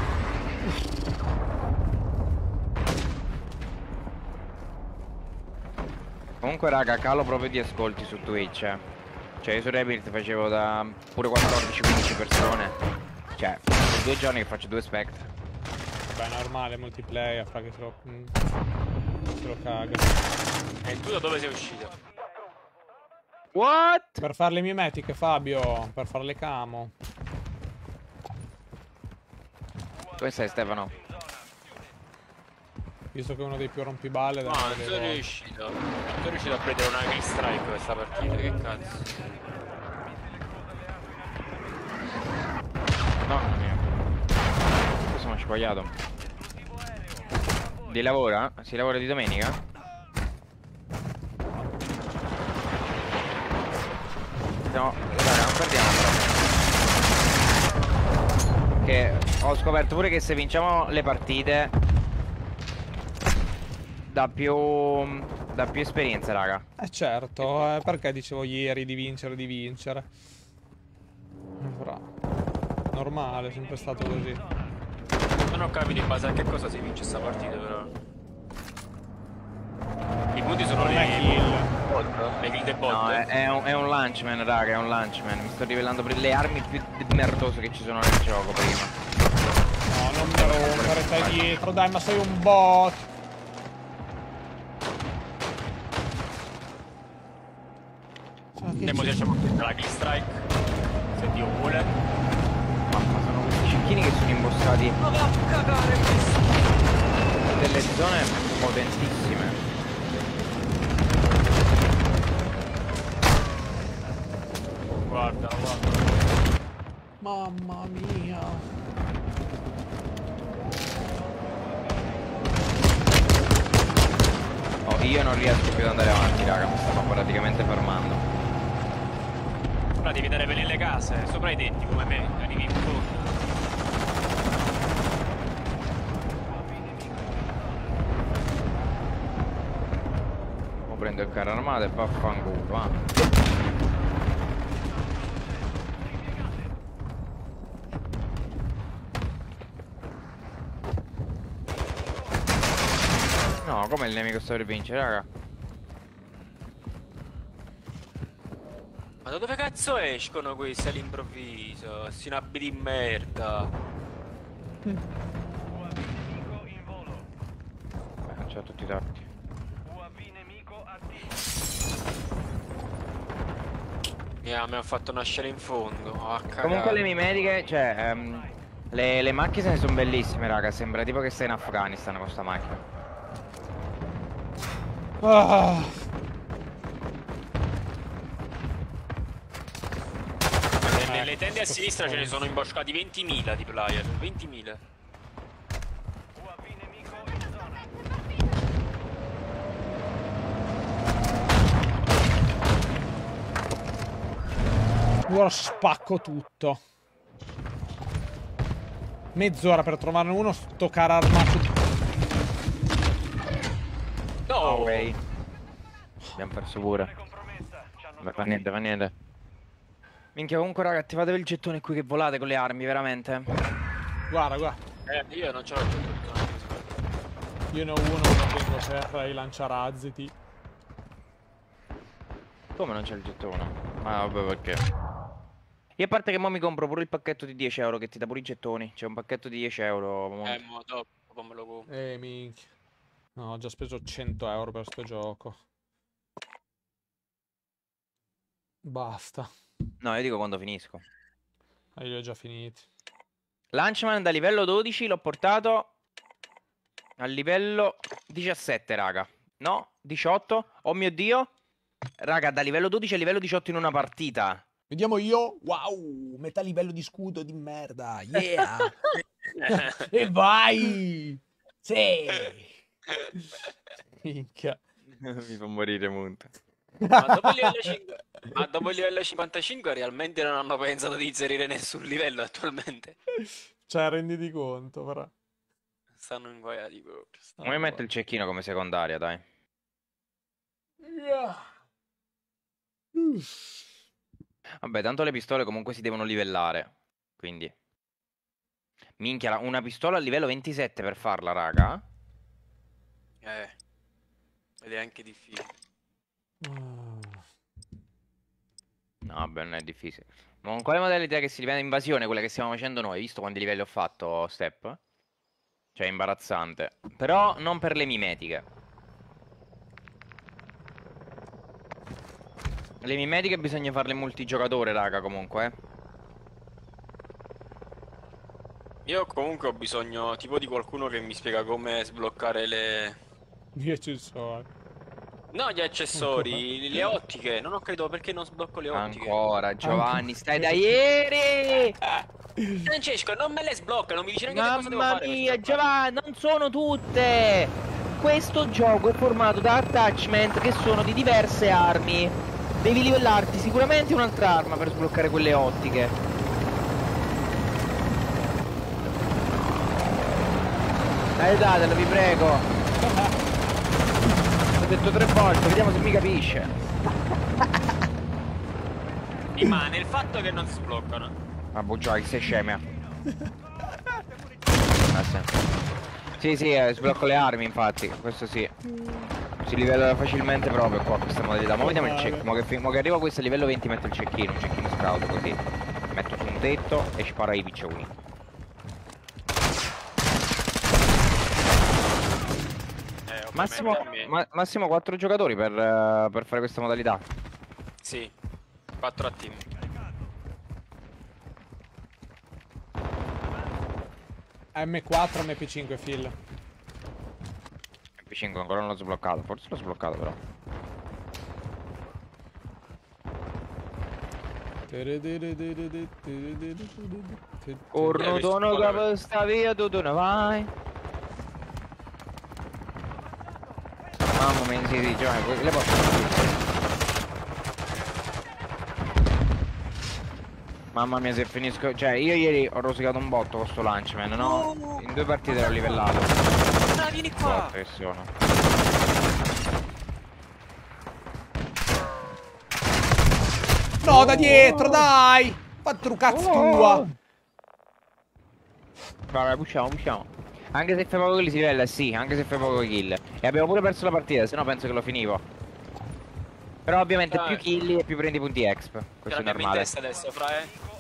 Comunque raga, calo proprio di ascolti su Twitch. Cioè io su Rebirth facevo da pure 14-15 persone. Cioè, sono 2 giorni che faccio 2 Spectre. Beh, normale, multiplayer, fa che se lo caga. E tu da dove sei uscito? What? Per fare le mimetiche, Fabio, per fare le camo. Dove sei Stefano? Visto che è uno dei più rompiballe da No, non sono riuscito. Non sono riuscito a prendere una kill strike questa partita, che cazzo. Mamma mia. Questo mi ha sbagliato. Di lavora? Si lavora di domenica? No, raga, non perdiamo però. Che ho scoperto pure che se vinciamo le partite dà più esperienza, raga. Certo, perché dicevo ieri di vincere. Però, normale, è sempre stato così. Non ho capito in base a che cosa si vince sta partita però. I punti sono Non le è kill. bot, le kill dei bot. No, è un lunchman, raga, è un lunchman. Mi sto rivelando per le armi più merdose che ci sono nel gioco prima. No, non mi rompere, stai dietro, dai, ma sei un bot. Andiamo se facciamo la kill strike. Se Dio vuole. Mamma, sono questi cecchini che sono imboscati. Ma va a cagare questo. Delle zone potentissime. Guarda. Mamma mia. Oh, io non riesco più ad andare avanti, raga, mi stanno praticamente fermando. Ora devi andare per le case, sopra i tetti come me, arrivi in fondo. Mo prendo il carro armato e vaffanculo, va. No, come il nemico sta per vincere, raga? Ma da dove cazzo escono questi all'improvviso? Sti nabbi di merda. UAV nemico in volo. C'ho tutti i torti. UAV nemico attivo. Mi ha fatto nascere in fondo. A cagare. Comunque le mimetiche, cioè, le macchine sono bellissime, raga. Sembra tipo che stai in Afghanistan con sta macchina. le tende a sinistra ce ne sono imboscati 20.000 di player. 20.000. UAV nemico in zona. Ora spacco tutto. Mezz'ora per trovarne uno, sto caro armato. No! Ok. Abbiamo perso pure. Compromessa. Ci hanno Beh, fa niente, fa niente. Minchia, comunque raga, attivatevi il gettone qui che volate con le armi, veramente. Guarda, guarda. Io non ce l'ho più. Io ne ho uno che tengo per i lanciarazzi. Come non c'è il gettone? Ma vabbè, perché? Io a parte che mo mi compro pure il pacchetto di 10 euro che ti dà pure i gettoni. C'è un pacchetto di 10 euro. Mo dopo me lo compro. Minchia. No, ho già speso 100 euro per sto gioco. Basta. No, io dico quando finisco. Io li ho già finiti. Launchman da livello 12 l'ho portato al livello 17, raga. No, 18. Oh mio Dio. Raga, da livello 12 a livello 18 in una partita. Vediamo io. Wow, metà livello di scudo di merda. Yeah. E vai. Sì. Minchia. Mi fa morire molto. Ma dopo il livello 55 realmente non hanno pensato di inserire nessun livello attualmente. Cioè, renditi conto, però. Stanno inguaiati proprio. Come metto il cecchino come secondaria, dai. Vabbè, tanto le pistole comunque si devono livellare. Quindi. Minchia, una pistola a livello 27 per farla, raga. Ed è anche difficile. No, vabbè, non è difficile. Ma con quale modalità che si livella invasione, quella che stiamo facendo noi? Hai visto quanti livelli ho fatto, Step? Cioè, è imbarazzante. Però non per le mimetiche. Le mimetiche bisogna farle multigiocatore, raga, comunque. Io comunque ho bisogno tipo di qualcuno che mi spiega come sbloccare le... Gli accessori. No, gli accessori, le ottiche. Non ho capito perché non sblocco le ottiche. Ancora, Giovanni, stai da ieri! Francesco, non me le sblocca, non mi dice neanche che cosa devo Mamma fare. mia, Giovanni, non sono tutte! Questo gioco è formato da attachment che sono di diverse armi. Devi livellarti sicuramente un'altra arma per sbloccare quelle ottiche. Aiutatelo, vi prego. L'ho detto 3 volte, vediamo se mi capisce. Rimane il fatto che non si sbloccano. Ma bugiai, sei scemia. Sì, sblocco le armi, infatti, questo sì. Si livella facilmente proprio qua questa modalità. Ma vediamo il check. Mo che arriva questo a livello 20 metto il cecchino, un cecchino scout così. Metto su un tetto e sparo ai piccioni. Massimo 4 giocatori per fare questa modalità. Sì, 4 a team. M4, MP5, Phil. MP5 ancora non l'ho sbloccato, forse l'ho sbloccato però. Corno tono che sta via, tu ne vai. Mamma mia, sì, Giovanni, le posso... Mamma mia, se finisco... Cioè, io ieri ho rosicato un botto con sto Launchman, no? In 2 partite l'ho livellato. Ah, vieni qua! No, da dietro, dai! Fatti un cazzo tua! Vabbè, pushiamo. Anche se fai poco kill si livella, sì, anche se fai poco kill. E abbiamo pure perso la partita, se no penso che lo finivo. Però ovviamente più kill e più prendi punti exp. Questo è normale. in testa adesso, fra,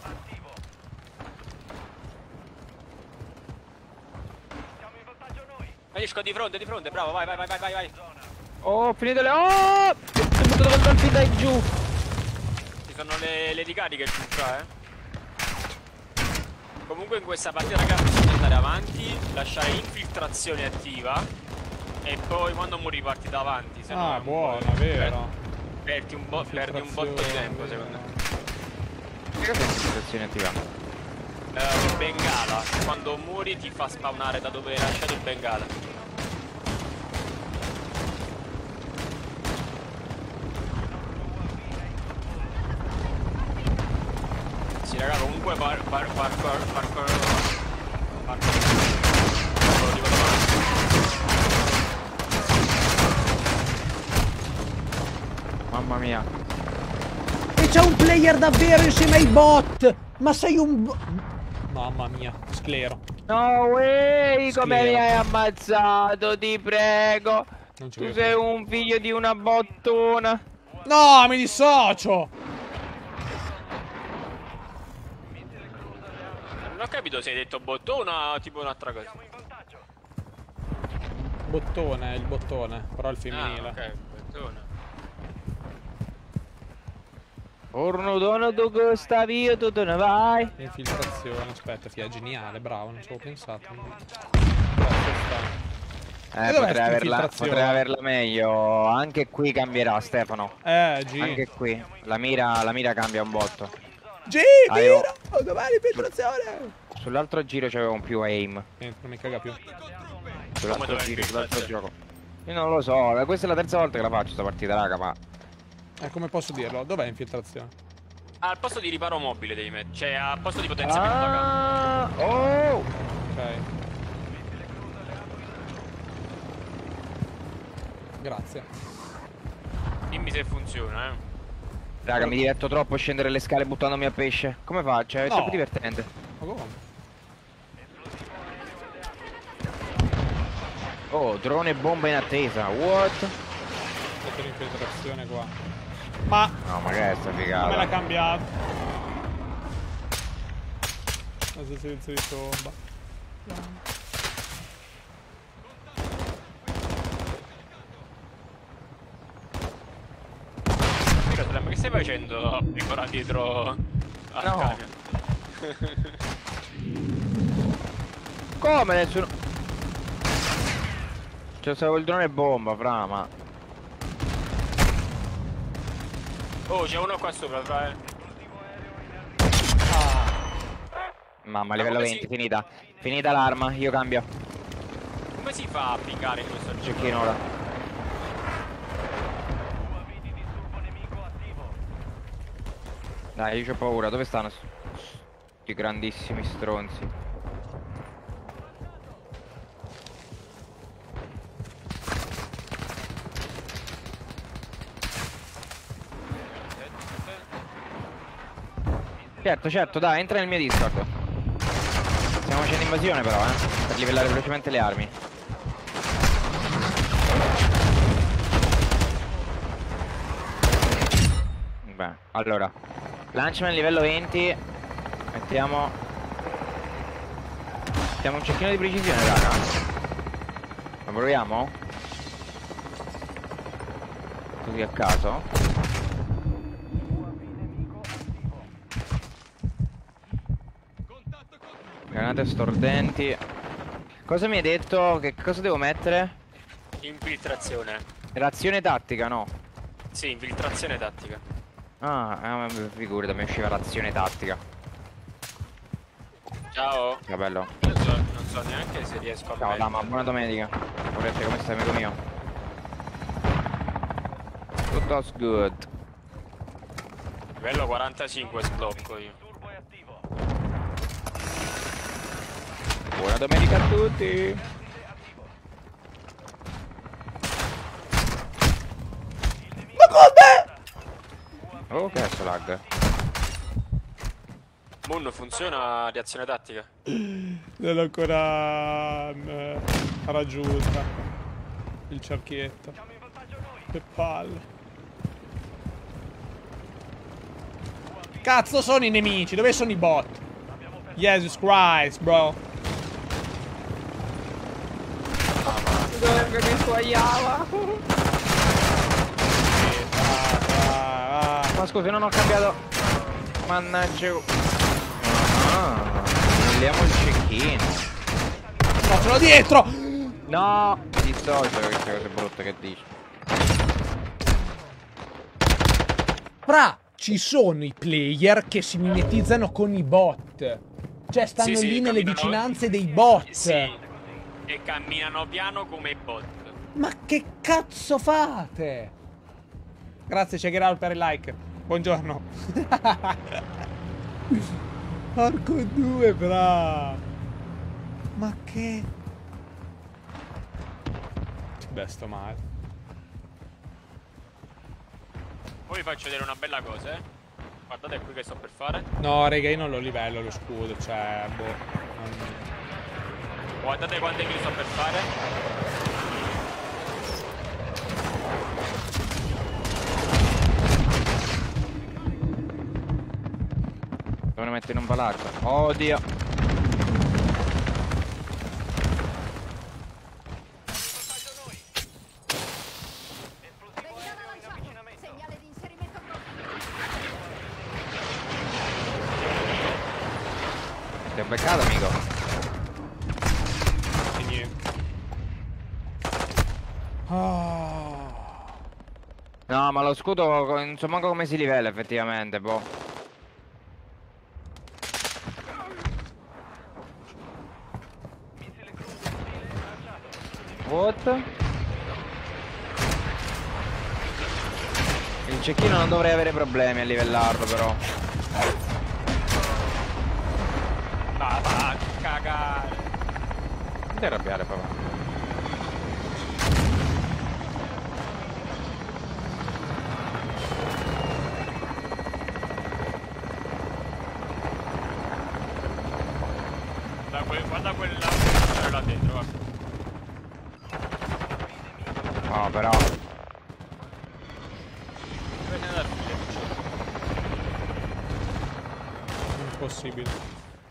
Siamo in vantaggio noi. Esco di fronte, bravo, vai. Oh, finito le... Oh! Sono buttato col dolphin da giù. Ci sono le ricariche giù qua, Comunque in questa partita, ragazzi, bisogna andare avanti, lasciare infiltrazione attiva e poi quando muori riparti davanti, se no... buona, vero. Perdi un botto di tempo, secondo me. Che cos'è infiltrazione attiva? Bengala. Quando muori ti fa spawnare da dove hai lasciato il bengala. Sì raga, comunque parkour di quello là. Mamma mia. E c'è un player davvero insieme ai bot! Ma sei un... Mamma mia, sclero. No way, come Sclero. mi hai ammazzato, ti prego. Non ci Tu credo. sei un figlio di una bottona. No, mi dissocio! Non ho capito se hai detto bottona o tipo un'altra cosa. Bottone, il bottone, però il femminile. Ah, ok, bottona. Orno dono tu costa via, tu te ne vai. Infiltrazione, aspetta, fia, geniale, bravo, non ci avevo pensato. E dov'è Potrei sta averla, infiltrazione? potrei averla meglio. Anche qui cambierà, Stefano. G. Anche qui. La mira cambia un botto. G, Avevo- mira! Dov'è l'infiltrazione? Sull'altro giro c'avevo un più aim. Non mi caga più. Sull'altro dov'è giro, il sull'altro filtro? gioco. Io non lo so, questa è la terza volta che la faccio sta partita, raga, ma... Come posso dirlo? Dov'è infiltrazione? Al posto di riparo mobile devi mettere. Cioè al posto di potenziamento da campo. Ah, oh! Ok. Grazie. Dimmi se funziona, Raga, mi diverto troppo a scendere le scale buttandomi a pesce. Come faccio? È No. troppo divertente. Ma come? Oh, drone e bomba in attesa. What? Sotto l'infiltrazione qua. Ma No, ma che è sta me l'ha figata? cambiato. Adesso silenzio di tomba. Ma che stai facendo ancora dietro al No. camion? Come nessuno... C'è stato il drone e bomba, fra, ma... Oh, c'è uno qua sopra, fra. Mamma, livello come 20, si- finita. Finita l'arma, io cambio. Come si fa a pingare in questo gioco? Cecchino ora. Dai, io c'ho paura, dove stanno sti grandissimi stronzi? Certo, certo, dai, entra nel mio Discord. Stiamo facendo invasione però, per livellare velocemente le armi. Beh, allora, lanciami a livello 20. Mettiamo un cecchino di precisione, raga. Lo proviamo? Così a caso. Granate stordenti. Cosa mi hai detto? Che cosa devo mettere? Infiltrazione. Reazione tattica, no? Sì, infiltrazione tattica. Ah, figurati, mi usciva l'azione tattica. Ciao. Capello. Non so neanche se riesco a Ciao mettere. Dama, buona domenica. Vorrete come stai, amico mio? Tutto good. Livello 45 sblocco io. Buona domenica a tutti. Ma come? Oh, che adesso lag. Moon funziona reazione tattica? Non l'ho ancora raggiunta. Il cerchietto. Che palle. Cazzo sono i nemici? Dove sono i bot? Jesus Christ, bro. Che mi sbagliava. Ma scusi, non ho cambiato. Mannaggia. Ah, andiamo il cecchino. No, sono dietro! No, mi dissocio queste cose brutte che dici. Fra! ci sono i player che si mimetizzano con i bot. Cioè stanno Sì, lì nelle camminano- vicinanze dei bot. Sì, e camminano piano come i bot. Ma che cazzo fate? Grazie Chegeral per il like. Buongiorno. Porco due, bra. Ma che... Beh, sto male. Poi vi faccio vedere una bella cosa, eh. Guardate qui che sto per fare. No, raga, io non lo livello lo scudo, cioè, boh. non- Guardate quante kill sto per fare. Devono mettere in un palazzo. Oddio. Vediamo lanciato. Segnale di inserimento pronto. Ti ho beccato, amico. E niente. Ah. No, ma lo scudo non so manco come si livella effettivamente, boh. What? Il cecchino non dovrei avere problemi a livellarlo però. Va, cagare. Non ti arrabbiare papà. Guarda quella là dentro, guarda. No, però. Dove sei andato? Impossibile.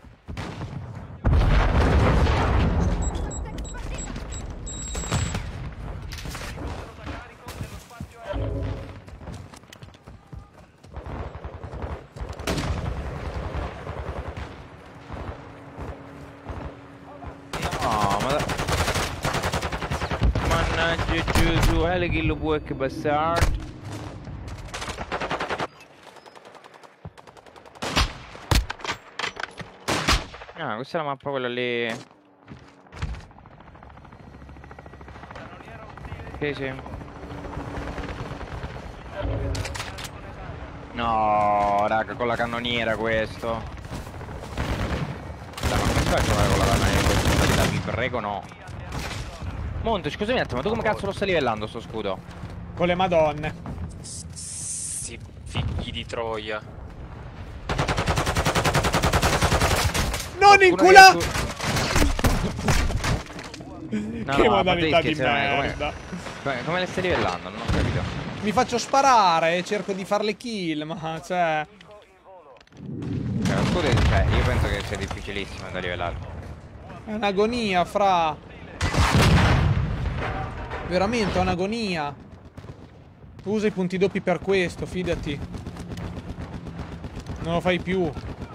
No, ma mannaggia Gesù, che lo può che bastard. Ah, questa è la mappa quella lì. Sì, sì. No, raga, con la cannoniera questo. Dai, ma come si fa a giocare con la cannoniera in questa modalità? Vi prego, no. Monte, scusami un attimo, tu come cazzo lo stai livellando sto scudo? Con le madonne. Sì, figli di Troia. Non Qualcuno incula! che su- No, Che no, ma modalità te di scherzi, merda. come le stai livellando? Non ho capito. Mi faccio sparare e cerco di fare le kill, ma cioè... Cioè, lo scudo, cioè, io penso che sia difficilissimo da livellare. È un'agonia, fra. Veramente è un'agonia. Usa i punti doppi per questo, fidati. Non lo fai più.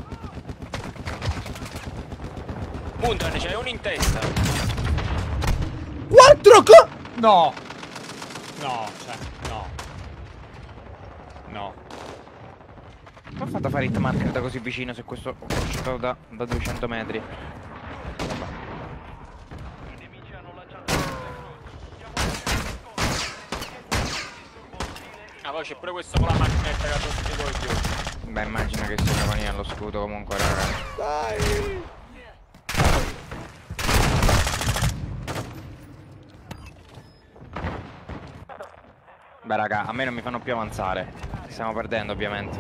Mundan, c'è uno in testa. 4 co... No. No, cioè, no. No. Come ho fatto a fare hit marker da così vicino se questo ho uscito da 200 metri? Vabbè. I nemici hanno lanciato Ah, poi c'è pure questo con la macchinetta che ha tutti i coglioni. Beh, immagino che sia una mania allo scudo comunque, raga. Dai. Beh, raga, a me non mi fanno più avanzare. Stiamo perdendo, ovviamente.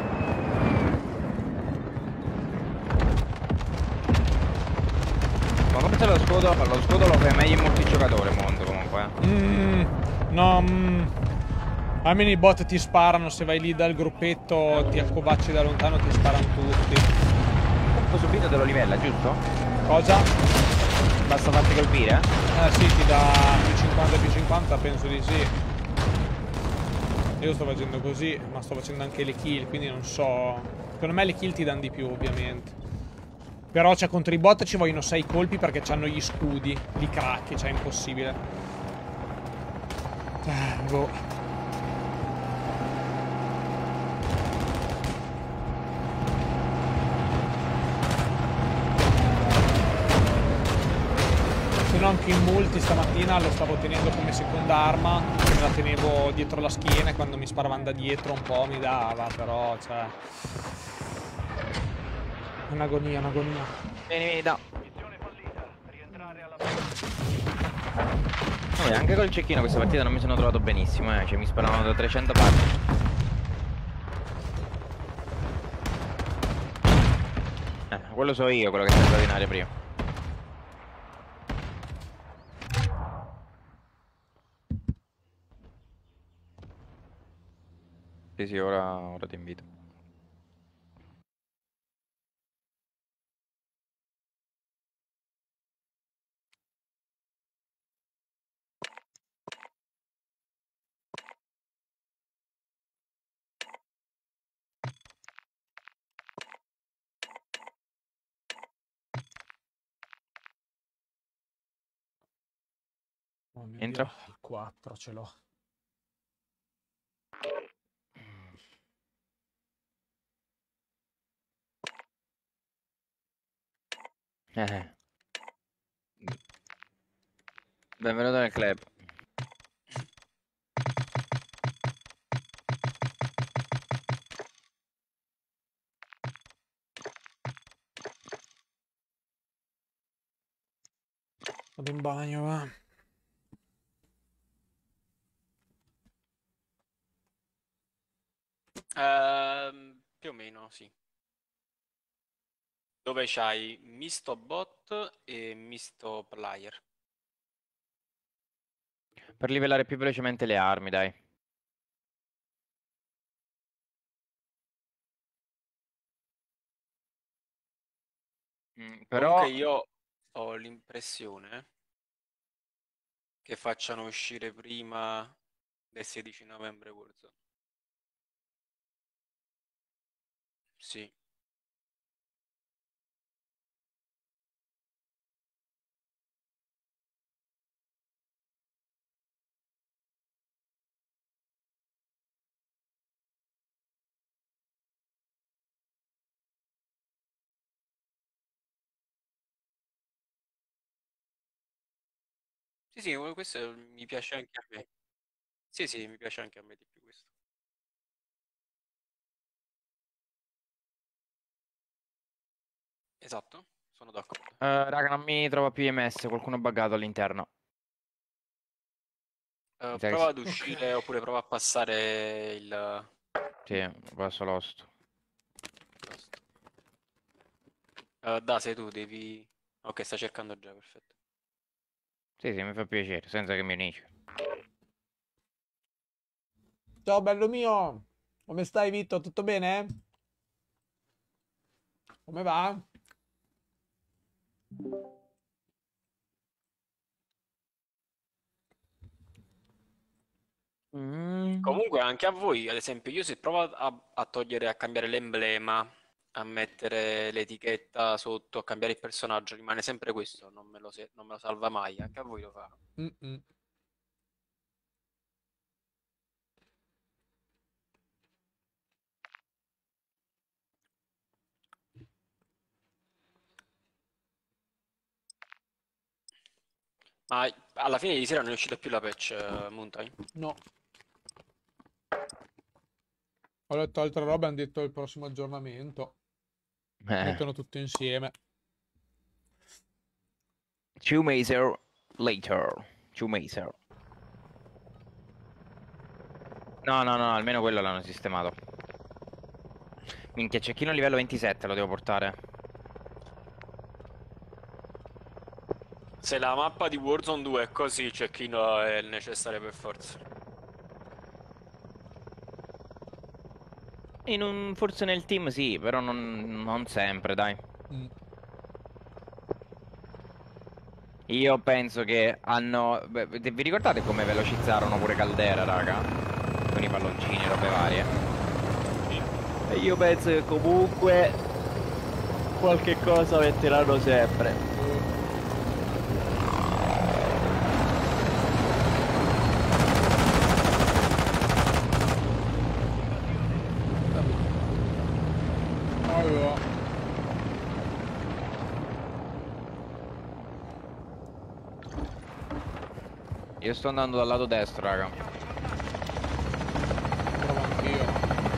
Ma come se lo scudo lo fai meglio in multigiocatore, mondo comunque. No. Almeno i bot ti sparano. Se vai lì dal gruppetto, ti accovacci da lontano, ti sparano tutti. Poi subito te lo livella, giusto? Cosa? Basta farti colpire? Sì, ti dà più 50, penso di sì. Io sto facendo così, ma sto facendo anche le kill, quindi non so. Secondo me le kill ti danno di più, ovviamente. Però cioè, contro i bot ci vogliono 6 colpi perché hanno gli scudi. Li cracchi, cioè è impossibile. Boh. Almeno anche in multi stamattina lo stavo tenendo come seconda arma. Me la tenevo dietro la schiena e quando mi sparavano da dietro un po' mi dava, però, cioè... Un'agonia, un'agonia. Vieni, vieni, da. Missione fallita. Rientrare alla Vabbè, anche col cecchino questa partita non mi sono trovato benissimo, Cioè mi sparavano da 300 parti. Quello so io, quello che sta stato in aria prima. Sì, sì, ora ti invito. Oh mio Entra. Dio, il 4 ce l'ho. Benvenuto nel club. Vado in bagno, va. Più o meno, sì. Dove c'hai misto bot e misto player. Per livellare più velocemente le armi, dai. Però... Comunque io ho l'impressione che facciano uscire prima del 16 novembre Warzone. Sì. Sì, sì, questo mi piace anche a me. Sì, sì, mi piace anche a me di più questo. Esatto, sono d'accordo. raga, non mi trova più IMS, qualcuno ha buggato all'interno. Mi sa che Prova sì. ad uscire oppure prova a passare il... Sì, passo Lost. Da, sei tu, devi... Ok, sta cercando già, perfetto. Sì, sì, mi fa piacere, senza che mi unisci. Ciao bello mio, come stai Vito? Tutto bene? Come va? Comunque anche a voi, ad esempio, io se provo a togliere, a cambiare l'emblema, a mettere l'etichetta sotto, a cambiare il personaggio, rimane sempre questo, non me lo salva mai, anche a voi lo fa. Mm-mm. Ma alla fine di sera non è uscita più la patch, Mountain. No. Ho letto altre robe, hanno detto il prossimo aggiornamento. Mettono tutto insieme. 2 meses later. 2 meses. No, no, no, almeno quello l'hanno sistemato. Minchia, cecchino livello 27 lo devo portare. Se la mappa di Warzone 2 è così, cecchino è necessario per forza. Forse nel team sì, però non sempre, dai. Mm. Io penso che hanno... Beh, vi ricordate come velocizzarono pure Caldera, raga? Con i palloncini e robe varie. E io penso che comunque qualche cosa metteranno sempre. Allora. Io sto andando dal lato destro, raga. Provo anch'io.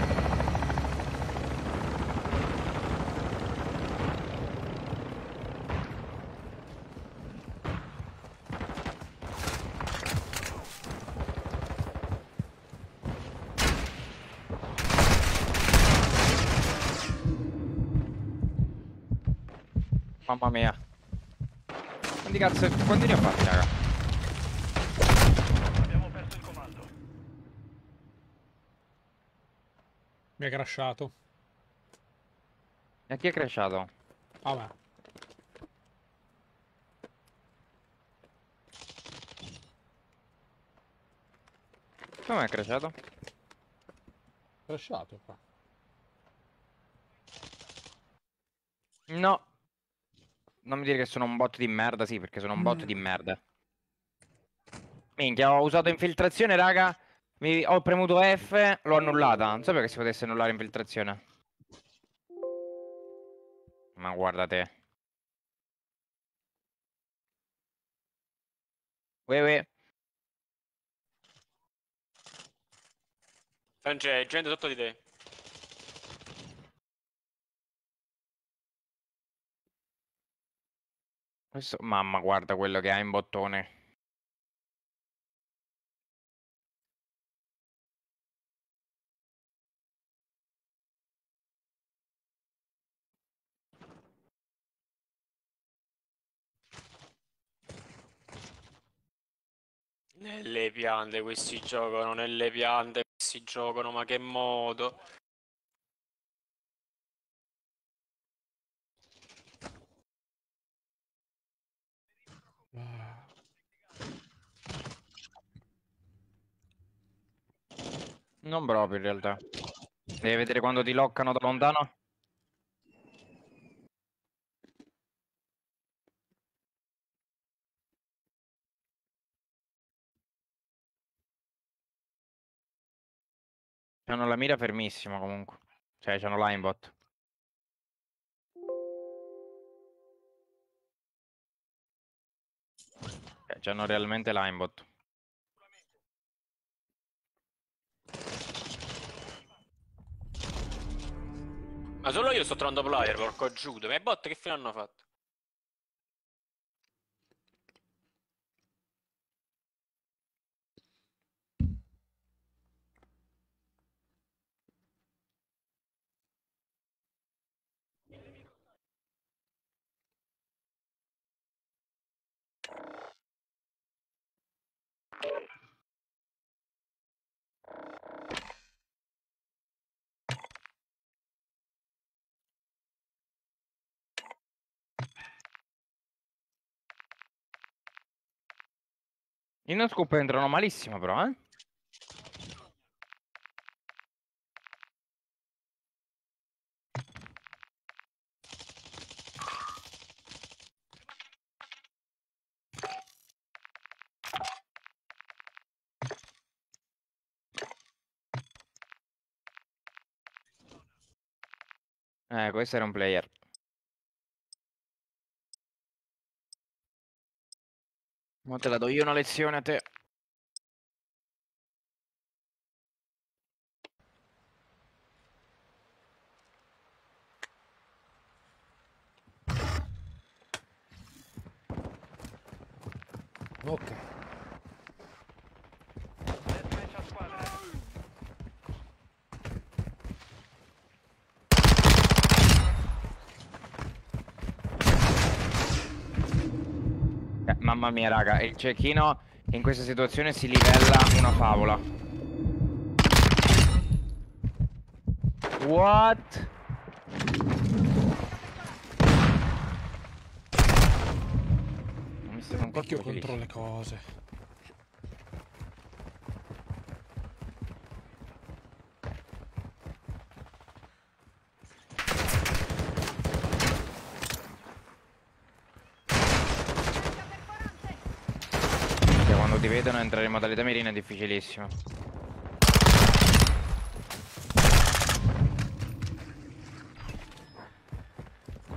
Mamma mia. Quanti ne ho fatti, raga? Abbiamo perso il comando. Mi è crashato. E chi è crashato? Vabbè. Come è crashato? Crashato qua. No. Non mi dire che sono un bot di merda, sì, perché sono un bot di merda. Minchia, ho usato infiltrazione, raga. Ho premuto F, l'ho annullata. Non sapevo che si potesse annullare infiltrazione. Ma guarda te. Uè. C'è gente sotto di te. Mamma, guarda quello che ha in bottone. Nelle piante questi giocano, nelle piante questi giocano, ma che modo? Non proprio in realtà. Devi vedere quando ti loccano da lontano. C'hanno la mira fermissima comunque. Cioè, c'hanno l'aimbot. C'hanno realmente l'aimbot. Ma solo io sto trovando player, porco giudo. Ma i bot che fine hanno fatto? I no scoop entrano malissimo però, eh. Questo era un player. Ma te la do io una lezione a te. Ok. Deathmatch a squadre. Mamma mia, raga, il cecchino in questa situazione si livella una favola. What? Non mi sembra un Picchio colpo contro bellissimo. le cose. Cioè, quando ti vedono entrare in modalità mirina è difficilissimo.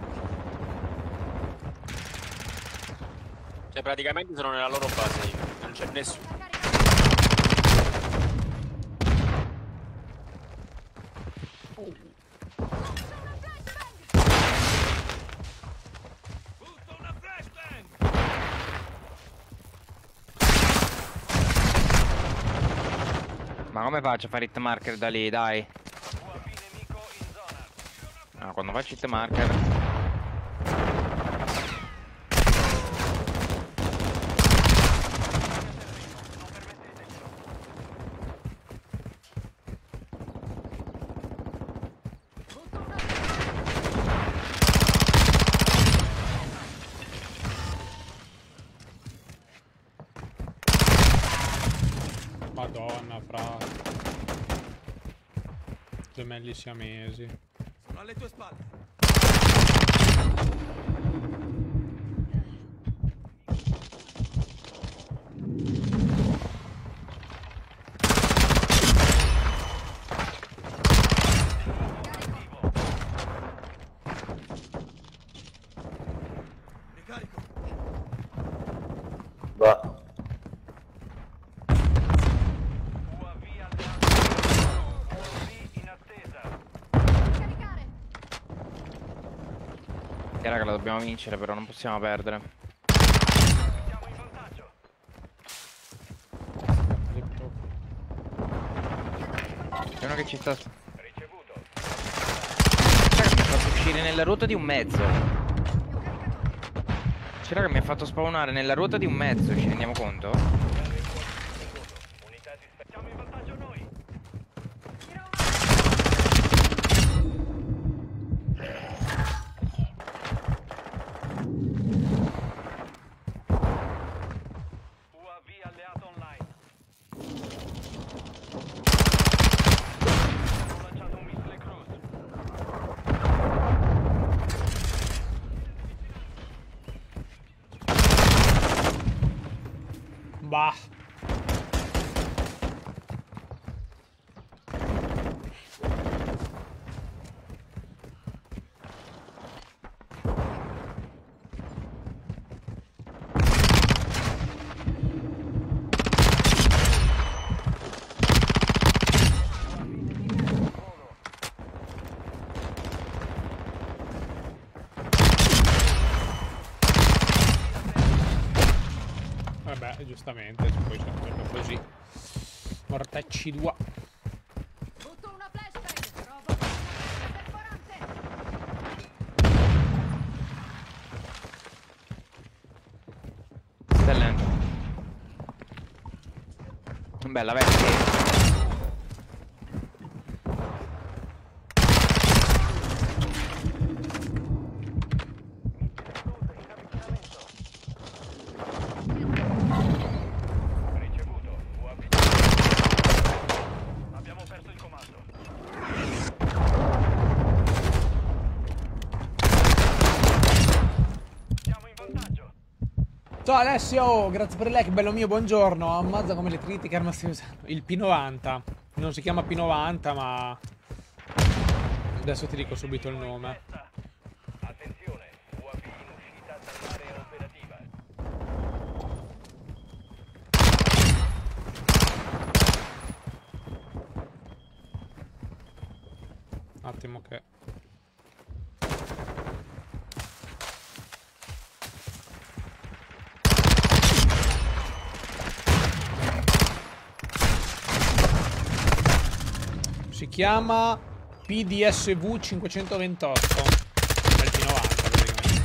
Cioè praticamente sono nella loro base io. c'è nessuno. Butto una flashbang! Ma come faccio a fare hit marker da lì, dai? UAV nemico in zona. Ah, quando faccio hit marker. Madonna, fra. Gemelli siamesi. Sono alle tue spalle. Ricarico. Va. UAV alleato. UAV in attesa. Caricare. E raga, la dobbiamo vincere, però non possiamo perdere. Siamo in vantaggio. C'è uno che ci sta. Ricevuto. Raga, mi ha fatto uscire nella ruota di un mezzo. C'era che mi ha fatto spawnare nella ruota di un mezzo, ci rendiamo conto? Unità di siamo in vantaggio noi. UAV alleato online. Ho lanciato un missile cruise. Bah. Vabbè, giustamente, poi c'è così. Mortecci 2. Butto una flashbang. Provo perforante. Stellan. Bella vecchia. Ricevuto. UAV. Abbiamo perso il comando. Siamo in vantaggio. Ciao Alessio, grazie per il like, bello mio, buongiorno. Ammazza come le critiche, arma stai usando. Il P90. Non si chiama P90, ma adesso ti dico subito il nome. Attenzione, UAV in uscita dall'area operativa. Un attimo che... Si chiama PDSV 528. È il P90 praticamente.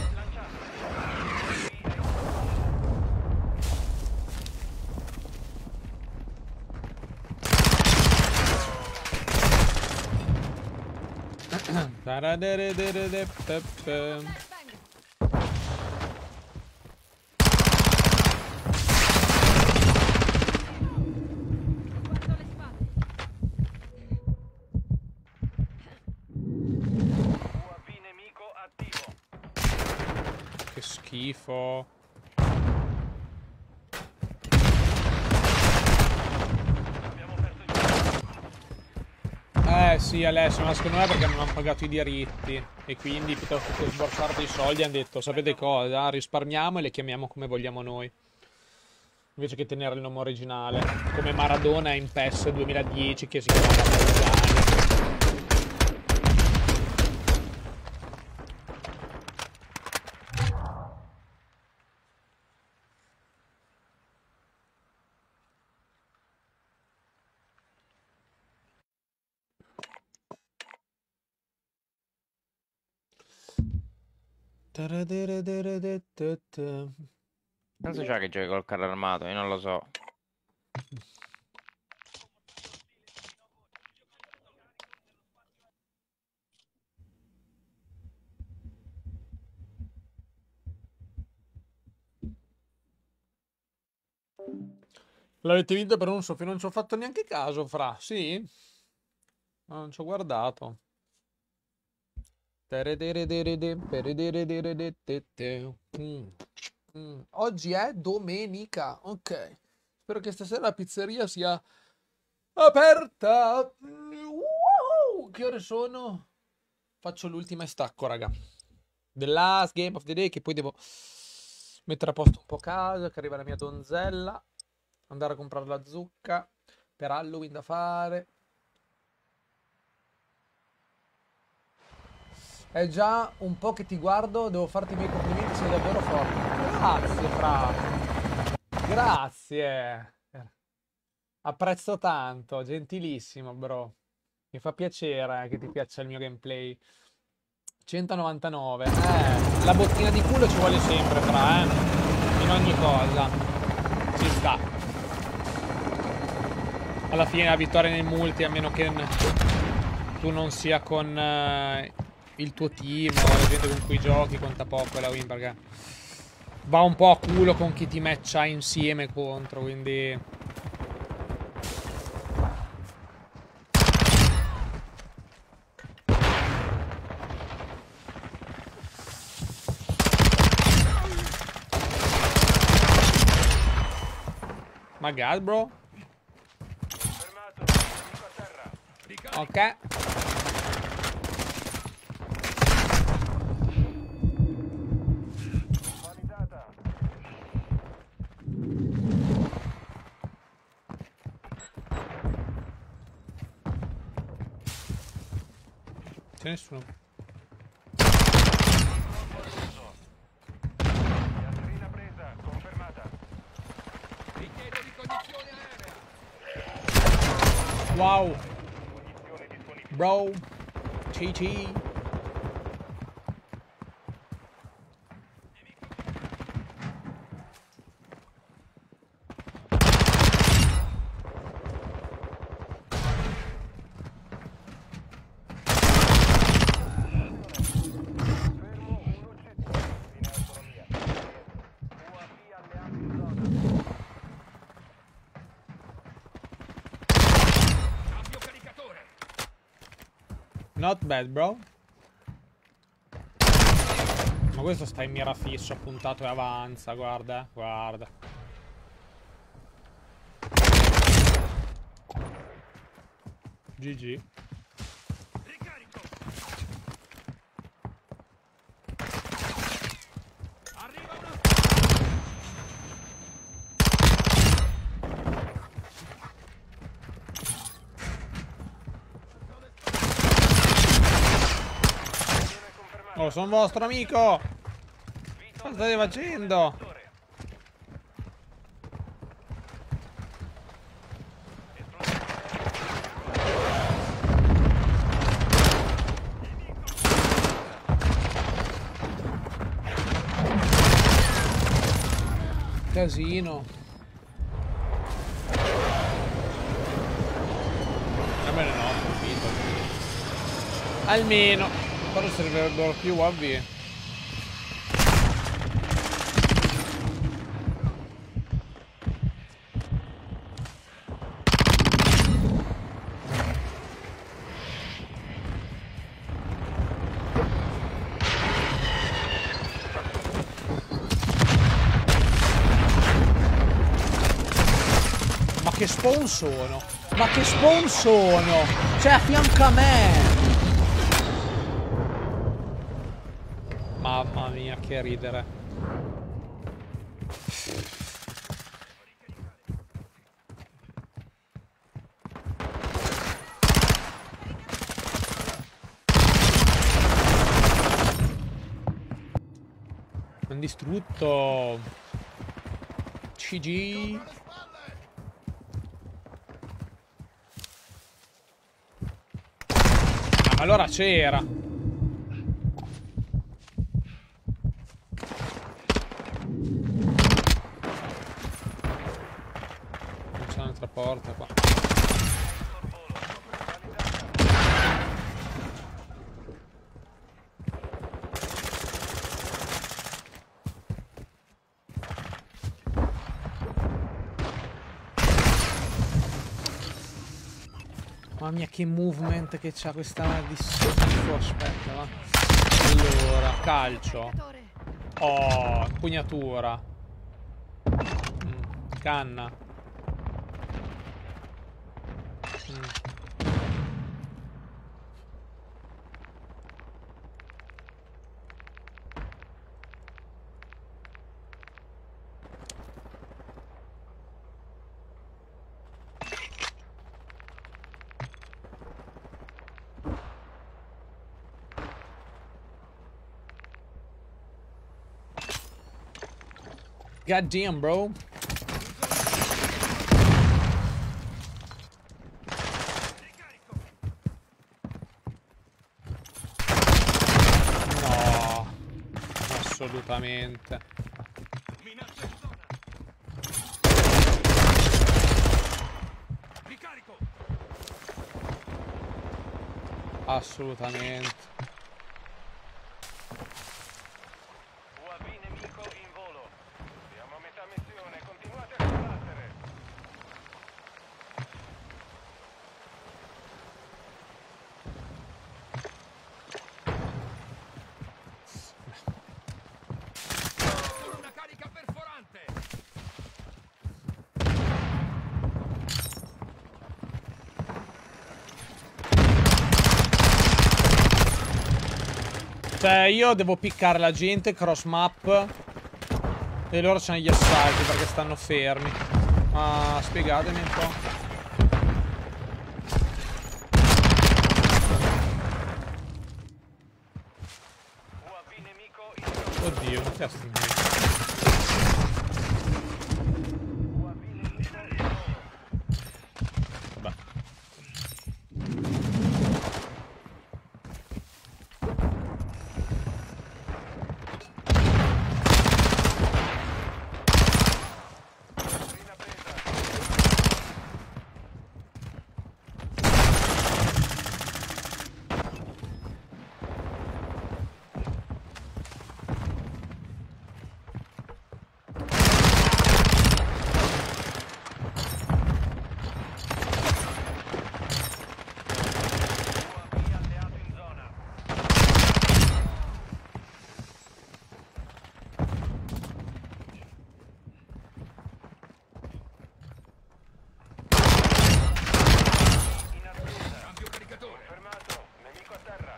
Flashbang. Guardo le spalle. UAV nemico attivo. Che schifo. Abbiamo perso il comando. Sì Alessio, ma secondo me è perché non hanno pagato i diritti. E quindi piuttosto che sborsare dei soldi hanno detto, sapete cosa? Risparmiamo e le chiamiamo come vogliamo noi. invece che tenere il nome originale, come Maradona in PES 2010 che si chiamava Maradona. Penso già che giochi col carro armato, io non lo so. L'avete vinto per un soffio, non ci ho fatto neanche caso, fra. Sì? Ma non ci ho guardato. Oggi è domenica, ok. Spero che stasera la pizzeria sia aperta. Wow! Che ore sono? Faccio l'ultima e stacco, raga. The last game of the day, che poi devo mettere a posto un po' casa, che arriva la mia donzella. Andare a comprare la zucca per Halloween da fare. È già un po' che ti guardo, devo farti i miei complimenti, sei davvero forte. Grazie, fra. Grazie. Apprezzo tanto, gentilissimo, bro. Mi fa piacere che ti piaccia il mio gameplay. 199. La bottina di culo ci vuole sempre, fra, in ogni cosa. Ci sta. Alla fine la vittoria nei multi, a meno che tu non sia con il tuo team o la gente con cui giochi, conta poco la win, perché va un po' a culo con chi ti matcha insieme contro, quindi my god, bro. Fermato, nemico a terra. Ok. Validata. C'è nessuno. Latrina presa, confermata. Richiedo ricognizione aerea. Wow. Munizioni disponibili. Bro. GG. Fermo 1C. In autonomia. UAV alleati in zona. Cambio caricatore. Not bad, bro. Ma questo sta in mira fisso, puntato e avanza, guarda, guarda. GG. Ricarico. Arriva una... Missione confermata. Oh, sono vostro amico! Cosa state facendo? Casino. Va bene, no, ho capito. Almeno. Però servirebbero più UAV. Ma che spawn sono? Ma che spawn sono? Cioè, a fianco a me! Mamma mia, che ridere. Abbiamo distrutto. CG. Ah, allora c'era. C'è un'altra porta qua. Mamma mia, che movement che c'ha questa di schifo. Aspetta, va. Allora, calcio. Oh, impugnatura. Canna. God damn, bro. No, assolutamente. Minaccia in zona. Ricarico. Assolutamente. UAV nemico in volo. Siamo a metà missione, continuate a combattere. Una carica perforante. Cioè, io devo piccare la gente cross map e loro c'hanno gli assalti perché stanno fermi. Ma spiegatemi un po'. UAV nemico in volo. Oddio, che cazzo di UAV nemico in volo. vabbè. Prima presa. UAV alleato in zona. In attesa. Cambio caricatore. Confermato. Nemico a terra.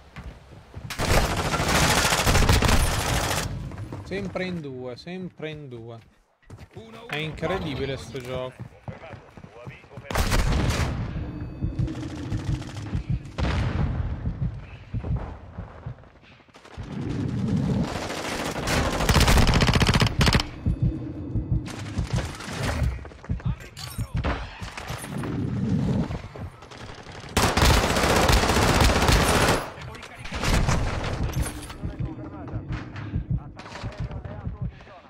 Sempre in due, sempre in due. 1-1. È incredibile sto gioco. Confermato. UAV operativo. Missione confermata. Attacco aereo alleato in zona.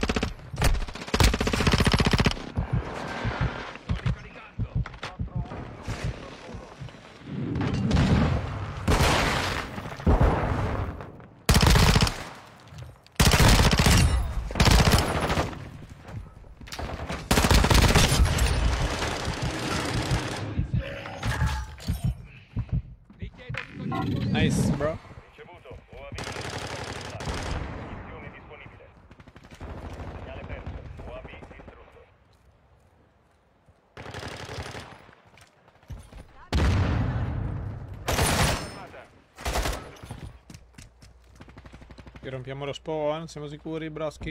Sto ricaricando. 4 UAV sotto volo. Richiedo ricognizione. Nice, bro. Ricevuto. UAV munizione disponibile. Segnale perso. UAV distrutto. Fermata. Ci rompiamo lo spawn, siamo sicuri, broschi?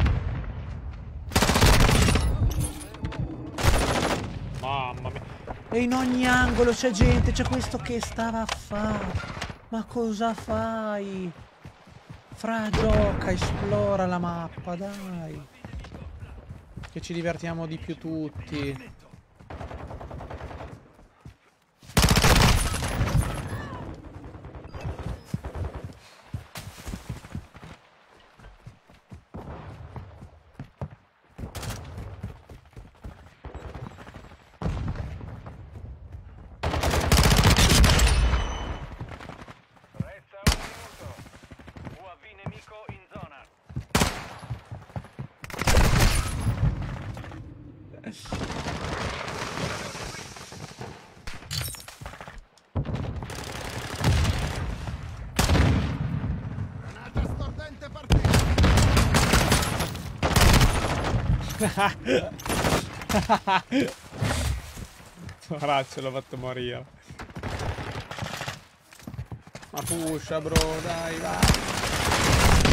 Mamma mia. E in ogni angolo c'è gente, c'è questo che stava a fare. Ma cosa fai? Fra, gioca, esplora la mappa, dai. Che ci divertiamo di più tutti. Resta un minuto. UAV nemico in zona. Granata stordente partita. Poraccio, l'ho fatto morire. Ma pusha, bro, dai, vai.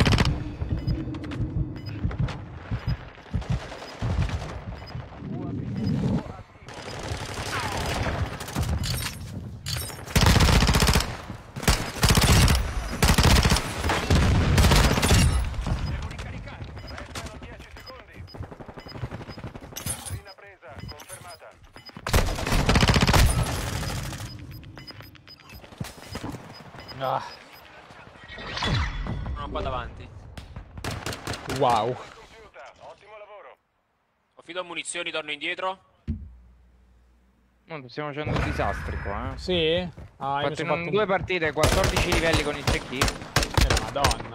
Restano 10 secondi. Prima presa, confermata. Ah, Sono qua davanti. wow. Compiuta, ottimo lavoro. Ho finito munizioni, torno indietro. Stiamo facendo disastri qua, eh. Sì? Ah, io mi Fatto sono in fatto due partite, 14 livelli con il check-in. Madonna.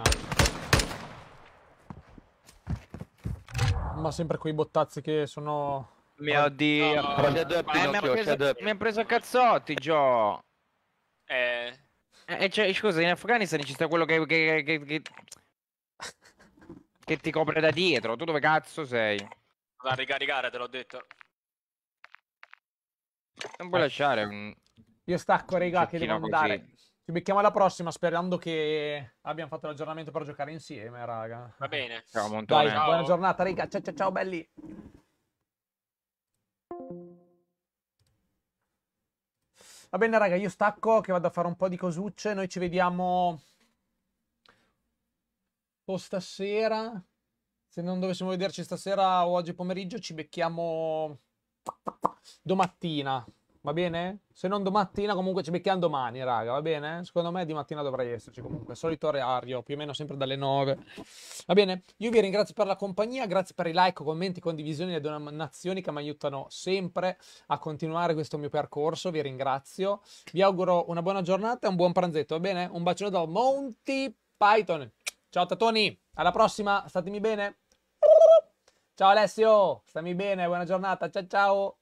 Ma sempre quei bottazzi che sono... Mio Dio. No, Mi ha preso a cazzotti, Gio. Eh, Cioè, scusa, in Afghanistan ci sta quello che ti copre da dietro. Tu dove cazzo sei? da ricaricare, te l'ho detto. Non puoi lasciare un... Io stacco, raga, che devo cecchino andare. così. Ci becchiamo alla prossima, sperando che abbiamo fatto l'aggiornamento per giocare insieme, raga. Va bene. Ciao, Montone. Dai, Ciao. buona giornata, raga. Ciao, ciao, ciao, belli. Va bene, raga, io stacco che vado a fare un po' di cosucce. Noi ci vediamo o stasera. Se non dovessimo vederci stasera o oggi pomeriggio, ci becchiamo domattina. Va bene? Se non domattina, comunque ci becchiamo domani, raga. Va bene? Secondo me di mattina dovrei esserci comunque. Solito orario, più o meno sempre dalle 9. Va bene? Io vi ringrazio per la compagnia. Grazie per i like, commenti, condivisioni e donazioni che mi aiutano sempre a continuare questo mio percorso. Vi ringrazio. Vi auguro una buona giornata e un buon pranzetto. Va bene? Un bacione da Monty Python. Ciao Tatoni. Alla prossima. Statemi bene. Ciao Alessio. Stammi bene. Buona giornata. Ciao ciao.